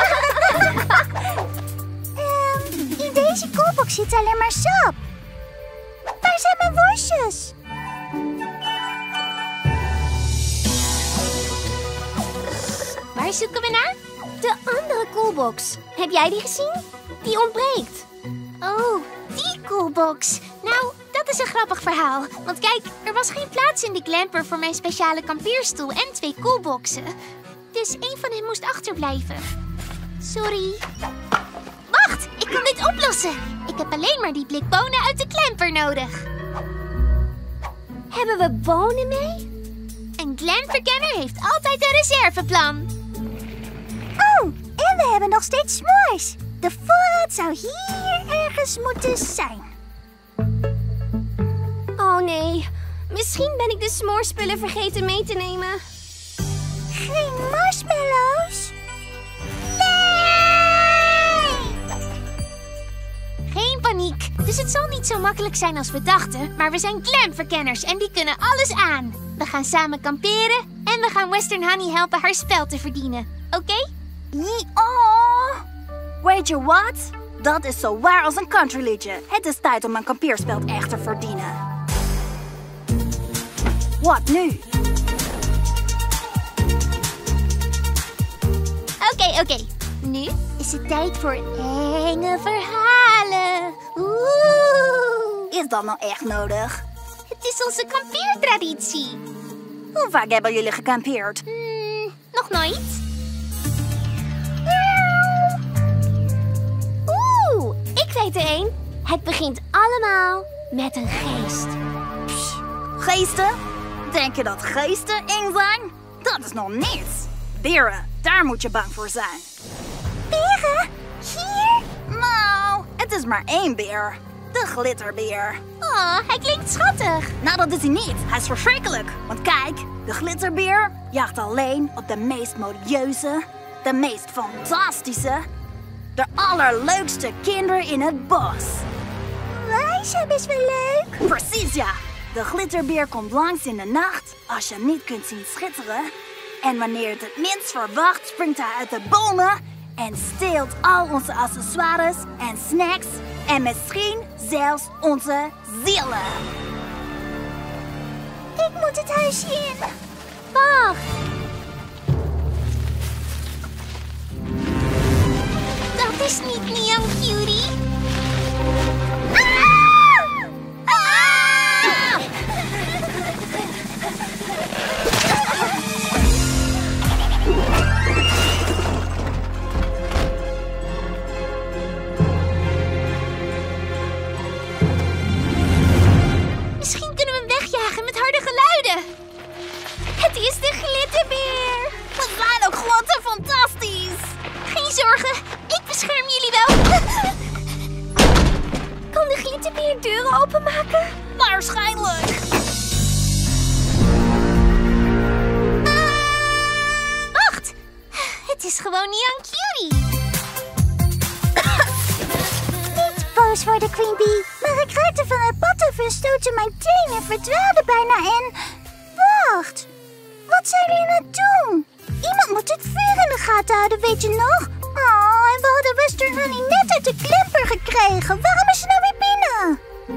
In deze koelbox zit alleen maar sap. Waar zijn mijn worstjes? Waar zoeken we naar? De andere koelbox. Heb jij die gezien? Die ontbreekt. Oh, die koelbox. Nou, dat is een grappig verhaal. Want kijk, er was geen plaats in de glamper voor mijn speciale kampeerstoel en 2 koelboxen. Dus één van hen moest achterblijven. Sorry. Wacht, ik kan dit oplossen. Ik heb alleen maar die blik bonen uit de glamper nodig. Hebben we bonen mee? Een glamverkenner heeft altijd een reserveplan. Oh, en we hebben nog steeds s'mores. De voorraad zou hier ergens moeten zijn. Oh nee, misschien ben ik de s'morespullen vergeten mee te nemen. Geen marshmallows? Geen paniek. Dus het zal niet zo makkelijk zijn als we dachten. Maar we zijn glamverkenners en die kunnen alles aan. We gaan samen kamperen en we gaan Western Honey helpen haar spel te verdienen. Oké? Oh. Weet je wat? Dat is zo waar als een countryliedje. Het is tijd om mijn kampeerspel echt te verdienen. Wat nu? Oké. Nu is het tijd voor enge verhalen. Oeh. Is dat nou echt nodig? Het is onze kampeertraditie. Hoe vaak hebben jullie gekampeerd? Nog nooit. Oeh, ik weet er één. Het begint allemaal met een geest. Psst, geesten? Denk je dat geesten eng zijn? Dat is nog niets. Beren, daar moet je bang voor zijn. Beren? Hier? Nou, het is maar 1 beer. De glitterbeer. Oh, hij klinkt schattig. Nou, dat is hij niet. Hij is verschrikkelijk. Want kijk, de glitterbeer jaagt alleen op de meest modieuze, de meest fantastische, de allerleukste kinderen in het bos. Wij zijn best wel leuk. Precies, ja. De glitterbeer komt langs in de nacht als je niet kunt zien schitteren. En wanneer je het minst verwacht, springt hij uit de bomen en steelt al onze accessoires en snacks en misschien zelfs onze zielen. Ik moet het huisje in. Wacht. Dat is niet Neon Cutie. Misschien kunnen we hem wegjagen met harde geluiden. Het is de glitterbeer. We zijn ook gewoon te fantastisch. Geen zorgen, ik bescherm jullie wel. Kan de glitterbeer deuren openmaken? Waarschijnlijk. Wacht, het is gewoon Neon Cutie. Niet boos worden, Queen Bee. Maar ik raakte van het pad af en stootte mijn teen en verdwaalde bijna en... Wacht, wat zijn jullie aan het doen? Iemand moet het vuur in de gaten houden, weet je nog? Oh, en we hadden Western Honey net uit de klemper gekregen. Waarom is ze nou weer binnen?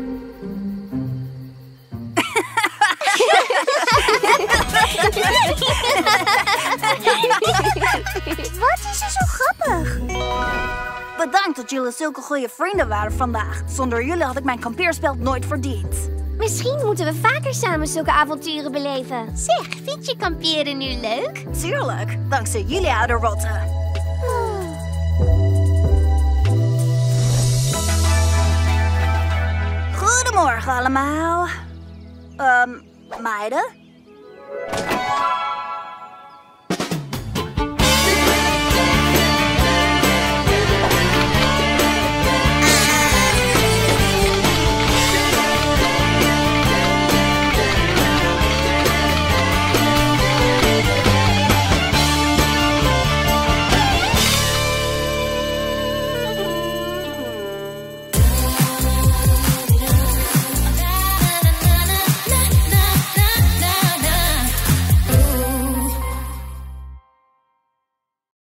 Wat is er zo grappig? Bedankt dat jullie zulke goede vrienden waren vandaag. Zonder jullie had ik mijn kampeerspel nooit verdiend. Misschien moeten we vaker samen zulke avonturen beleven. Zeg, vind je kamperen nu leuk? Tuurlijk, dankzij jullie oude rotten. Goedemorgen allemaal. Meiden?